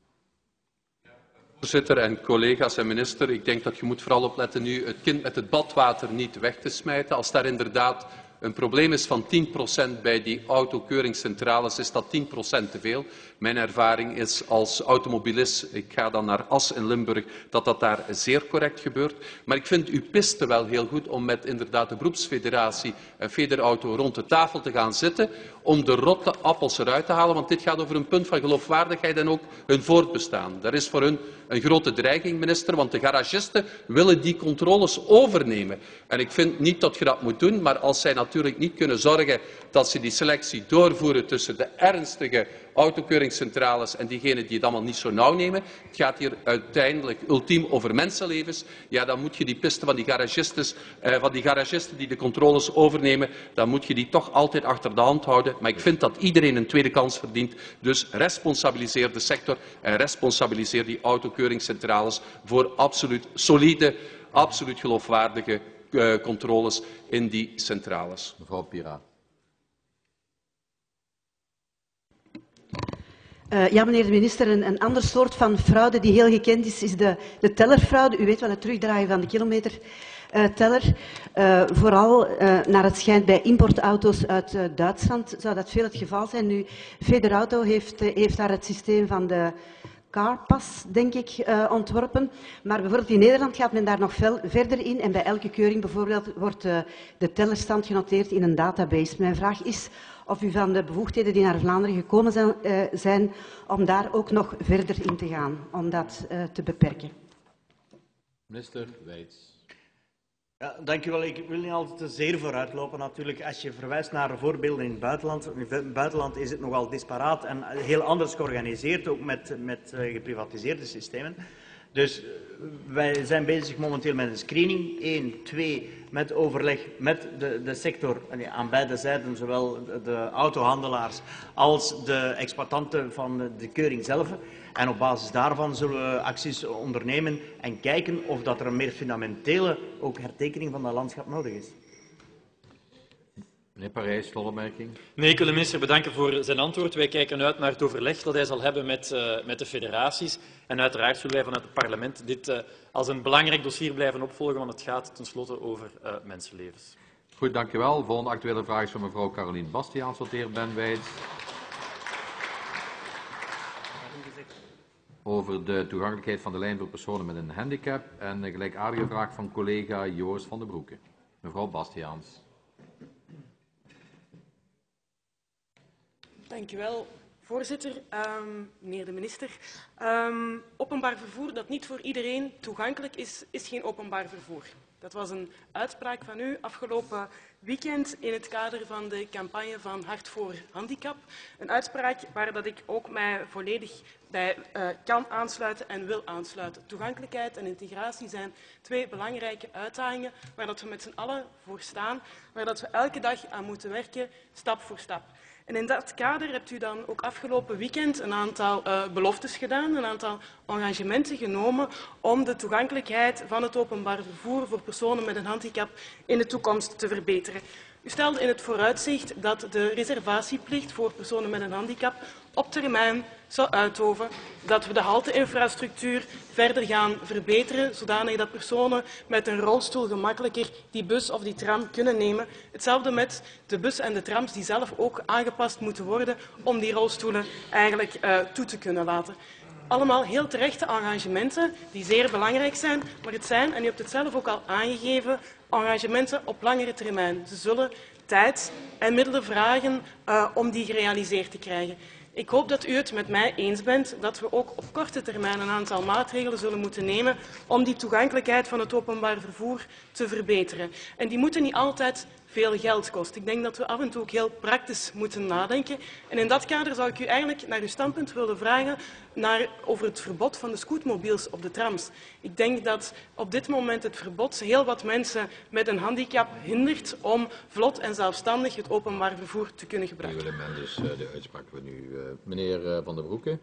Voorzitter en collega's en minister, ik denk dat je moet vooral opletten nu het kind met het badwater niet weg te smijten. Als daar inderdaad een probleem is van tien procent bij die autokeuringscentrales, is dat tien procent te veel. Mijn ervaring is als automobilist, ik ga dan naar As in Limburg, dat dat daar zeer correct gebeurt. Maar ik vind uw piste wel heel goed om met inderdaad de beroepsfederatie en Federauto rond de tafel te gaan zitten om de rotte appels eruit te halen, want dit gaat over een punt van geloofwaardigheid en ook hun voortbestaan. Dat is voor hun een grote dreiging, minister, want de garagisten willen die controles overnemen. En ik vind niet dat je dat moet doen, maar als zij natuurlijk niet kunnen zorgen dat ze die selectie doorvoeren tussen de ernstige autokeuringscentrales en diegenen die het allemaal niet zo nauw nemen, het gaat hier uiteindelijk ultiem over mensenlevens, ja, dan moet je die piste van die garagisten, eh, van die garagisten die de controles overnemen, dan moet je die toch altijd achter de hand houden. Maar ik vind dat iedereen een tweede kans verdient. Dus responsabiliseer de sector en responsabiliseer die autokeuringscentrales voor absoluut solide, absoluut geloofwaardige uh, controles in die centrales. Mevrouw Pira. Uh, ja, meneer de minister, een, een ander soort van fraude die heel gekend is, is de, de tellerfraude. U weet wel, het terugdraaien van de kilometerteller. Uh, vooral uh, naar het schijnt bij importauto's uit uh, Duitsland zou dat veel het geval zijn. Nu, Federauto heeft, uh, heeft daar het systeem van de Carpass, denk ik, uh, ontworpen. Maar bijvoorbeeld in Nederland gaat men daar nog veel verder in. En bij elke keuring bijvoorbeeld wordt uh, de tellerstand genoteerd in een database. Mijn vraag is of u van de bevoegdheden die naar Vlaanderen gekomen zijn, uh, zijn om daar ook nog verder in te gaan, om dat uh, te beperken. Minister Wijts. Ja, dank u wel. Ik wil niet altijd te zeer vooruitlopen natuurlijk. Als je verwijst naar voorbeelden in het buitenland, in het buitenland is het nogal disparaat en heel anders georganiseerd, ook met, met uh, geprivatiseerde systemen. Dus wij zijn bezig momenteel met een screening. Eén, twee, met overleg met de, de sector aan beide zijden, zowel de, de autohandelaars als de exploitanten van de keuring zelf. En op basis daarvan zullen we acties ondernemen en kijken of dat er een meer fundamentele ook hertekening van dat landschap nodig is. Meneer Parijs, slotopmerking. Nee, ik wil de minister bedanken voor zijn antwoord. Wij kijken uit naar het overleg dat hij zal hebben met, uh, met de federaties. En uiteraard zullen wij vanuit het parlement dit uh, als een belangrijk dossier blijven opvolgen, want het gaat tenslotte over uh, mensenlevens. Goed, dank u wel. De volgende actuele vraag is van mevrouw Caroline Bastiaans, tot de heer Ben Wijts. Over de toegankelijkheid van de lijn voor personen met een handicap en een gelijkaardige vraag van collega Joost van den Broeke. Mevrouw Bastiaans. Dank u wel, Voorzitter, um, meneer de minister, um, openbaar vervoer dat niet voor iedereen toegankelijk is, is geen openbaar vervoer. Dat was een uitspraak van u afgelopen weekend in het kader van de campagne van Hart voor Handicap. Een uitspraak waar dat ik ook mij volledig bij uh, kan aansluiten en wil aansluiten. Toegankelijkheid en integratie zijn twee belangrijke uitdagingen waar dat we met z'n allen voor staan, waar dat we elke dag aan moeten werken, stap voor stap. En in dat kader hebt u dan ook afgelopen weekend een aantal uh, beloftes gedaan, een aantal engagementen genomen om de toegankelijkheid van het openbaar vervoer voor personen met een handicap in de toekomst te verbeteren. U stelde in het vooruitzicht dat de reservatieplicht voor personen met een handicap op termijn zou uitdoven, dat we de halte-infrastructuur verder gaan verbeteren, zodanig dat personen met een rolstoel gemakkelijker die bus of die tram kunnen nemen. Hetzelfde met de bus en de trams die zelf ook aangepast moeten worden om die rolstoelen eigenlijk uh, toe te kunnen laten. Allemaal heel terechte engagementen die zeer belangrijk zijn, maar het zijn, en u hebt het zelf ook al aangegeven, engagementen op langere termijn. Ze zullen tijd en middelen vragen uh, om die gerealiseerd te krijgen. Ik hoop dat u het met mij eens bent dat we ook op korte termijn een aantal maatregelen zullen moeten nemen om die toegankelijkheid van het openbaar vervoer te verbeteren. En die moeten niet altijd veel geld kosten. Ik denk dat we af en toe ook heel praktisch moeten nadenken. En in dat kader zou ik u eigenlijk naar uw standpunt willen vragen naar, over het verbod van de scootmobiels op de trams. Ik denk dat op dit moment het verbod heel wat mensen met een handicap hindert om vlot en zelfstandig het openbaar vervoer te kunnen gebruiken. Nu willen dus uh, de uitspraak van u. Uh, meneer uh, Van den Broeke.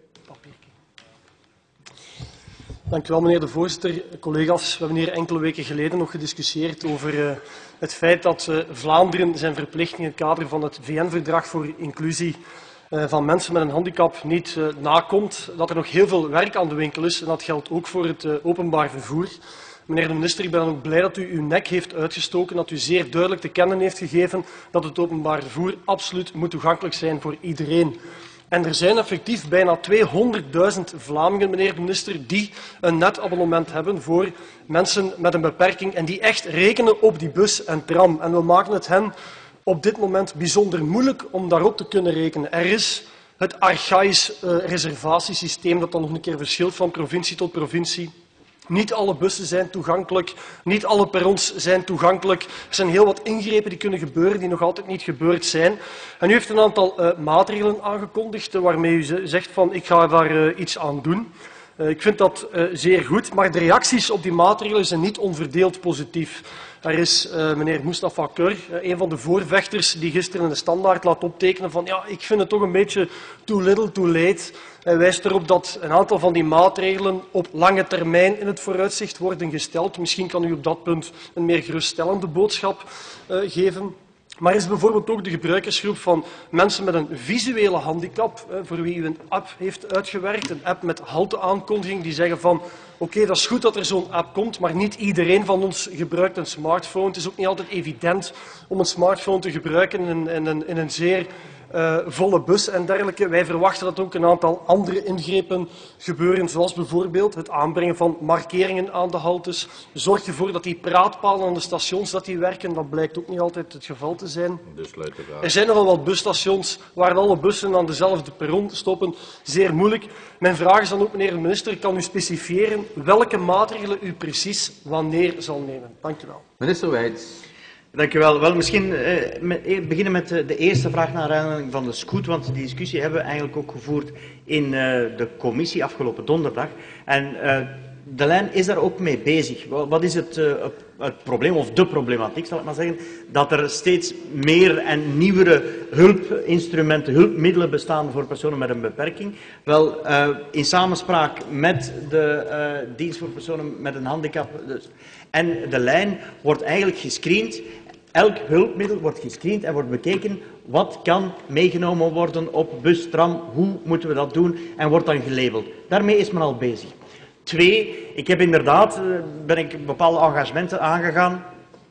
Dank u wel, meneer de voorzitter. Collega's, we hebben hier enkele weken geleden nog gediscussieerd over uh, het feit dat uh, Vlaanderen zijn verplichting in het kader van het V N-verdrag voor inclusie uh, van mensen met een handicap niet uh, nakomt. Dat er nog heel veel werk aan de winkel is en dat geldt ook voor het uh, openbaar vervoer. Meneer de minister, ik ben dan ook blij dat u uw nek heeft uitgestoken, dat u zeer duidelijk te kennen heeft gegeven dat het openbaar vervoer absoluut moet toegankelijk zijn voor iedereen. En er zijn effectief bijna tweehonderdduizend Vlamingen, meneer de minister, die een netabonnement hebben voor mensen met een beperking en die echt rekenen op die bus en tram. En we maken het hen op dit moment bijzonder moeilijk om daarop te kunnen rekenen. Er is het archaïsch uh, reservatiesysteem dat dan nog een keer verschilt van provincie tot provincie. Niet alle bussen zijn toegankelijk, niet alle perrons zijn toegankelijk. Er zijn heel wat ingrepen die kunnen gebeuren, die nog altijd niet gebeurd zijn. En u heeft een aantal uh, maatregelen aangekondigd, uh, waarmee u zegt van ik ga daar uh, iets aan doen. Uh, ik vind dat uh, zeer goed, maar de reacties op die maatregelen zijn niet onverdeeld positief. Er is uh, meneer Mustafa Keur, uh, een van de voorvechters, die gisteren in de Standaard laat optekenen van ja, ik vind het toch een beetje too little, too late. Hij wijst erop dat een aantal van die maatregelen op lange termijn in het vooruitzicht worden gesteld. Misschien kan u op dat punt een meer geruststellende boodschap uh, geven. Maar er is bijvoorbeeld ook de gebruikersgroep van mensen met een visuele handicap, voor wie u een app heeft uitgewerkt, een app met halteaankondiging, die zeggen van oké, okay, dat is goed dat er zo'n app komt, maar niet iedereen van ons gebruikt een smartphone. Het is ook niet altijd evident om een smartphone te gebruiken in, in, in, in een zeer uh, volle bus en dergelijke. Wij verwachten dat ook een aantal andere ingrepen gebeuren, zoals bijvoorbeeld het aanbrengen van markeringen aan de haltes. Zorg ervoor dat die praatpalen aan de stations dat die werken. Dat blijkt ook niet altijd het geval te zijn. Dus luidt de vraag. Er zijn nogal wat busstations waar alle bussen aan dezelfde perron stoppen. Zeer moeilijk. Mijn vraag is dan ook, meneer de minister, kan u specifiëren welke maatregelen u precies wanneer zal nemen? Dank u wel. Minister Wijts. Dank u wel. Wel, misschien uh, met, beginnen met de eerste vraag naar aanleiding van de scoot, want die discussie hebben we eigenlijk ook gevoerd in uh, de commissie afgelopen donderdag. En uh, de lijn is daar ook mee bezig. Wat is het, uh, het probleem, of de problematiek, zal ik maar zeggen, dat er steeds meer en nieuwere hulpinstrumenten, hulpmiddelen bestaan voor personen met een beperking. Wel, uh, in samenspraak met de uh, dienst voor personen met een handicap dus, en de lijn wordt eigenlijk gescreend. Elk hulpmiddel wordt gescreend en wordt bekeken wat kan meegenomen worden op bus, tram, hoe moeten we dat doen en wordt dan gelabeld. Daarmee is men al bezig. Twee, ik heb inderdaad, ben ik bepaalde engagementen aangegaan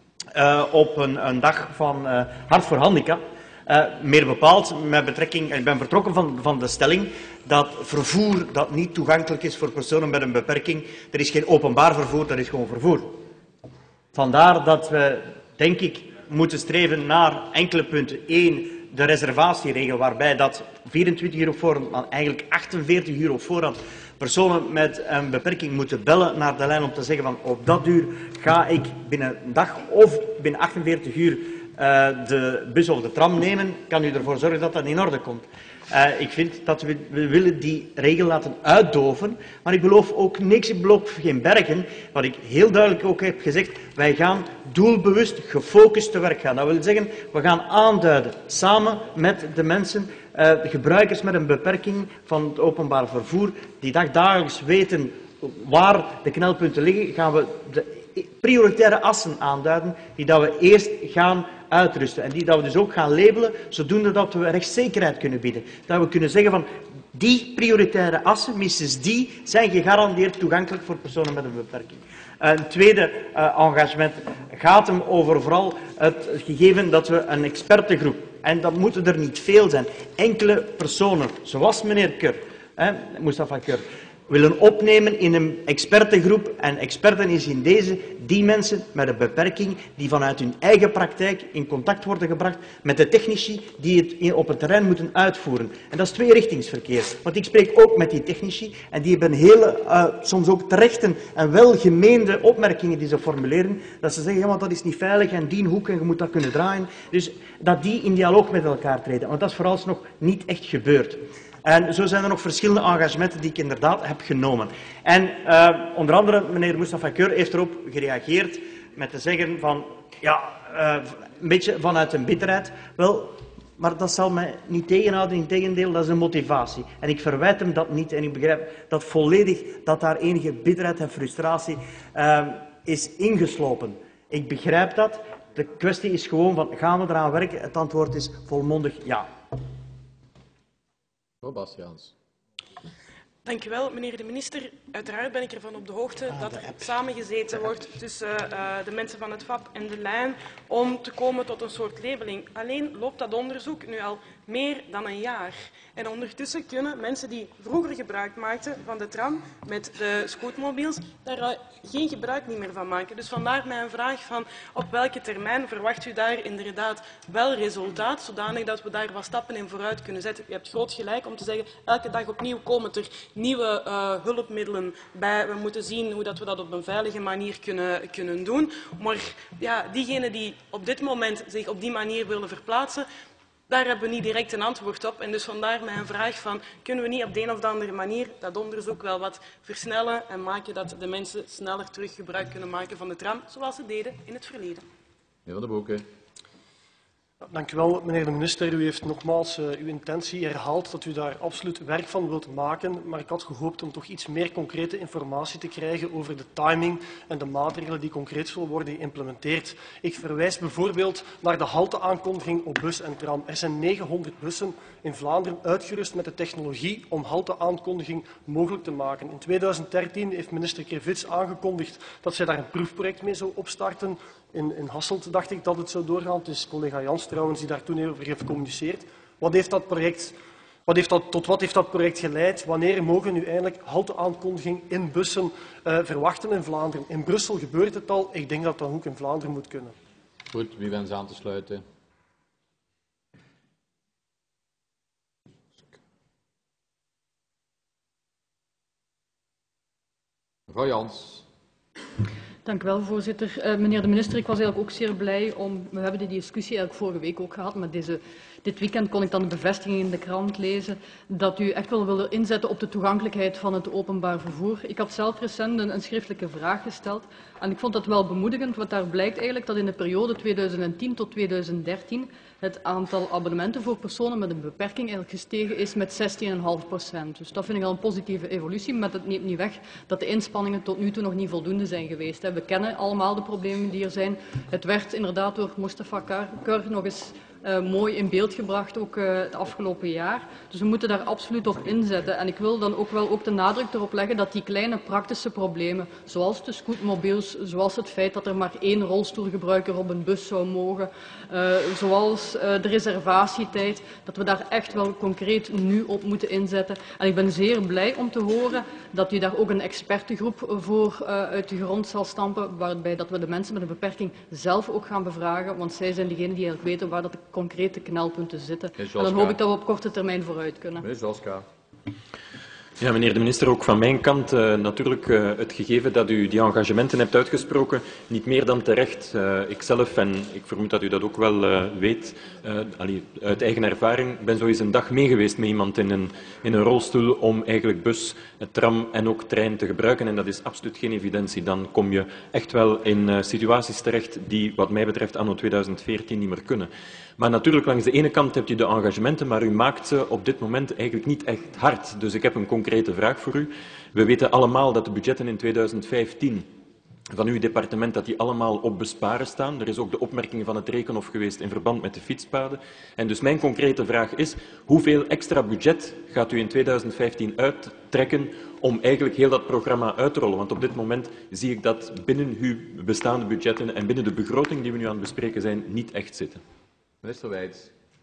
uh, op een, een dag van uh, Hart voor Handicap. Uh, meer bepaald met betrekking, ik ben vertrokken van, van de stelling dat vervoer dat niet toegankelijk is voor personen met een beperking, er is geen openbaar vervoer, dat is gewoon vervoer. Vandaar dat we, denk ik, moeten streven naar enkele punten. Eén, de reservatieregel, waarbij dat vierentwintig uur op voorhand, maar eigenlijk achtenveertig uur op voorhand, personen met een beperking moeten bellen naar de lijn om te zeggen van op dat uur ga ik binnen een dag of binnen achtenveertig uur uh, de bus of de tram nemen, kan u ervoor zorgen dat dat in orde komt. Uh, ik vind dat we, we willen die regel laten uitdoven, maar ik beloof ook niks, ik beloof geen bergen. Wat ik heel duidelijk ook heb gezegd, wij gaan doelbewust, gefocust te werk gaan. Dat wil zeggen, we gaan aanduiden, samen met de mensen, uh, de gebruikers met een beperking van het openbaar vervoer, die dagdagelijks weten waar de knelpunten liggen, gaan we de prioritaire assen aanduiden die dat we eerst gaan uitrusten en die dat we dus ook gaan labelen, zodoende dat we rechtszekerheid kunnen bieden. Dat we kunnen zeggen van die prioritaire assen, minstens die, zijn gegarandeerd toegankelijk voor personen met een beperking. Een tweede uh, engagement gaat hem over vooral het gegeven dat we een expertengroep, en dat moeten er niet veel zijn, enkele personen, zoals meneer Keur, hè, Mustafa Keur, willen opnemen in een expertengroep. En experten is in deze die mensen met een beperking die vanuit hun eigen praktijk in contact worden gebracht met de technici die het op het terrein moeten uitvoeren. En dat is tweerichtingsverkeer. Want ik spreek ook met die technici en die hebben hele, uh, soms ook terechte en welgemeende opmerkingen die ze formuleren. Dat ze zeggen, ja, want dat is niet veilig en die hoek en je moet dat kunnen draaien. Dus dat die in dialoog met elkaar treden. Want dat is vooralsnog niet echt gebeurd. En zo zijn er nog verschillende engagementen die ik inderdaad heb genomen. En uh, onder andere, meneer Mustafa Keur heeft erop gereageerd met te zeggen van, ja, uh, een beetje vanuit een bitterheid. Wel, maar dat zal mij niet tegenhouden, integendeel, dat is een motivatie. En ik verwijt hem dat niet en ik begrijp dat volledig dat daar enige bitterheid en frustratie uh, is ingeslopen. Ik begrijp dat. De kwestie is gewoon van, gaan we eraan werken? Het antwoord is volmondig ja. Bastiaans. Dank u wel, meneer de minister. Uiteraard ben ik ervan op de hoogte dat er samengezeten wordt tussen uh, de mensen van het V A P en de lijn om te komen tot een soort labeling. Alleen loopt dat onderzoek nu al meer dan een jaar. En ondertussen kunnen mensen die vroeger gebruik maakten van de tram met de scootmobiels daar uh, geen gebruik niet meer van maken. Dus vandaar mijn vraag van op welke termijn verwacht u daar inderdaad wel resultaat, zodanig dat we daar wat stappen in vooruit kunnen zetten. U hebt groot gelijk om te zeggen, elke dag opnieuw komen er nieuwe uh, hulpmiddelen bij. We moeten zien hoe dat we dat op een veilige manier kunnen, kunnen doen. Maar ja, diegenen die op dit moment zich op die manier willen verplaatsen, daar hebben we niet direct een antwoord op. En dus vandaar mijn vraag van, kunnen we niet op de een of andere manier dat onderzoek wel wat versnellen en maken dat de mensen sneller terug gebruik kunnen maken van de tram, zoals ze deden in het verleden. Meneer Van den Broeke. Dank u wel, meneer de minister. U heeft nogmaals uh, uw intentie herhaald dat u daar absoluut werk van wilt maken, maar ik had gehoopt om toch iets meer concrete informatie te krijgen over de timing en de maatregelen die concreet zullen worden geïmplementeerd. Ik verwijs bijvoorbeeld naar de halteaankondiging op bus en tram. Er zijn negenhonderd bussen in Vlaanderen uitgerust met de technologie om halteaankondiging mogelijk te maken. In tweeduizend dertien heeft minister Krevits aangekondigd dat zij daar een proefproject mee zou opstarten. In, in Hasselt dacht ik dat het zou doorgaan. Het is collega Jans trouwens die daar toen over heeft gecommuniceerd. Wat heeft dat project, wat heeft dat, tot wat heeft dat project geleid? Wanneer mogen nu eindelijk halteaankondiging in bussen uh, verwachten in Vlaanderen? In Brussel gebeurt het al. Ik denk dat dat ook in Vlaanderen moet kunnen. Goed, wie wenst aan te sluiten? Mevrouw Jans. Dank u wel, voorzitter. Uh, meneer de minister, ik was eigenlijk ook zeer blij om... We hebben die discussie eigenlijk vorige week ook gehad, maar deze, dit weekend kon ik dan de bevestiging in de krant lezen dat u echt wel wilde inzetten op de toegankelijkheid van het openbaar vervoer. Ik had zelf recent een, een schriftelijke vraag gesteld en ik vond dat wel bemoedigend, want daar blijkt eigenlijk dat in de periode tweeduizend tien tot tweeduizend dertien het aantal abonnementen voor personen met een beperking eigenlijk gestegen is met zestien komma vijf procent. Dus dat vind ik al een positieve evolutie, maar het neemt niet weg dat de inspanningen tot nu toe nog niet voldoende zijn geweest. We kennen allemaal de problemen die er zijn. Het werd inderdaad door Mustafa Keur nog eens uh, mooi in beeld gebracht, ook uh, het afgelopen jaar. Dus we moeten daar absoluut op inzetten. En ik wil dan ook wel ook de nadruk erop leggen dat die kleine praktische problemen, zoals de scootmobiels, zoals het feit dat er maar één rolstoelgebruiker op een bus zou mogen, uh, zoals uh, de reservatietijd, dat we daar echt wel concreet nu op moeten inzetten. En ik ben zeer blij om te horen dat u daar ook een expertengroep voor uh, uit de grond zal stampen, waarbij dat we de mensen met een beperking zelf ook gaan bevragen, want zij zijn degenen die eigenlijk weten waar dat de concrete knelpunten zitten. En Zoska. dan hoop ik dat we op korte termijn vooruit kunnen. Meneer Zoska. Ja, meneer de minister, ook van mijn kant uh, natuurlijk uh, het gegeven dat u die engagementen hebt uitgesproken, niet meer dan terecht. Uh, ikzelf, en ik vermoed dat u dat ook wel uh, weet, uh, allee, uit eigen ervaring, ben zo eens een dag mee geweest met iemand in een, in een rolstoel om eigenlijk bus, tram en ook trein te gebruiken. En dat is absoluut geen evidentie. Dan kom je echt wel in uh, situaties terecht die, wat mij betreft, anno tweeduizend veertien niet meer kunnen. Maar natuurlijk, langs de ene kant hebt u de engagementen, maar u maakt ze op dit moment eigenlijk niet echt hard. Dus ik heb een concrete vraag voor u. We weten allemaal dat de budgetten in tweeduizend vijftien van uw departement dat die allemaal op besparen staan. Er is ook de opmerking van het Rekenhof geweest in verband met de fietspaden. En dus mijn concrete vraag is, hoeveel extra budget gaat u in tweeduizend vijftien uittrekken om eigenlijk heel dat programma uit te rollen? Want op dit moment zie ik dat binnen uw bestaande budgetten en binnen de begroting die we nu aan het bespreken zijn, niet echt zitten. Minister Wijts.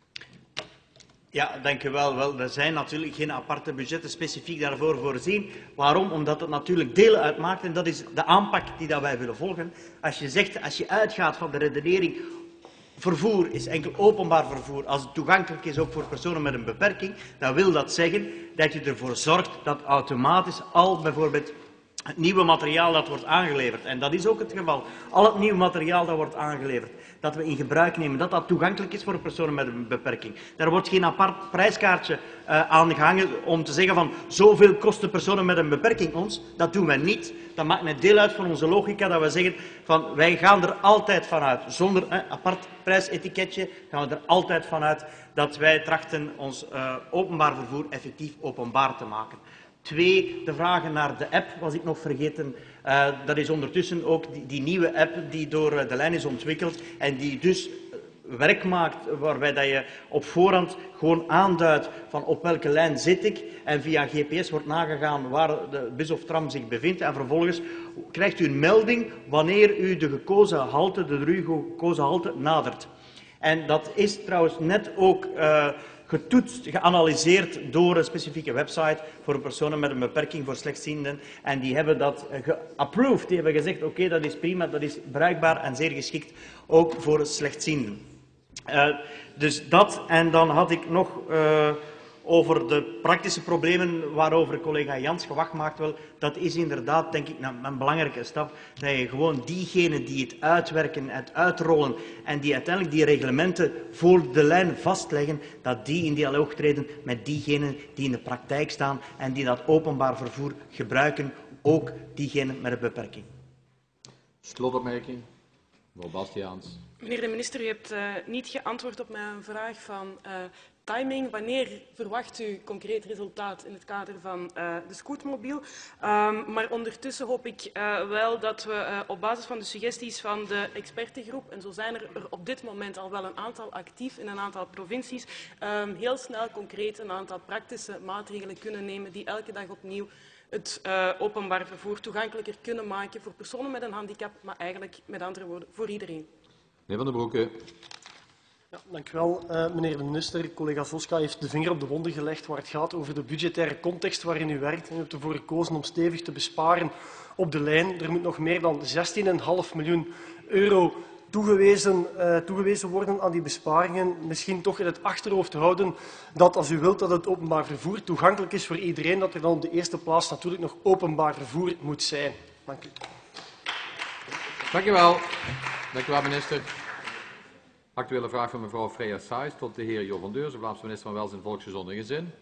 Ja, dank u wel. Wel, er zijn natuurlijk geen aparte budgetten specifiek daarvoor voorzien. Waarom? Omdat het natuurlijk deel uitmaakt en dat is de aanpak die dat wij willen volgen. Als je zegt, als je uitgaat van de redenering, vervoer is enkel openbaar vervoer, als het toegankelijk is ook voor personen met een beperking, dan wil dat zeggen dat je ervoor zorgt dat automatisch al bijvoorbeeld het nieuwe materiaal dat wordt aangeleverd, en dat is ook het geval, al het nieuwe materiaal dat wordt aangeleverd, dat we in gebruik nemen, dat dat toegankelijk is voor personen met een beperking. Daar wordt geen apart prijskaartje uh, aan gehangen om te zeggen van zoveel kosten personen met een beperking ons. Dat doen wij niet. Dat maakt net deel uit van onze logica dat we zeggen van wij gaan er altijd vanuit, zonder een apart prijsetiketje, gaan we er altijd vanuit dat wij trachten ons uh, openbaar vervoer effectief openbaar te maken. Twee, de vragen naar de app was ik nog vergeten. Uh, dat is ondertussen ook die, die nieuwe app die door uh, de lijn is ontwikkeld en die dus werk maakt waarbij dat je op voorhand gewoon aanduidt van op welke lijn zit ik en via G P S wordt nagegaan waar de bus of tram zich bevindt en vervolgens krijgt u een melding wanneer u de gekozen halte, de door u gekozen halte nadert. En dat is trouwens net ook uh, getoetst, geanalyseerd door een specifieke website voor personen met een beperking, voor slechtzienden. En die hebben dat geapproved. Die hebben gezegd, oké, okay, dat is prima, dat is bruikbaar en zeer geschikt ook voor slechtzienden. Uh, dus dat, en dan had ik nog uh, over de praktische problemen waarover collega Jans gewacht maakt. Wel, dat is inderdaad, denk ik, een, een belangrijke stap. Dat je gewoon diegenen die het uitwerken, het uitrollen en die uiteindelijk die reglementen voor de lijn vastleggen, dat die in dialoog treden met diegenen die in de praktijk staan en die dat openbaar vervoer gebruiken, ook diegenen met een beperking. Slotopmerking. Mevrouw Bastiaans. Meneer de minister, u hebt uh, niet geantwoord op mijn vraag van uh, timing. Wanneer verwacht u concreet resultaat in het kader van uh, de scootmobiel? Um, maar ondertussen hoop ik uh, wel dat we uh, op basis van de suggesties van de expertengroep, en zo zijn er, er op dit moment al wel een aantal actief in een aantal provincies, um, heel snel concreet een aantal praktische maatregelen kunnen nemen die elke dag opnieuw het uh, openbaar vervoer toegankelijker kunnen maken voor personen met een handicap, maar eigenlijk met andere woorden voor iedereen. Meneer Van den Broeke. Ja, dank u wel, uh, meneer de minister. Collega Zoska heeft de vinger op de wonden gelegd waar het gaat over de budgettaire context waarin u werkt. U hebt ervoor gekozen om stevig te besparen op de lijn. Er moet nog meer dan zestien komma vijf miljoen euro toegewezen, uh, toegewezen worden aan die besparingen. Misschien toch in het achterhoofd houden dat als u wilt dat het openbaar vervoer toegankelijk is voor iedereen, dat er dan op de eerste plaats natuurlijk nog openbaar vervoer moet zijn. Dank u. Dank u wel. Dank u wel, minister. Actuele vraag van mevrouw Freya Saïs tot de heer Jo van Deurzen, Vlaamse minister van Welzijn, Volksgezondheid en Gezin.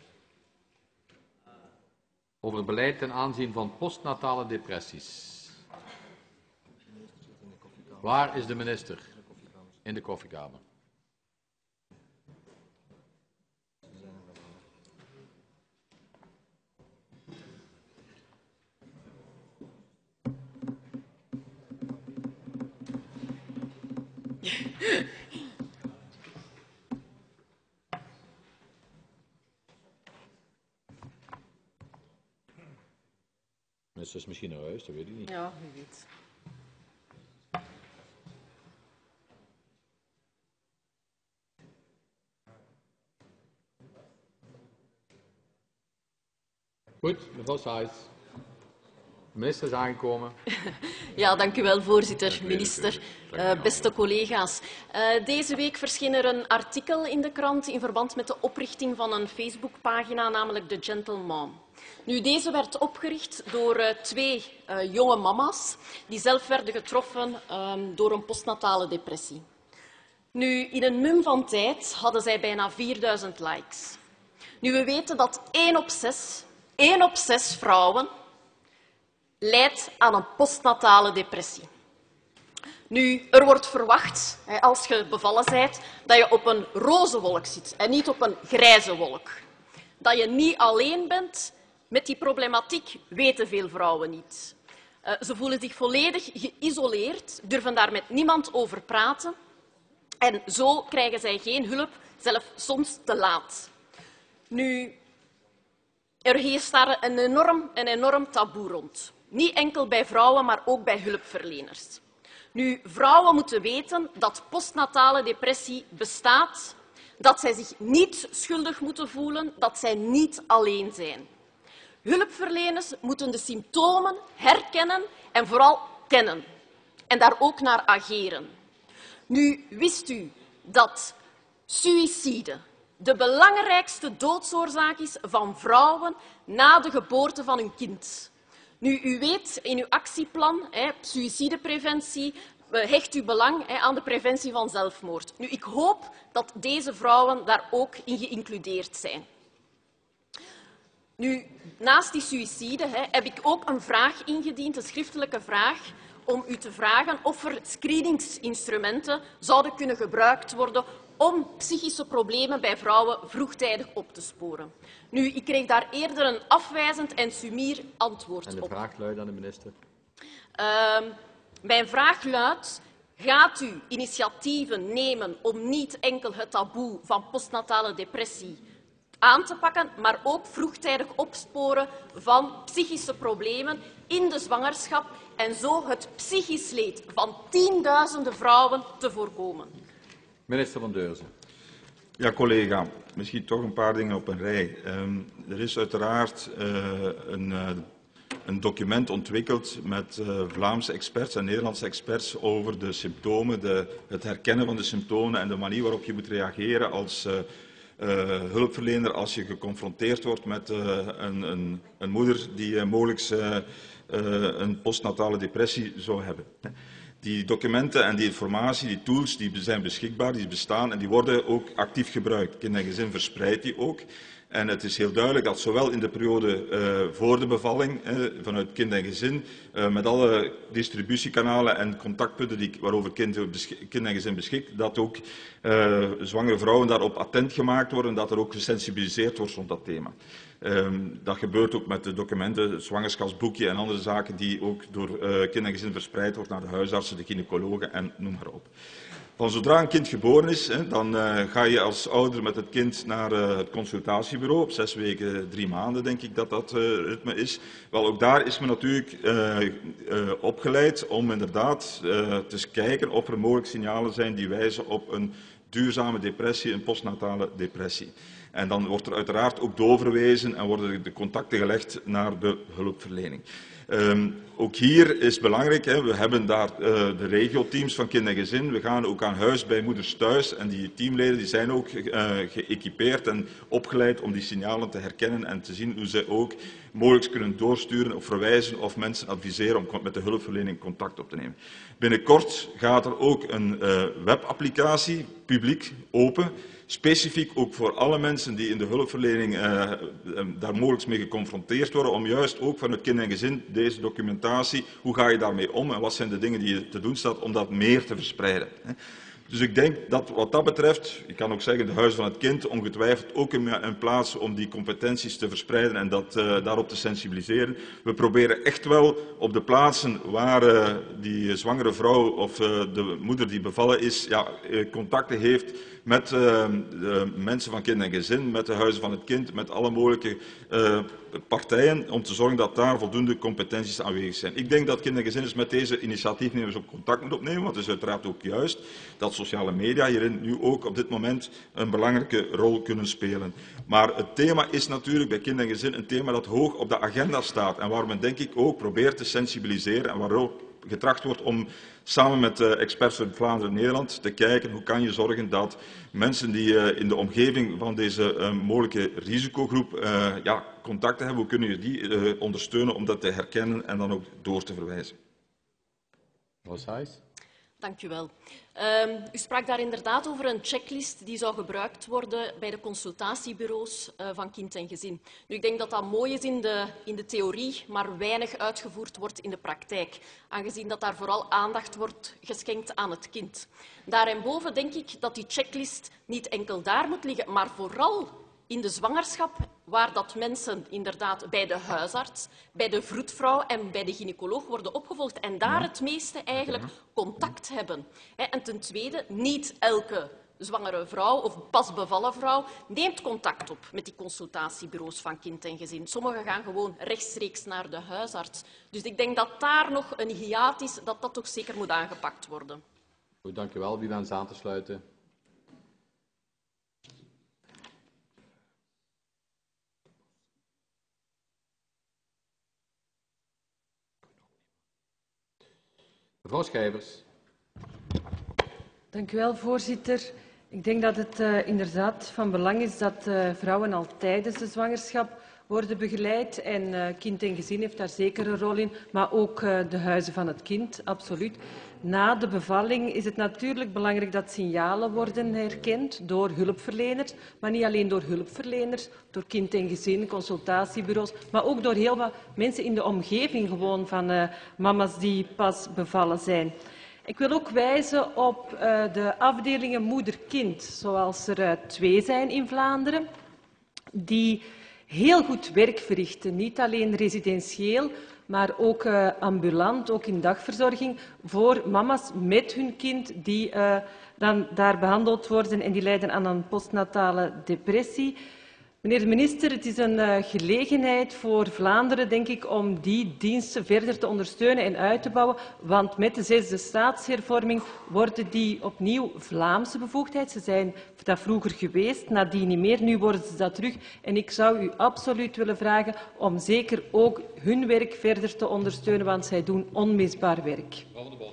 Over het beleid ten aanzien van postnatale depressies. Waar is de minister? In de koffiekamer. Minister is misschien naar huis, dat weet ik niet. Ja, wie weet. Goed, mevrouw Saïs. De minister is aangekomen. Ja, dank u wel, voorzitter, minister, uh, beste collega's. Uh, deze week verscheen er een artikel in de krant in verband met de oprichting van een Facebookpagina, namelijk The Gentle Mom. Nu, deze werd opgericht door uh, twee uh, jonge mama's die zelf werden getroffen uh, door een postnatale depressie. Nu, in een mum van tijd hadden zij bijna vierduizend likes. Nu, we weten dat één op zes, één op zes vrouwen lijdt aan een postnatale depressie. Nu, er wordt verwacht, als je bevallen bent, dat je op een roze wolk zit en niet op een grijze wolk. Dat je niet alleen bent met die problematiek, weten veel vrouwen niet. Uh, ze voelen zich volledig geïsoleerd, durven daar met niemand over praten en zo krijgen zij geen hulp, zelfs soms te laat. Nu, er heerst daar een enorm, een enorm taboe rond. Niet enkel bij vrouwen, maar ook bij hulpverleners. Nu, vrouwen moeten weten dat postnatale depressie bestaat, dat zij zich niet schuldig moeten voelen, dat zij niet alleen zijn. Hulpverleners moeten de symptomen herkennen en vooral kennen en daar ook naar ageren. Nu, wist u dat suïcide de belangrijkste doodsoorzaak is van vrouwen na de geboorte van hun kind? Nu, u weet in uw actieplan, hè, suïcidepreventie, hecht u belang hè, aan de preventie van zelfmoord. Nu, ik hoop dat deze vrouwen daar ook in geïncludeerd zijn. Nu, naast die suïcide hè, heb ik ook een vraag ingediend, een schriftelijke vraag, om u te vragen of er screeningsinstrumenten zouden kunnen gebruikt worden om psychische problemen bij vrouwen vroegtijdig op te sporen. Nu, ik kreeg daar eerder een afwijzend en sumier antwoord op. En de vraag luidt aan de minister. Uh, mijn vraag luidt, gaat u initiatieven nemen om niet enkel het taboe van postnatale depressie aan te pakken, maar ook vroegtijdig opsporen van psychische problemen in de zwangerschap en zo het psychisch leed van tienduizenden vrouwen te voorkomen? Minister van Deurzen. Ja, collega, misschien toch een paar dingen op een rij. Um, er is uiteraard uh, een, uh, een document ontwikkeld met uh, Vlaamse experts en Nederlandse experts over de symptomen, de, het herkennen van de symptomen en de manier waarop je moet reageren als uh, uh, hulpverlener als je geconfronteerd wordt met uh, een, een, een moeder die uh, mogelijk uh, uh, een postnatale depressie zou hebben. Die documenten en die informatie, die tools, die zijn beschikbaar, die bestaan en die worden ook actief gebruikt. Kind en Gezin verspreidt die ook. En het is heel duidelijk dat zowel in de periode uh, voor de bevalling, uh, vanuit Kind en Gezin, uh, met alle distributiekanalen en contactpunten die, waarover kind, kind en Gezin beschikt, dat ook uh, zwangere vrouwen daarop attent gemaakt worden, dat er ook gesensibiliseerd wordt rond dat thema. Um, dat gebeurt ook met de documenten, het zwangerschapsboekje en andere zaken die ook door uh, Kind en Gezin verspreid wordt naar de huisartsen, de gynaecologen en noem maar op. Van zodra een kind geboren is, hè, dan uh, ga je als ouder met het kind naar uh, het consultatiebureau. Op zes weken, drie maanden denk ik dat dat uh, ritme is. Wel, ook daar is men natuurlijk uh, uh, opgeleid om inderdaad uh, te kijken of er mogelijk signalen zijn die wijzen op een duurzame depressie, een postnatale depressie. En dan wordt er uiteraard ook doorverwezen en worden de contacten gelegd naar de hulpverlening. Um, ook hier is belangrijk, hè, we hebben daar uh, de regioteams van Kind en Gezin. We gaan ook aan huis bij moeders thuis en die teamleden die zijn ook uh, geëquipeerd en opgeleid om die signalen te herkennen en te zien hoe ze ook mogelijk kunnen doorsturen of verwijzen of mensen adviseren om met de hulpverlening contact op te nemen. Binnenkort gaat er ook een uh, webapplicatie, publiek, open, specifiek ook voor alle mensen die in de hulpverlening uh, daar mogelijk mee geconfronteerd worden, om juist ook vanuit Kind en Gezin deze documentatie, hoe ga je daarmee om en wat zijn de dingen die je te doen staat om dat meer te verspreiden. Dus ik denk dat wat dat betreft, ik kan ook zeggen de Huis van het Kind, ongetwijfeld ook een, een plaats om die competenties te verspreiden en dat, uh, daarop te sensibiliseren. We proberen echt wel op de plaatsen waar uh, die zwangere vrouw of uh, de moeder die bevallen is, ja, uh, contacten heeft met uh, de mensen van Kind en Gezin, met de Huizen van het Kind, met alle mogelijke uh, partijen om te zorgen dat daar voldoende competenties aanwezig zijn. Ik denk dat kindergezinnen met deze initiatiefnemers op contact moeten opnemen, want het is uiteraard ook juist dat sociale media hierin nu ook op dit moment een belangrijke rol kunnen spelen. Maar het thema is natuurlijk bij kindergezinnen een thema dat hoog op de agenda staat en waar men denk ik ook probeert te sensibiliseren en waar ook getracht wordt om samen met uh, experts uit Vlaanderen en Nederland te kijken hoe kan je zorgen dat mensen die uh, in de omgeving van deze uh, mogelijke risicogroep uh, ja, contacten hebben, hoe kunnen je die uh, ondersteunen om dat te herkennen en dan ook door te verwijzen. Dank u wel. Um, u sprak daar inderdaad over een checklist die zou gebruikt worden bij de consultatiebureaus uh, van kind en gezin. Nu, ik denk dat dat mooi is in de, in de theorie, maar weinig uitgevoerd wordt in de praktijk, aangezien dat daar vooral aandacht wordt geschenkt aan het kind. Daarenboven denk ik dat die checklist niet enkel daar moet liggen, maar vooral in de zwangerschap, waar dat mensen inderdaad bij de huisarts, bij de vroedvrouw en bij de gynaecoloog worden opgevolgd en daar het meeste eigenlijk contact hebben. En ten tweede, niet elke zwangere vrouw of pas bevallen vrouw neemt contact op met die consultatiebureaus van kind en gezin. Sommigen gaan gewoon rechtstreeks naar de huisarts. Dus ik denk dat daar nog een hiaat is, dat dat toch zeker moet aangepakt worden. Goed, dank u wel. Wie wenst aan te sluiten? Mevrouw Schijvers. Dank u wel, voorzitter. Ik denk dat het uh, inderdaad van belang is dat uh, vrouwen al tijdens de zwangerschap worden begeleid. En uh, kind en gezin heeft daar zeker een rol in, maar ook uh, de huizen van het kind, absoluut. Na de bevalling is het natuurlijk belangrijk dat signalen worden herkend door hulpverleners, maar niet alleen door hulpverleners, door kind en gezin, consultatiebureaus, maar ook door heel wat mensen in de omgeving gewoon van uh, mama's die pas bevallen zijn. Ik wil ook wijzen op uh, de afdelingen moeder-kind, zoals er uh, twee zijn in Vlaanderen, die heel goed werk verrichten, niet alleen residentieel, maar ook uh, ambulant, ook in dagverzorging, voor mama's met hun kind die uh, dan daar behandeld worden en die lijden aan een postnatale depressie. Meneer de minister, het is een uh, gelegenheid voor Vlaanderen, denk ik, om die diensten verder te ondersteunen en uit te bouwen, want met de zesde staatshervorming worden die opnieuw Vlaamse bevoegdheid. Ze zijn dat vroeger geweest, nadien niet meer, nu worden ze dat terug. En ik zou u absoluut willen vragen om zeker ook hun werk verder te ondersteunen, want zij doen onmisbaar werk.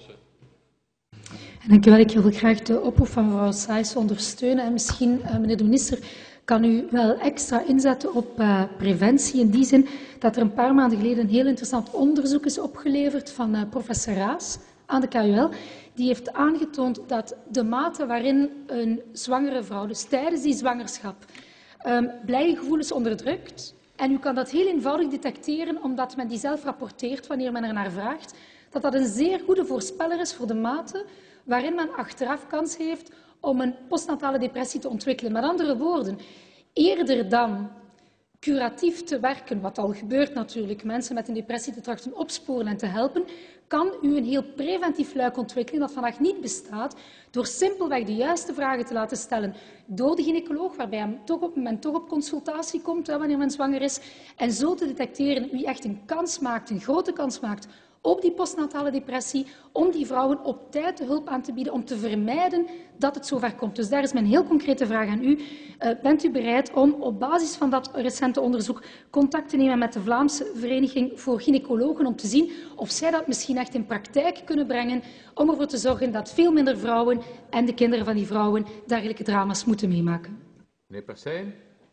Dank u wel. Ik wil graag de oproep van mevrouw Saïs ondersteunen en misschien, uh, meneer de minister, kan u wel extra inzetten op uh, preventie, in die zin dat er een paar maanden geleden een heel interessant onderzoek is opgeleverd van uh, professor Raas aan de K U L. Die heeft aangetoond dat de mate waarin een zwangere vrouw, dus tijdens die zwangerschap, um, blije gevoelens onderdrukt, en u kan dat heel eenvoudig detecteren omdat men die zelf rapporteert wanneer men er naar vraagt, dat dat een zeer goede voorspeller is voor de mate waarin men achteraf kans heeft om een postnatale depressie te ontwikkelen. Met andere woorden, eerder dan curatief te werken, wat al gebeurt natuurlijk, mensen met een depressie te trachten opsporen en te helpen, kan u een heel preventief luik ontwikkelen dat vandaag niet bestaat, door simpelweg de juiste vragen te laten stellen door de gynaecoloog, waarbij men toch op, men toch op consultatie komt hè, wanneer men zwanger is, en zo te detecteren wie echt een kans maakt, een grote kans maakt, op die postnatale depressie, om die vrouwen op tijd de hulp aan te bieden om te vermijden dat het zover komt. Dus daar is mijn heel concrete vraag aan u. Uh, bent u bereid om op basis van dat recente onderzoek contact te nemen met de Vlaamse Vereniging voor Gynaecologen om te zien of zij dat misschien echt in praktijk kunnen brengen om ervoor te zorgen dat veel minder vrouwen en de kinderen van die vrouwen dergelijke drama's moeten meemaken? Meneer Persijn.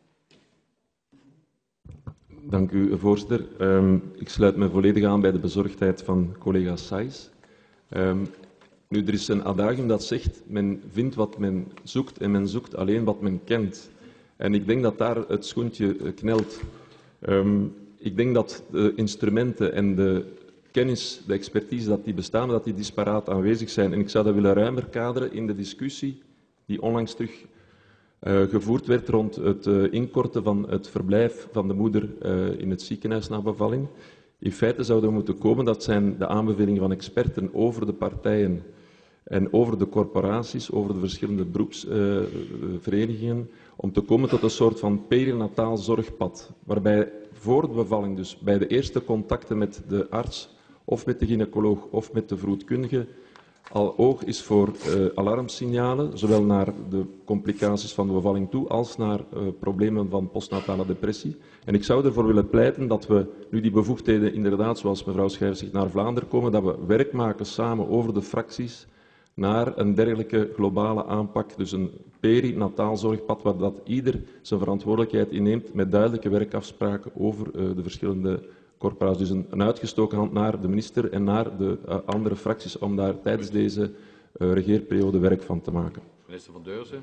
Dank u, voorzitter. Um, ik sluit me volledig aan bij de bezorgdheid van collega Saïs. Um, nu, er is een adagium dat zegt, men vindt wat men zoekt en men zoekt alleen wat men kent. En ik denk dat daar het schoentje knelt. Um, ik denk dat de instrumenten en de kennis, de expertise dat die bestaan, dat die disparaat aanwezig zijn. En ik zou dat willen ruimer kaderen in de discussie die onlangs terug Uh, gevoerd werd rond het uh, inkorten van het verblijf van de moeder uh, in het ziekenhuis na bevalling. In feite zouden we moeten komen, dat zijn de aanbevelingen van experten over de partijen, en over de corporaties, over de verschillende beroepsverenigingen, uh, om te komen tot een soort van perinataal zorgpad, waarbij voor de bevalling, dus bij de eerste contacten met de arts of met de gynaecoloog of met de verloskundige, al oog is voor uh, alarmsignalen, zowel naar de complicaties van de bevalling toe als naar uh, problemen van postnatale depressie. En ik zou ervoor willen pleiten dat we, nu die bevoegdheden inderdaad, zoals mevrouw Schrijver zegt, naar Vlaanderen komen, dat we werk maken samen over de fracties naar een dergelijke globale aanpak, dus een perinataal zorgpad, waar dat ieder zijn verantwoordelijkheid inneemt met duidelijke werkafspraken over uh, de verschillende corporaties. Dus een, een uitgestoken hand naar de minister en naar de uh, andere fracties om daar tijdens deze uh, regeerperiode werk van te maken. Minister Van Deurzen.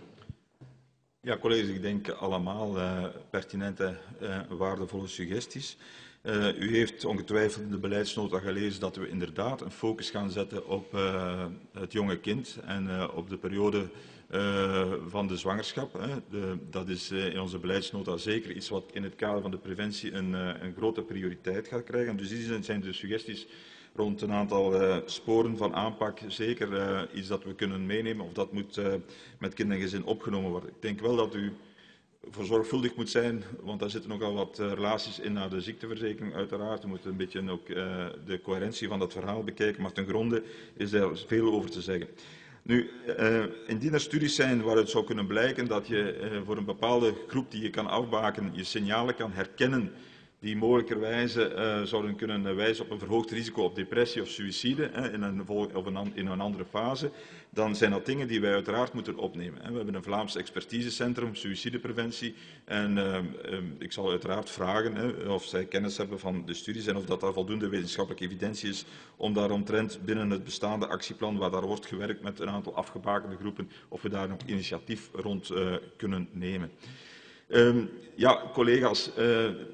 Ja, collega's, ik denk allemaal uh, pertinente, uh, waardevolle suggesties. Uh, u heeft ongetwijfeld in de beleidsnota gelezen dat we inderdaad een focus gaan zetten op uh, het jonge kind en uh, op de periode uh, van de zwangerschap. Hè. De, dat is uh, in onze beleidsnota zeker iets wat in het kader van de preventie een, uh, een grote prioriteit gaat krijgen. Dus die zijn de suggesties rond een aantal uh, sporen van aanpak zeker uh, iets dat we kunnen meenemen of dat moet uh, met kind en gezin opgenomen worden. Ik denk wel dat u voor zorgvuldig moet zijn, want daar zitten nogal wat uh, relaties in naar de ziekteverzekering uiteraard. We moeten een beetje ook uh, de coherentie van dat verhaal bekijken, maar ten gronde is daar veel over te zeggen. Nu, uh, indien er studies zijn waaruit zou kunnen blijken dat je uh, voor een bepaalde groep die je kan afbaken, je signalen kan herkennen die mogelijkerwijze uh, zouden kunnen wijzen op een verhoogd risico op depressie of suïcide uh, in, een of een, in een andere fase, dan zijn dat dingen die wij uiteraard moeten opnemen. We hebben een Vlaams expertisecentrum, suïcidepreventie, en uh, um, ik zal uiteraard vragen uh, of zij kennis hebben van de studies en of dat daar voldoende wetenschappelijke evidentie is om daaromtrent binnen het bestaande actieplan, waar daar wordt gewerkt met een aantal afgebakende groepen, of we daar nog initiatief rond uh, kunnen nemen. Um, ja, collega's, uh,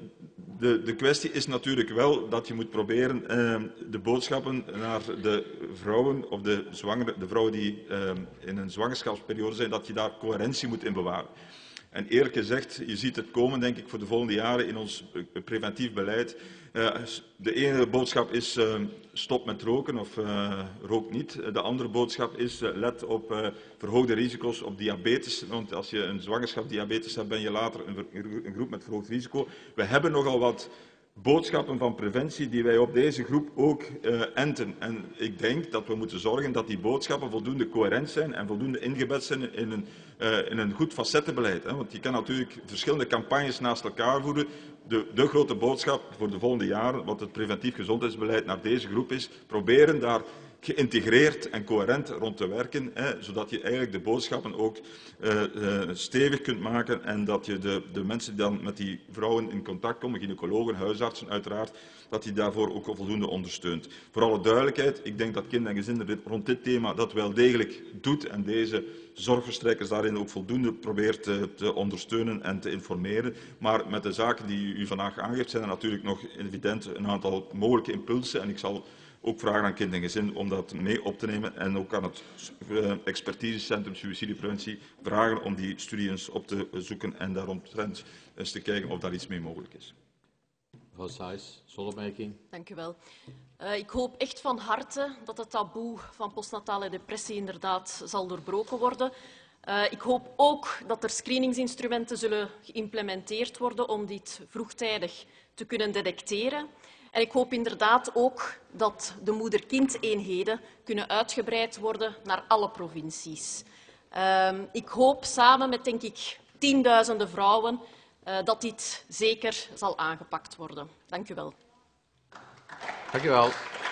de, de kwestie is natuurlijk wel dat je moet proberen uh, de boodschappen naar de vrouwen of de, zwangere, de vrouwen die uh, in een zwangerschapsperiode zijn, dat je daar coherentie moet in bewaren. En eerlijk gezegd, je ziet het komen, denk ik, voor de volgende jaren in ons preventief beleid. Uh, de ene boodschap is uh, stop met roken of uh, rook niet. De andere boodschap is uh, let op uh, verhoogde risico's op diabetes. Want als je een zwangerschapsdiabetes hebt, ben je later een, een groep met verhoogd risico. We hebben nogal wat boodschappen van preventie die wij op deze groep ook uh, enten. En ik denk dat we moeten zorgen dat die boodschappen voldoende coherent zijn en voldoende ingebed zijn in een, uh, in een goed facettenbeleid. Hè. Want je kan natuurlijk verschillende campagnes naast elkaar voeren. De, de grote boodschap voor de volgende jaren, wat het preventief gezondheidsbeleid naar deze groep is, proberen daar geïntegreerd en coherent rond te werken, hè, zodat je eigenlijk de boodschappen ook uh, uh, stevig kunt maken en dat je de, de mensen die dan met die vrouwen in contact komen, gynaecologen, huisartsen uiteraard, dat die daarvoor ook voldoende ondersteunt. Voor alle duidelijkheid, ik denk dat kind en gezin rond dit thema dat wel degelijk doet en deze zorgverstrekkers daarin ook voldoende probeert te, te ondersteunen en te informeren. Maar met de zaken die u vandaag aangeeft zijn er natuurlijk nog evident een aantal mogelijke impulsen en ik zal ook vragen aan kind en gezin om dat mee op te nemen en ook aan het uh, expertisecentrum suïcidepreventie vragen om die studie eens op te zoeken en daaromtrent eens te kijken of daar iets mee mogelijk is. Mevrouw Sijs, slotopmerking. Dank u wel. Uh, ik hoop echt van harte dat het taboe van postnatale depressie inderdaad zal doorbroken worden. Uh, ik hoop ook dat er screeningsinstrumenten zullen geïmplementeerd worden om dit vroegtijdig te kunnen detecteren. En ik hoop inderdaad ook dat de moeder-kind-eenheden kunnen uitgebreid worden naar alle provincies. Uh, ik hoop samen met, denk ik, tienduizenden vrouwen uh, dat dit zeker zal aangepakt worden. Dank u wel. Dank u wel.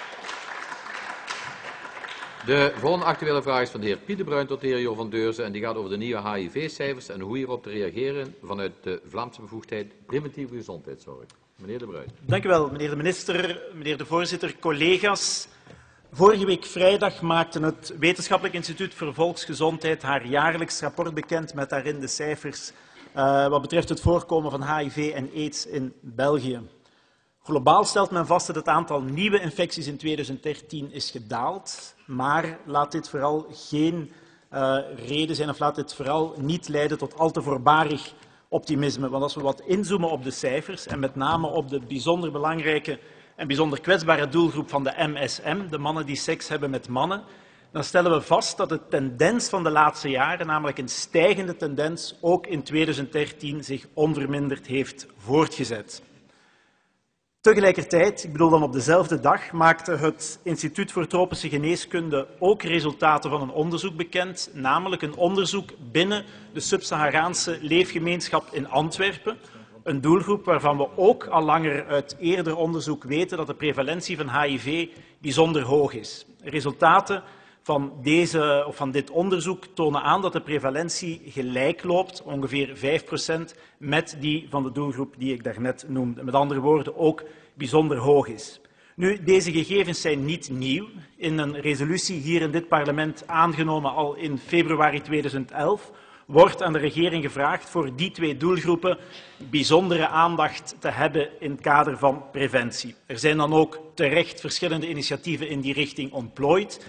De volgende actuele vraag is van de heer Piet de Bruin tot de heer Jo van Deurzen en die gaat over de nieuwe H I V-cijfers en hoe hierop te reageren vanuit de Vlaamse bevoegdheid preventieve gezondheidszorg. Meneer de Bruin. Dank u wel, meneer de minister, meneer de voorzitter, collega's. Vorige week vrijdag maakte het Wetenschappelijk Instituut voor Volksgezondheid haar jaarlijks rapport bekend met daarin de cijfers uh, wat betreft het voorkomen van H I V en AIDS in België. Globaal stelt men vast dat het aantal nieuwe infecties in tweeduizend dertien is gedaald, maar laat dit vooral geen uh, reden zijn of laat dit vooral niet leiden tot al te voorbarig optimisme. Want als we wat inzoomen op de cijfers en met name op de bijzonder belangrijke en bijzonder kwetsbare doelgroep van de M S M, de mannen die seks hebben met mannen, dan stellen we vast dat de tendens van de laatste jaren, namelijk een stijgende tendens, ook in tweeduizend dertien zich onverminderd heeft voortgezet. Tegelijkertijd, ik bedoel dan op dezelfde dag, maakte het Instituut voor Tropische Geneeskunde ook resultaten van een onderzoek bekend, namelijk een onderzoek binnen de Sub-Saharaanse leefgemeenschap in Antwerpen. Een doelgroep waarvan we ook al langer uit eerder onderzoek weten dat de prevalentie van H I V bijzonder hoog is. Resultaten van, deze, of van dit onderzoek tonen aan dat de prevalentie gelijk loopt, ongeveer vijf procent, met die van de doelgroep die ik daarnet noemde. Met andere woorden, ook bijzonder hoog is. Nu, deze gegevens zijn niet nieuw. In een resolutie hier in dit parlement aangenomen al in februari tweeduizend elf wordt aan de regering gevraagd voor die twee doelgroepen bijzondere aandacht te hebben in het kader van preventie. Er zijn dan ook terecht verschillende initiatieven in die richting ontplooid.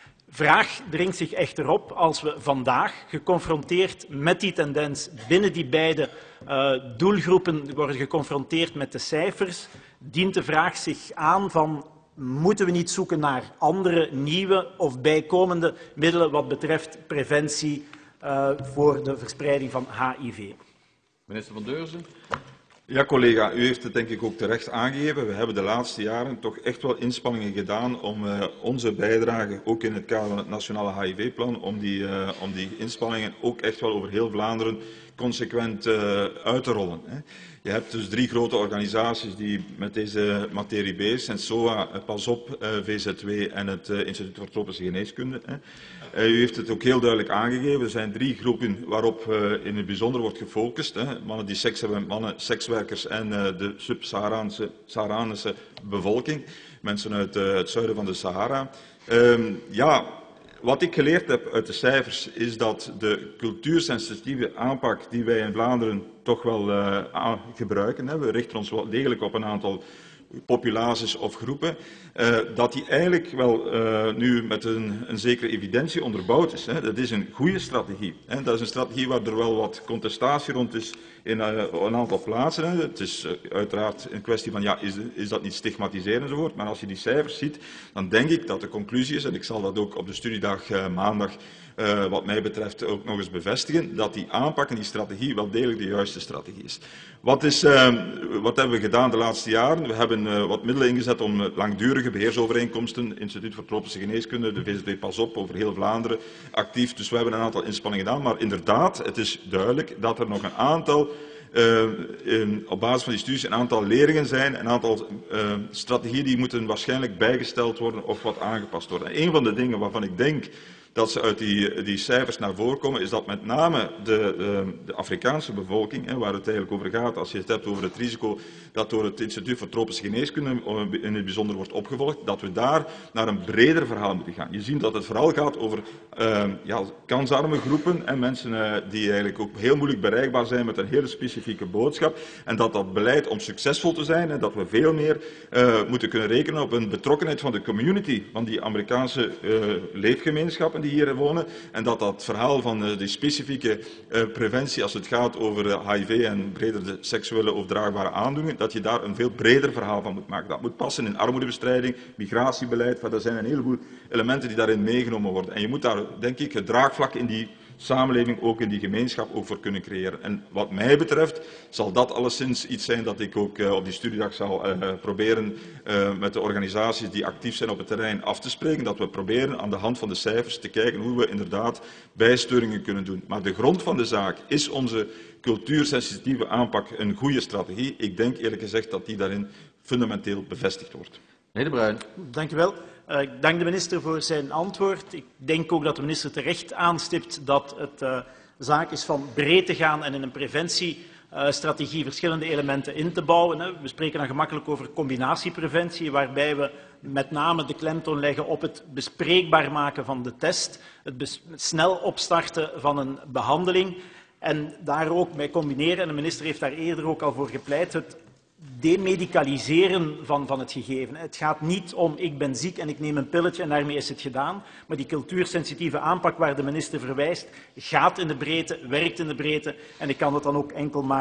Vraag dringt zich echter op als we vandaag, geconfronteerd met die tendens binnen die beide uh, doelgroepen, worden geconfronteerd met de cijfers, dient de vraag zich aan van moeten we niet zoeken naar andere, nieuwe of bijkomende middelen wat betreft preventie uh, voor de verspreiding van H I V. Minister van Deurzen. Ja, collega, u heeft het denk ik ook terecht aangegeven. We hebben de laatste jaren toch echt wel inspanningen gedaan om uh, onze bijdrage, ook in het kader van het nationale H I V-plan, om die, uh, om die inspanningen ook echt wel over heel Vlaanderen consequent uh, uit te rollen. Hè. Je hebt dus drie grote organisaties die met deze materie bezig zijn. S O A, Pas Op, uh, V Z W en het uh, Instituut voor Tropische Geneeskunde. Hè. Uh, u heeft het ook heel duidelijk aangegeven. Er zijn drie groepen waarop uh, in het bijzonder wordt gefocust. Hè. Mannen die seks hebben met mannen, sekswerkers en uh, de sub-Saharaanse Saharaanse bevolking. Mensen uit uh, het zuiden van de Sahara. Uh, ja... Wat ik geleerd heb uit de cijfers is dat de cultuursensitieve aanpak die wij in Vlaanderen toch wel uh, gebruiken, hè, we richten ons wel degelijk op een aantal populaties of groepen, uh, dat die eigenlijk wel uh, nu met een, een zekere evidentie onderbouwd is. Hè. Dat is een goede strategie. Hè. Dat is een strategie waar er wel wat contestatie rond is in uh, een aantal plaatsen. Hè. Het is uh, uiteraard een kwestie van, ja, is, is dat niet stigmatiserend enzovoort, maar als je die cijfers ziet, dan denk ik dat de conclusie is, en ik zal dat ook op de studiedag uh, maandag Uh, wat mij betreft ook nog eens bevestigen, dat die aanpak en die strategie wel degelijk de juiste strategie is. Wat, is, uh, wat hebben we gedaan de laatste jaren? We hebben uh, wat middelen ingezet om uh, langdurige beheersovereenkomsten, Instituut voor Tropische Geneeskunde, de V Z W Pas Op, over heel Vlaanderen actief. Dus we hebben een aantal inspanningen gedaan, maar inderdaad, het is duidelijk dat er nog een aantal Uh, in, op basis van die studies een aantal leerlingen zijn, een aantal uh, strategieën die moeten waarschijnlijk bijgesteld worden of wat aangepast worden. En een van de dingen waarvan ik denk dat ze uit die, die cijfers naar voren komen, is dat met name de, uh, de Afrikaanse bevolking, hè, waar het eigenlijk over gaat, als je het hebt over het risico dat door het Instituut voor Tropische Geneeskunde in het bijzonder wordt opgevolgd, dat we daar naar een breder verhaal moeten gaan. Je ziet dat het vooral gaat over uh, ja, kansarme groepen en mensen uh, die eigenlijk ook heel moeilijk bereikbaar zijn met een hele specifieke boodschap. En dat dat beleid om succesvol te zijn en dat we veel meer uh, moeten kunnen rekenen op een betrokkenheid van de community, van die Amerikaanse uh, leefgemeenschappen die hier wonen. En dat dat verhaal van uh, die specifieke uh, preventie als het gaat over uh, H I V en breder de seksuele overdraagbare aandoeningen, dat je daar een veel breder verhaal van moet maken. Dat moet passen in armoedebestrijding, migratiebeleid, er zijn een heleboel elementen die daarin meegenomen worden. En je moet daar, denk ik, het draagvlak in die samenleving, ook in die gemeenschap, ook voor kunnen creëren. En wat mij betreft zal dat alleszins iets zijn dat ik ook uh, op die studiedag zal uh, proberen uh, met de organisaties die actief zijn op het terrein af te spreken. Dat we proberen aan de hand van de cijfers te kijken hoe we inderdaad bijsturingen kunnen doen. Maar de grond van de zaak is onze cultuursensitieve aanpak een goede strategie. Ik denk eerlijk gezegd dat die daarin fundamenteel bevestigd wordt. Meneer De Bruin. Dank u wel. Uh, ik dank de minister voor zijn antwoord. Ik denk ook dat de minister terecht aanstipt dat het uh, zaak is van breed te gaan en in een preventiestrategie uh, verschillende elementen in te bouwen. Hè. We spreken dan gemakkelijk over combinatiepreventie, waarbij we met name de klemtoon leggen op het bespreekbaar maken van de test, het snel opstarten van een behandeling en daar ook mee combineren, en de minister heeft daar eerder ook al voor gepleit, het demedicaliseren van, van het gegeven. Het gaat niet om ik ben ziek en ik neem een pilletje en daarmee is het gedaan, maar die cultuursensitieve aanpak waar de minister verwijst, gaat in de breedte, werkt in de breedte en ik kan het dan ook enkel maar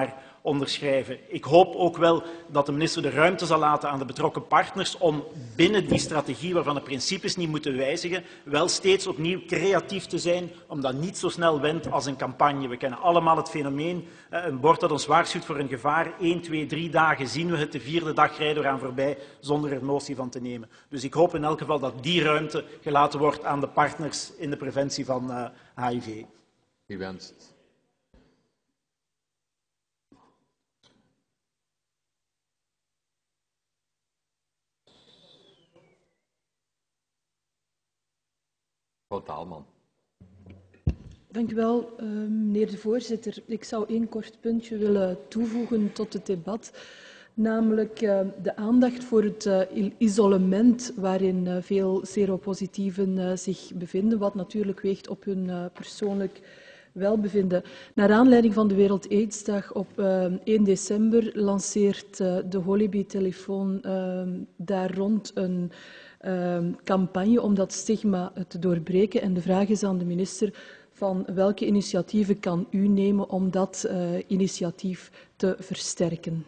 onderschrijven. Ik hoop ook wel dat de minister de ruimte zal laten aan de betrokken partners om binnen die strategie, waarvan de principes niet moeten wijzigen, wel steeds opnieuw creatief te zijn, om dat niet zo snel wendt als een campagne. We kennen allemaal het fenomeen, een bord dat ons waarschuwt voor een gevaar. Eén, twee, drie dagen zien we het, de vierde dag rijden we eraan voorbij zonder er notie van te nemen. Dus ik hoop in elk geval dat die ruimte gelaten wordt aan de partners in de preventie van uh, H I V. Wie wenst? Mevrouw Taalman. Dank u wel, uh, meneer de voorzitter. Ik zou één kort puntje willen toevoegen tot het debat, namelijk uh, de aandacht voor het uh, isolement waarin uh, veel seropositieven uh, zich bevinden, wat natuurlijk weegt op hun uh, persoonlijk welbevinden. Naar aanleiding van de Wereld Aidsdag op uh, één december lanceert uh, de Holibi-telefoon uh, daar rond een uh, campagne om dat stigma te doorbreken. En de vraag is aan de minister: van welke initiatieven kan u nemen om dat uh, initiatief te versterken?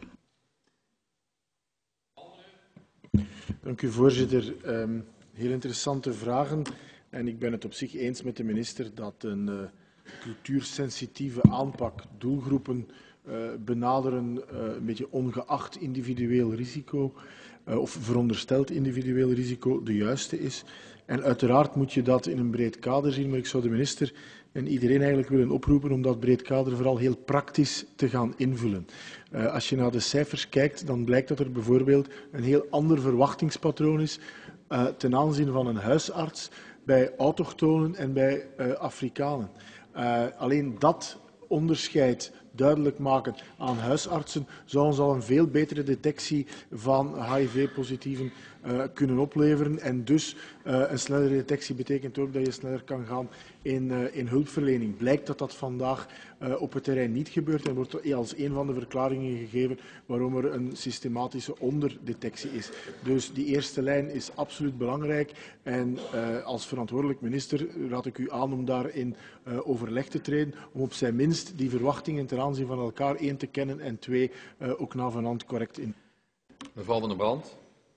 Dank u, voorzitter. Um, heel interessante vragen. En ik ben het op zich eens met de minister dat een uh, cultuursensitieve aanpak, doelgroepen uh, benaderen, uh, een beetje ongeacht individueel risico uh, of verondersteld individueel risico, de juiste is. En uiteraard moet je dat in een breed kader zien, maar ik zou de minister en iedereen eigenlijk willen oproepen om dat breed kader vooral heel praktisch te gaan invullen. Uh, als je naar de cijfers kijkt, dan blijkt dat er bijvoorbeeld een heel ander verwachtingspatroon is uh, ten aanzien van een huisarts bij autochtonen en bij uh, Afrikanen. Uh, alleen dat onderscheid duidelijk maken aan huisartsen zou ons al een veel betere detectie van H I V-positieven uh, kunnen opleveren. En dus uh, een snellere detectie betekent ook dat je sneller kan gaan in, uh, in hulpverlening. Blijkt dat dat vandaag uh, op het terrein niet gebeurt en wordt als een van de verklaringen gegeven waarom er een systematische onderdetectie is. Dus die eerste lijn is absoluut belangrijk en uh, als verantwoordelijk minister raad ik u aan om daarin uh, overleg te treden, om op zijn minst die verwachtingen ten aanzien van elkaar één te kennen en twee uh, ook navenant correct in. Mevrouw van der Brand.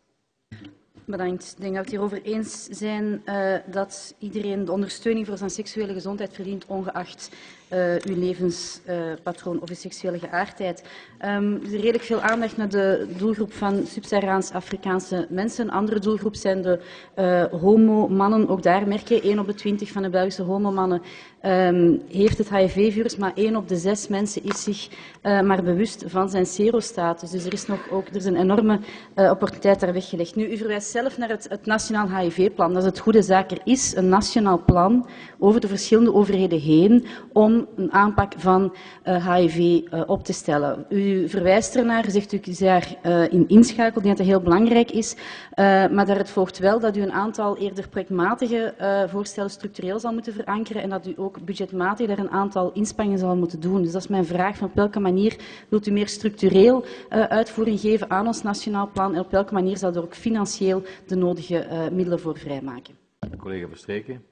Bedankt. Ik denk dat we het hierover eens zijn uh, dat iedereen de ondersteuning voor zijn seksuele gezondheid verdient, ongeacht uh, uw levenspatroon uh, of uw seksuele geaardheid. Um, er is redelijk veel aandacht naar de doelgroep van Sub-Saharaans-Afrikaanse mensen. Een andere doelgroep zijn de uh, homo-mannen. Ook daar merk je, één op de twintig van de Belgische homomannen um, heeft het H I V-virus, maar één op de zes mensen is zich uh, maar bewust van zijn serostatus. Dus er is nog ook er is een enorme uh, opportuniteit daar weggelegd. Nu, u verwijst zelf naar het, het Nationaal H I V-plan. Dat is het goede zaak. Er is een nationaal plan over de verschillende overheden heen om een aanpak van uh, H I V uh, op te stellen. U verwijst ernaar, zegt u, u is daar uh, in inschakeld. Ik denk dat dat heel belangrijk is. Uh, maar daaruit volgt wel dat u een aantal eerder projectmatige uh, voorstellen structureel zal moeten verankeren en dat u ook budgetmatig daar een aantal inspanningen zal moeten doen. Dus dat is mijn vraag. Van op welke manier wilt u meer structureel uh, uitvoering geven aan ons nationaal plan en op welke manier zal er ook financieel de nodige uh, middelen voor vrijmaken? Collega Verstreken.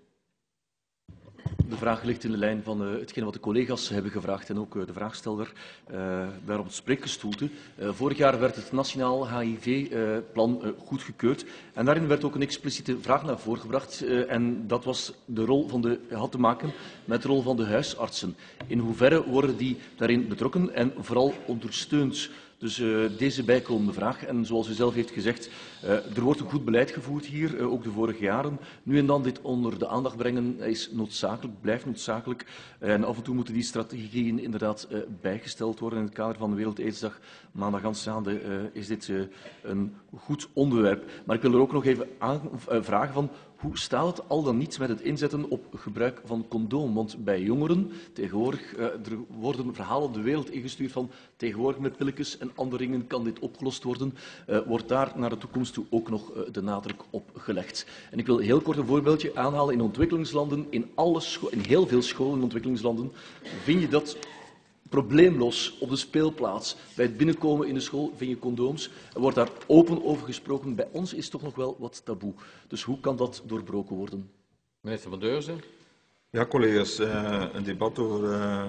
De vraag ligt in de lijn van uh, hetgeen wat de collega's hebben gevraagd en ook uh, de vraagsteller uh, daar op het spreekgestoelte. Uh, vorig jaar werd het Nationaal H I V-plan uh, uh, goedgekeurd en daarin werd ook een expliciete vraag naar voren gebracht uh, en dat was de rol van de, had te maken met de rol van de huisartsen. In hoeverre worden die daarin betrokken en vooral ondersteund? Dus uh, deze bijkomende vraag, en zoals u zelf heeft gezegd, uh, er wordt een goed beleid gevoerd hier, uh, ook de vorige jaren. Nu en dan dit onder de aandacht brengen is noodzakelijk, blijft noodzakelijk. Uh, en af en toe moeten die strategieën inderdaad uh, bijgesteld worden. In het kader van de Wereld Aidsdag maandag aanstaande uh, is dit uh, een goed onderwerp. Maar ik wil er ook nog even aan, uh, vragen van, hoe staat het al dan niet met het inzetten op gebruik van condoom? Want bij jongeren, tegenwoordig, uh, er worden verhalen op de wereld ingestuurd van tegenwoordig met pilletjes en andere dingen kan dit opgelost worden. Uh, wordt daar naar de toekomst toe ook nog uh, de nadruk op gelegd? En ik wil heel kort een voorbeeldje aanhalen. In ontwikkelingslanden, in, alle in heel veel scholen in ontwikkelingslanden, vind je dat probleemloos op de speelplaats. Bij het binnenkomen in de school vind je condooms. Er wordt daar open over gesproken. Bij ons is toch nog wel wat taboe. Dus hoe kan dat doorbroken worden? Minister van Deurzen. Ja, collega's, uh, een debat over uh,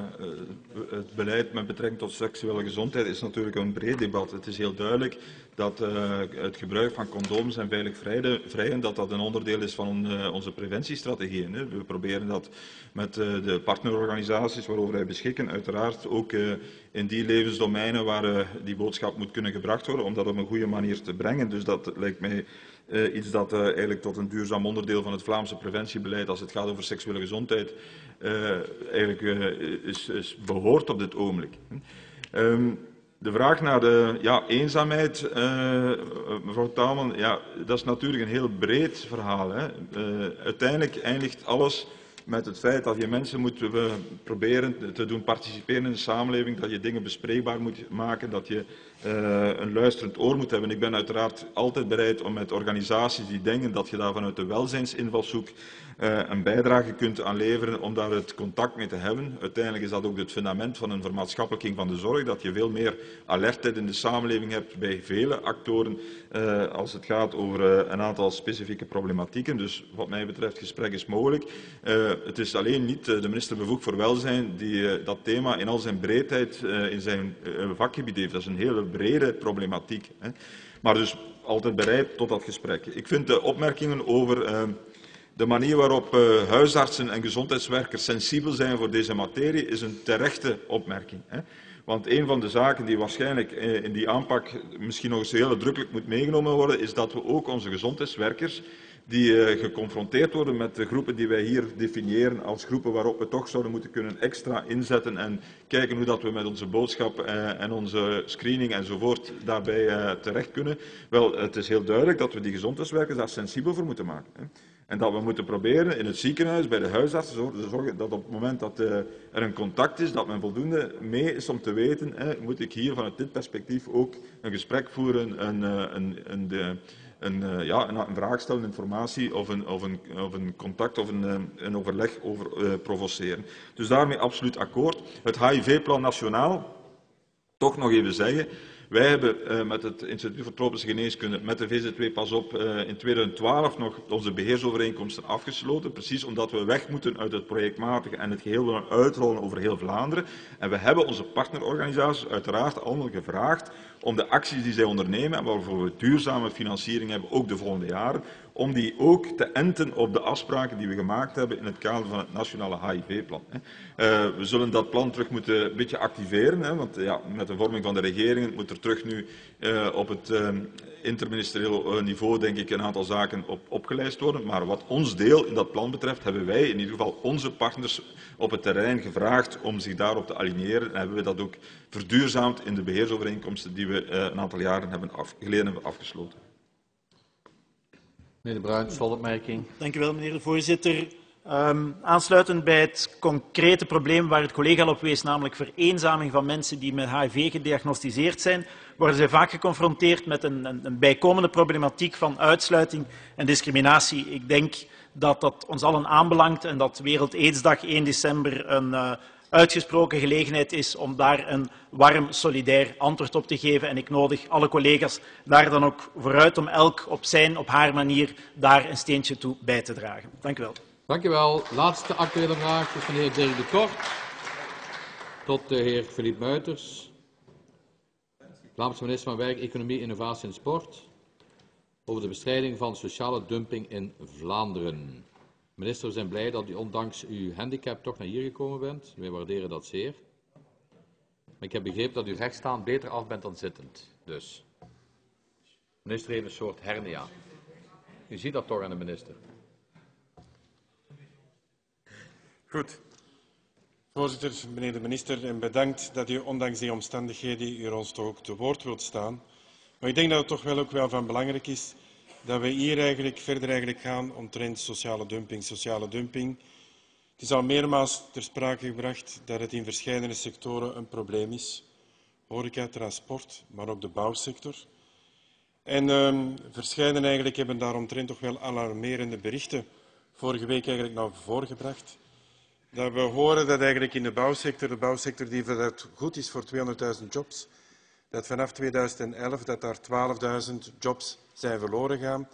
het beleid met betrekking tot seksuele gezondheid is natuurlijk een breed debat. Het is heel duidelijk dat uh, het gebruik van condooms en veilig vrijen dat dat een onderdeel is van uh, onze preventiestrategieën. Hè. We proberen dat met uh, de partnerorganisaties waarover wij beschikken, uiteraard ook uh, in die levensdomeinen waar uh, die boodschap moet kunnen gebracht worden, om dat op een goede manier te brengen. Dus dat lijkt mij Uh, iets dat uh, eigenlijk tot een duurzaam onderdeel van het Vlaamse preventiebeleid, als het gaat over seksuele gezondheid, uh, eigenlijk uh, is, is behoort op dit ogenblik. Um, de vraag naar de ja, eenzaamheid, uh, mevrouw Taalman, ja, dat is natuurlijk een heel breed verhaal. Hè. Uh, uiteindelijk eindigt alles met het feit dat je mensen moet uh, proberen te doen participeren in de samenleving, dat je dingen bespreekbaar moet maken, dat je uh, een luisterend oor moet hebben. Ik ben uiteraard altijd bereid om met organisaties die denken dat je daar vanuit de welzijnsinvalshoek uh, een bijdrage kunt aan leveren om daar het contact mee te hebben. Uiteindelijk is dat ook het fundament van een vermaatschappelijking van de zorg, dat je veel meer alertheid in de samenleving hebt bij vele actoren uh, als het gaat over uh, een aantal specifieke problematieken. Dus wat mij betreft, gesprek is mogelijk. Uh, het is alleen niet uh, de minister bevoegd voor welzijn die uh, dat thema in al zijn breedheid uh, in zijn uh, vakgebied heeft. Dat is een hele brede problematiek. Hè. Maar dus altijd bereid tot dat gesprek. Ik vind de opmerkingen over uh, de manier waarop uh, huisartsen en gezondheidswerkers sensibel zijn voor deze materie is een terechte opmerking. Hè. Want een van de zaken die waarschijnlijk uh, in die aanpak misschien nog eens heel nadrukkelijk moet meegenomen worden, is dat we ook onze gezondheidswerkers die uh, geconfronteerd worden met de groepen die wij hier definiëren als groepen waarop we toch zouden moeten kunnen extra inzetten en kijken hoe dat we met onze boodschap uh, en onze screening enzovoort daarbij uh, terecht kunnen. Wel, het is heel duidelijk dat we die gezondheidswerkers daar sensibel voor moeten maken. Hè. En dat we moeten proberen in het ziekenhuis, bij de huisartsen, te zorgen dat op het moment dat uh, er een contact is, dat men voldoende mee is om te weten, hè, moet ik hier vanuit dit perspectief ook een gesprek voeren, een, een, een, de, een, uh, ja, een, een vraag stellen, informatie of een, of een, of een contact of een, een overleg over uh, provoceren. Dus daarmee absoluut akkoord. Het H I V-plan nationaal, toch nog even zeggen. Wij hebben uh, met het Instituut voor Tropische Geneeskunde, met de V Z W Pas Op, uh, in tweeduizend twaalf nog onze beheersovereenkomsten afgesloten. Precies omdat we weg moeten uit het projectmatige en het geheel willen uitrollen over heel Vlaanderen. En we hebben onze partnerorganisaties uiteraard allemaal gevraagd om de acties die zij ondernemen en waarvoor we duurzame financiering hebben, ook de volgende jaren, om die ook te enten op de afspraken die we gemaakt hebben in het kader van het nationale H I V-plan. Uh, we zullen dat plan terug moeten een beetje activeren, hè, want ja, met de vorming van de regeringen moet er terug nu uh, op het uh, interministerieel niveau, denk ik, een aantal zaken op, opgelijst worden. Maar wat ons deel in dat plan betreft, hebben wij in ieder geval onze partners op het terrein gevraagd om zich daarop te aligneren en hebben we dat ook verduurzaamd in de beheersovereenkomsten die we uh, een aantal jaren hebben af, geleden hebben afgesloten. Meneer De Bruin, slotopmerking. Dank u wel, meneer de voorzitter. Um, aansluitend bij het concrete probleem waar het collega al op wees, namelijk vereenzaming van mensen die met H I V gediagnosticeerd zijn, worden zij vaak geconfronteerd met een, een, een bijkomende problematiek van uitsluiting en discriminatie. Ik denk dat dat ons allen aanbelangt en dat Wereld Aidsdag één december een uh, uitgesproken gelegenheid is om daar een warm, solidair antwoord op te geven. En ik nodig alle collega's daar dan ook vooruit om elk op zijn, op haar manier daar een steentje toe bij te dragen. Dank u wel. Dank u wel. Laatste actuele vraag is van de heer Dirk de Kort tot de heer Philippe Muiters. Vlaamse minister van Werk, Economie, Innovatie en Sport over de bestrijding van sociale dumping in Vlaanderen. Minister, we zijn blij dat u ondanks uw handicap toch naar hier gekomen bent. Wij waarderen dat zeer. Maar ik heb begrepen dat u rechtstaan beter af bent dan zittend. Dus, minister heeft een soort hernia. U ziet dat toch aan de minister. Goed. Voorzitter, meneer de minister, en bedankt dat u ondanks die omstandigheden u ons toch ook te woord wilt staan. Maar ik denk dat het toch wel ook wel van belangrijk is dat we hier eigenlijk verder eigenlijk gaan omtrent sociale dumping. Sociale dumping. Het is al meermaals ter sprake gebracht dat het in verschillende sectoren een probleem is. Horeca, transport, maar ook de bouwsector. En um, verschillende eigenlijk hebben daaromtrent toch wel alarmerende berichten vorige week eigenlijk naar voren gebracht. Dat we horen dat eigenlijk in de bouwsector, de bouwsector die goed is voor tweehonderdduizend jobs, dat vanaf tweeduizend elf dat daar twaalfduizend jobs zijn verloren gegaan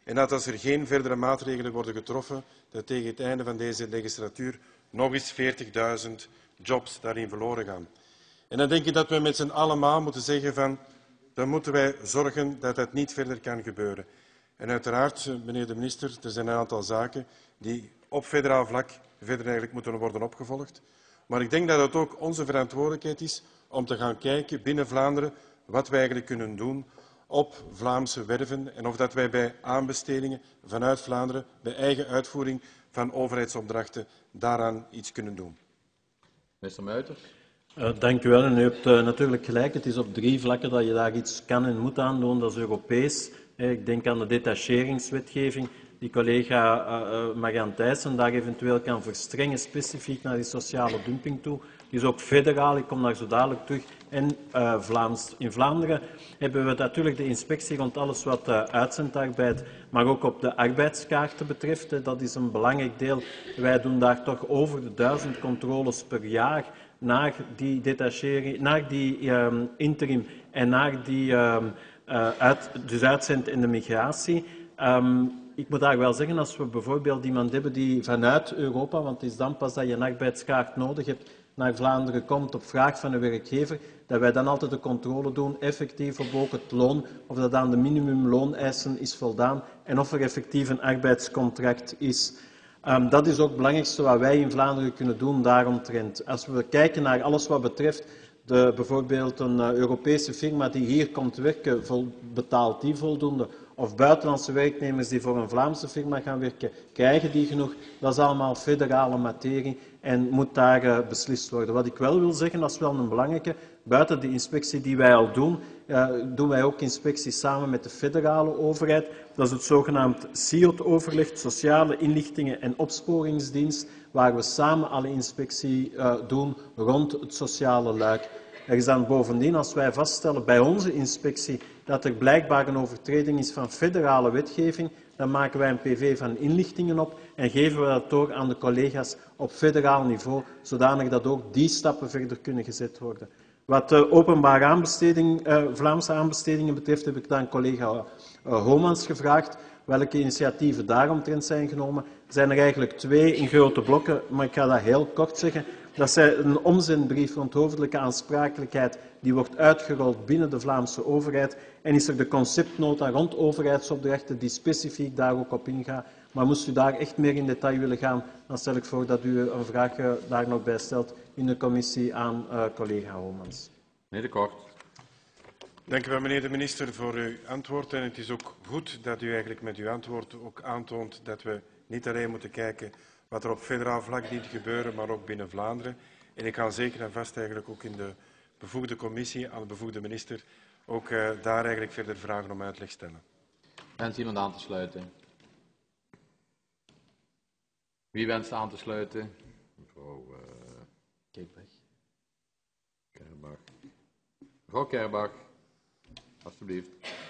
En dat als er geen verdere maatregelen worden getroffen, dat tegen het einde van deze legislatuur nog eens veertigduizend jobs daarin verloren gaan. En dan denk ik dat we met z'n allemaal moeten zeggen van, dan moeten wij zorgen dat dat niet verder kan gebeuren. En uiteraard, meneer de minister, er zijn een aantal zaken die op federaal vlak verder eigenlijk moeten worden opgevolgd. Maar ik denk dat het ook onze verantwoordelijkheid is om te gaan kijken binnen Vlaanderen wat wij eigenlijk kunnen doen op Vlaamse werven en of dat wij bij aanbestedingen vanuit Vlaanderen, bij eigen uitvoering van overheidsopdrachten, daaraan iets kunnen doen. Minister Muiters. Uh, dank u wel. En u hebt uh, natuurlijk gelijk. Het is op drie vlakken dat je daar iets kan en moet aan doen. Dat is Europees. Eh, ik denk aan de detacheringswetgeving die collega uh, uh, Marianne Thijssen daar eventueel kan verstrengen, specifiek naar die sociale dumping toe. Die is ook federaal. Ik kom daar zo dadelijk terug. En uh, Vlaams. In Vlaanderen hebben we natuurlijk de inspectie rond alles wat uh, uitzendarbeid, maar ook op de arbeidskaarten betreft. Hè. Dat is een belangrijk deel. Wij doen daar toch over de duizend controles per jaar naar die detachering, naar die um, interim en naar die um, uh, uit, dus uitzend en de migratie. Um, ik moet daar wel zeggen, als we bijvoorbeeld iemand hebben die vanuit Europa, want het is dan pas dat je een arbeidskaart nodig hebt, naar Vlaanderen komt op vraag van een werkgever, dat wij dan altijd de controle doen, effectief op ook het loon, of dat aan de minimumlooneisen is voldaan en of er effectief een arbeidscontract is. Um, dat is ook het belangrijkste wat wij in Vlaanderen kunnen doen daaromtrent. Als we kijken naar alles wat betreft de, bijvoorbeeld een uh, Europese firma die hier komt werken, vol, betaalt die voldoende? Of buitenlandse werknemers die voor een Vlaamse firma gaan werken, krijgen die genoeg? Dat is allemaal federale materie en moet daar uh, beslist worden. Wat ik wel wil zeggen, dat is wel een belangrijke, buiten de inspectie die wij al doen, uh, doen wij ook inspecties samen met de federale overheid. Dat is het zogenaamd S I O T-overleg, Sociale Inlichtingen en Opsporingsdienst, waar we samen alle inspectie uh, doen rond het sociale luik. Er is dan bovendien, als wij vaststellen bij onze inspectie dat er blijkbaar een overtreding is van federale wetgeving, dan maken wij een P V van inlichtingen op en geven we dat door aan de collega's op federaal niveau, zodanig dat ook die stappen verder kunnen gezet worden. Wat de openbare aanbesteding, uh, Vlaamse aanbestedingen betreft, heb ik dan collega uh, Homans gevraagd welke initiatieven daaromtrent zijn genomen. Er zijn er eigenlijk twee in grote blokken, maar ik ga dat heel kort zeggen. Dat is een omzendbrief rond hoofdelijke aansprakelijkheid die wordt uitgerold binnen de Vlaamse overheid. En is er de conceptnota rond overheidsopdrachten die specifiek daar ook op ingaat. Maar moest u daar echt meer in detail willen gaan, dan stel ik voor dat u een vraag uh, daar nog bij stelt in de commissie aan uh, collega Homans. Meneer De Kort. Dank u wel, meneer de minister, voor uw antwoord. En het is ook goed dat u eigenlijk met uw antwoord ook aantoont dat we niet alleen moeten kijken wat er op federaal vlak dient te gebeuren, maar ook binnen Vlaanderen. En ik kan zeker en vast eigenlijk ook in de bevoegde commissie aan de bevoegde minister ook uh, daar eigenlijk verder vragen om uitleg stellen. Wenst iemand aan te sluiten? Wie wenst aan te sluiten? Mevrouw uh, Kerbach. Kerbach. Mevrouw Kerbach, alstublieft.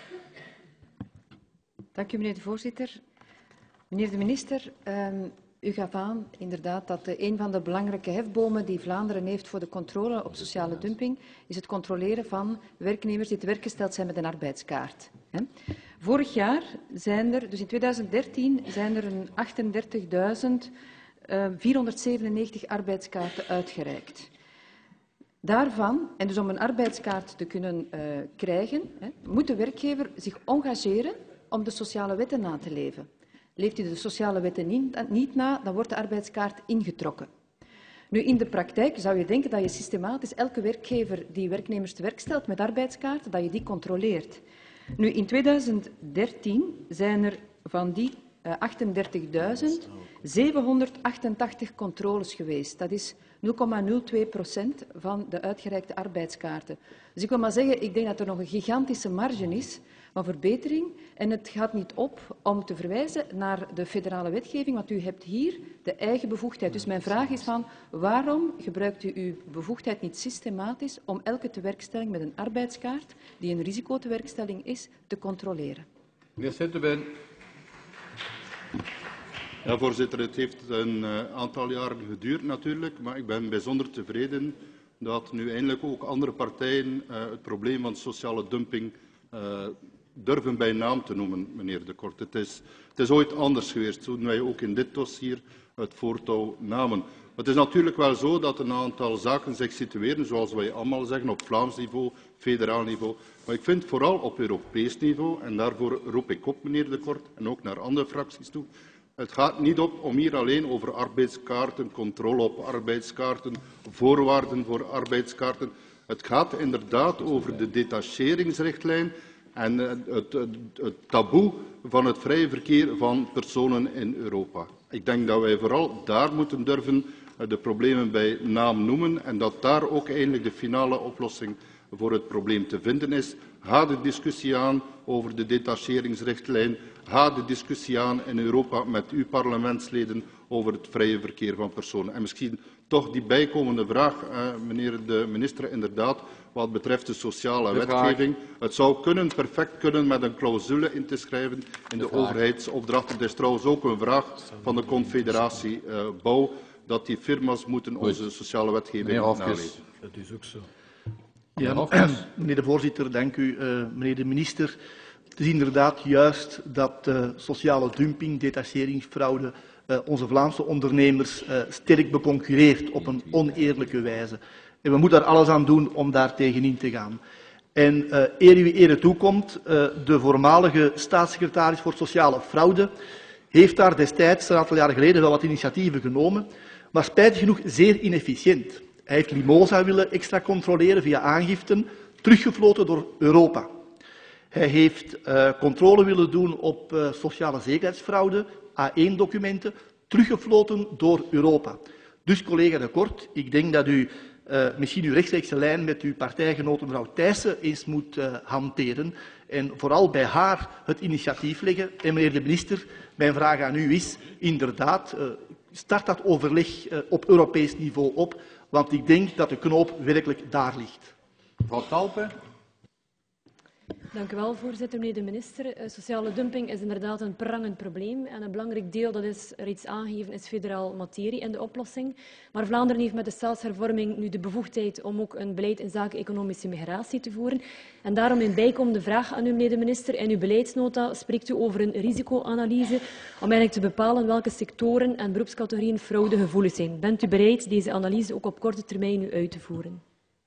Dank u, meneer de voorzitter. Meneer de minister, um, u gaf aan inderdaad dat uh, een van de belangrijke hefbomen die Vlaanderen heeft voor de controle op sociale dumping is het controleren van werknemers die te werk gesteld zijn met een arbeidskaart. He. Vorig jaar zijn er, dus in tweeduizend dertien, zijn er een achtendertigduizend vierhonderdzevenennegentig arbeidskaarten uitgereikt. Daarvan, en dus om een arbeidskaart te kunnen uh, krijgen, he, moet de werkgever zich engageren om de sociale wetten na te leven. Leeft hij de sociale wetten niet, niet na, dan wordt de arbeidskaart ingetrokken. Nu, in de praktijk zou je denken dat je systematisch elke werkgever die werknemers te werk stelt met arbeidskaarten, dat je die controleert. Nu, in tweeduizend dertien zijn er van die uh, achtendertigduizend zevenhonderdachtentachtig controles geweest. Dat is nul komma nul twee procent van de uitgereikte arbeidskaarten. Dus ik wil maar zeggen, ik denk dat er nog een gigantische marge is van verbetering. En het gaat niet op om te verwijzen naar de federale wetgeving, want u hebt hier de eigen bevoegdheid. Dus mijn vraag is van, waarom gebruikt u uw bevoegdheid niet systematisch om elke tewerkstelling met een arbeidskaart, die een risicotewerkstelling is, te controleren? Meneer Sinteben. Ja, voorzitter, het heeft een uh, aantal jaren geduurd natuurlijk, maar ik ben bijzonder tevreden dat nu eindelijk ook andere partijen uh, het probleem van sociale dumping uh, durven bij naam te noemen, meneer De Kort. Het is, het is ooit anders geweest, toen wij ook in dit dossier het voortouw namen. Het is natuurlijk wel zo dat een aantal zaken zich situeren, zoals wij allemaal zeggen, op Vlaams niveau, federaal niveau. Maar ik vind vooral op Europees niveau, en daarvoor roep ik op, meneer De Kort, en ook naar andere fracties toe. Het gaat niet op om hier alleen over arbeidskaarten, controle op arbeidskaarten, voorwaarden voor arbeidskaarten. Het gaat inderdaad over de detacheringsrichtlijn en het, het, het taboe van het vrije verkeer van personen in Europa. Ik denk dat wij vooral daar moeten durven de problemen bij naam noemen en dat daar ook eindelijk de finale oplossing voor het probleem te vinden is. Ga de discussie aan over de detacheringsrichtlijn. Ga de discussie aan in Europa met uw parlementsleden over het vrije verkeer van personen. En misschien toch die bijkomende vraag, eh, meneer de minister, inderdaad, wat betreft de sociale de wetgeving. Het zou kunnen, perfect kunnen met een clausule in te schrijven in de, de overheidsopdrachten. Het is trouwens ook een vraag van de Confederatie uh, Bouw, dat die firma's moeten onze sociale wetgeving naleven. Dat is ook zo. Ja, meneer de voorzitter, dank u. Uh, meneer de minister, het is inderdaad juist dat uh, sociale dumping, detacheringsfraude, uh, onze Vlaamse ondernemers uh, sterk beconcurreert op een oneerlijke wijze. En we moeten er alles aan doen om daar tegenin te gaan. En uh, eer u ere toekomt, uh, de voormalige staatssecretaris voor sociale fraude heeft daar destijds, een aantal jaren geleden, wel wat initiatieven genomen, maar spijtig genoeg zeer inefficiënt. Hij heeft Limosa willen extra controleren via aangiften, teruggefloten door Europa. Hij heeft uh, controle willen doen op uh, sociale zekerheidsfraude, A één documenten, teruggefloten door Europa. Dus collega De Kort, ik denk dat u uh, misschien uw rechtstreekse lijn met uw partijgenote mevrouw Thijssen eens moet uh, hanteren en vooral bij haar het initiatief leggen. En meneer de minister, mijn vraag aan u is inderdaad, uh, start dat overleg uh, op Europees niveau op, want ik denk dat de knoop werkelijk daar ligt. Mevrouw Talpe. Dank u wel, voorzitter. Meneer de minister, sociale dumping is inderdaad een prangend probleem. En een belangrijk deel, dat is reeds aangegeven, is federaal materie in de oplossing. Maar Vlaanderen heeft met de staatshervorming nu de bevoegdheid om ook een beleid in zaken economische migratie te voeren. En daarom een bijkomende vraag aan u, meneer de minister. In uw beleidsnota spreekt u over een risicoanalyse om eigenlijk te bepalen welke sectoren en beroepscategorieën fraudegevoelig zijn. Bent u bereid deze analyse ook op korte termijn nu uit te voeren?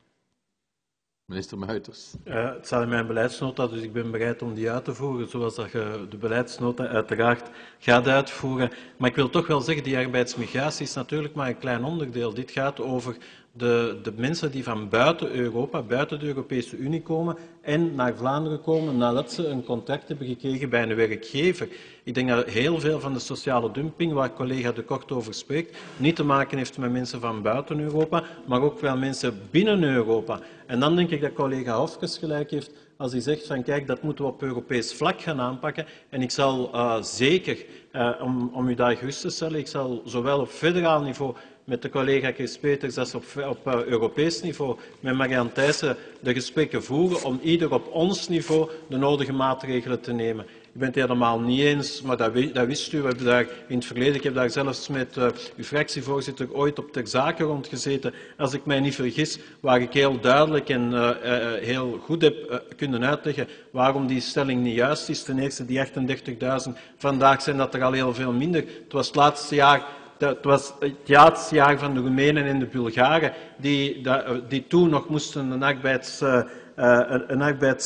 Minister Muiters. Uh, het staat in mijn beleidsnota, dus ik ben bereid om die uit te voeren, zoals dat je de beleidsnota uiteraard gaat uitvoeren. Maar ik wil toch wel zeggen, die arbeidsmigratie is natuurlijk maar een klein onderdeel. Dit gaat over de, de mensen die van buiten Europa, buiten de Europese Unie komen en naar Vlaanderen komen nadat ze een contract hebben gekregen bij een werkgever. Ik denk dat heel veel van de sociale dumping, waar collega De Kort over spreekt, niet te maken heeft met mensen van buiten Europa, maar ook wel mensen binnen Europa. En dan denk ik dat collega Hofkes gelijk heeft als hij zegt van kijk, dat moeten we op Europees vlak gaan aanpakken. En ik zal uh, zeker, uh, om, om u daar gerust te stellen, ik zal zowel op federaal niveau met de collega Chris Peters als op, op uh, Europees niveau met Marianne Thijssen de gesprekken voeren om ieder op ons niveau de nodige maatregelen te nemen. Ik ben het helemaal niet eens, maar dat, dat wist u. We hebben daar in het verleden, ik heb daar zelfs met uh, uw fractievoorzitter ooit op ter zake rondgezeten. Als ik mij niet vergis, waar ik heel duidelijk en uh, uh, heel goed heb uh, kunnen uitleggen waarom die stelling niet juist is. Ten eerste die achtendertigduizend, vandaag zijn dat er al heel veel minder. Het was het laatste jaar... Het was het laatste jaar van de Roemenen en de Bulgaren die, die toen nog moesten een arbeids... Uh, Uh, een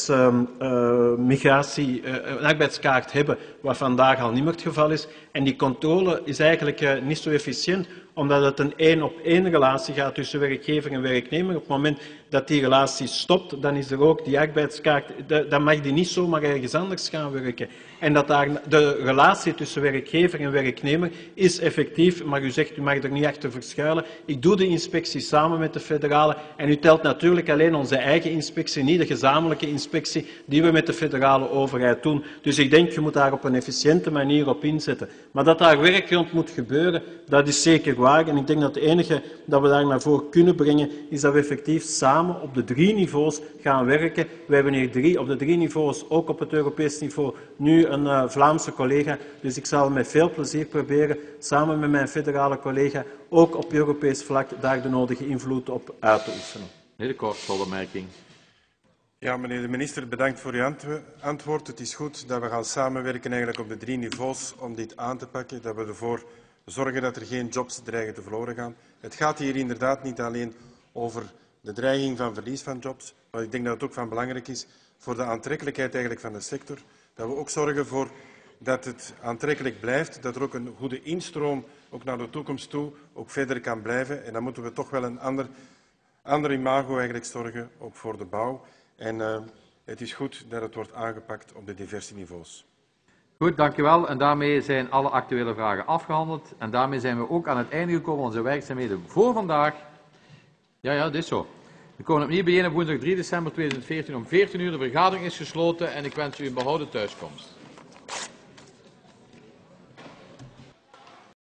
arbeidsmigratie, uh, uh, een arbeidskaart hebben, wat vandaag al niet meer het geval is. En die controle is eigenlijk uh, niet zo efficiënt, omdat het een één-op-één relatie gaat tussen werkgever en werknemer. Op het moment dat die relatie stopt, dan is er ook die arbeidskaart, de, dan mag die niet zomaar ergens anders gaan werken. En dat daar de relatie tussen werkgever en werknemer is effectief, maar u zegt u mag er niet achter verschuilen. Ik doe de inspectie samen met de federale en u telt natuurlijk alleen onze eigen inspectie, niet de gezamenlijke inspectie die we met de federale overheid doen. Dus ik denk, je moet daar op een efficiënte manier op inzetten. Maar dat daar werk rond moet gebeuren, dat is zeker waar. En ik denk dat het enige dat we daar naar voren kunnen brengen, is dat we effectief samen op de drie niveaus gaan werken. We hebben hier drie, op de drie niveaus, ook op het Europees niveau, nu een uh, Vlaamse collega. Dus ik zal met veel plezier proberen, samen met mijn federale collega, ook op Europees vlak daar de nodige invloed op uit te oefenen. Meneer De Kort, opmerking. Ja, meneer de minister, bedankt voor uw antwoord. Het is goed dat we gaan samenwerken eigenlijk op de drie niveaus om dit aan te pakken, dat we ervoor zorgen dat er geen jobs dreigen te verloren gaan. Het gaat hier inderdaad niet alleen over de dreiging van verlies van jobs, maar ik denk dat het ook van belangrijk is voor de aantrekkelijkheid eigenlijk van de sector, dat we ook zorgen voor dat het aantrekkelijk blijft, dat er ook een goede instroom ook naar de toekomst toe ook verder kan blijven. En dan moeten we toch wel een ander, ander imago eigenlijk zorgen, ook voor de bouw. En uh, het is goed dat het wordt aangepakt op de diverse niveaus. Goed, dankjewel. En daarmee zijn alle actuele vragen afgehandeld. En daarmee zijn we ook aan het einde gekomen van onze werkzaamheden voor vandaag. Ja, ja, dit is zo. We komen opnieuw bijeen op woensdag drie december tweeduizend veertien om veertien uur. De vergadering is gesloten en ik wens u een behouden thuiskomst.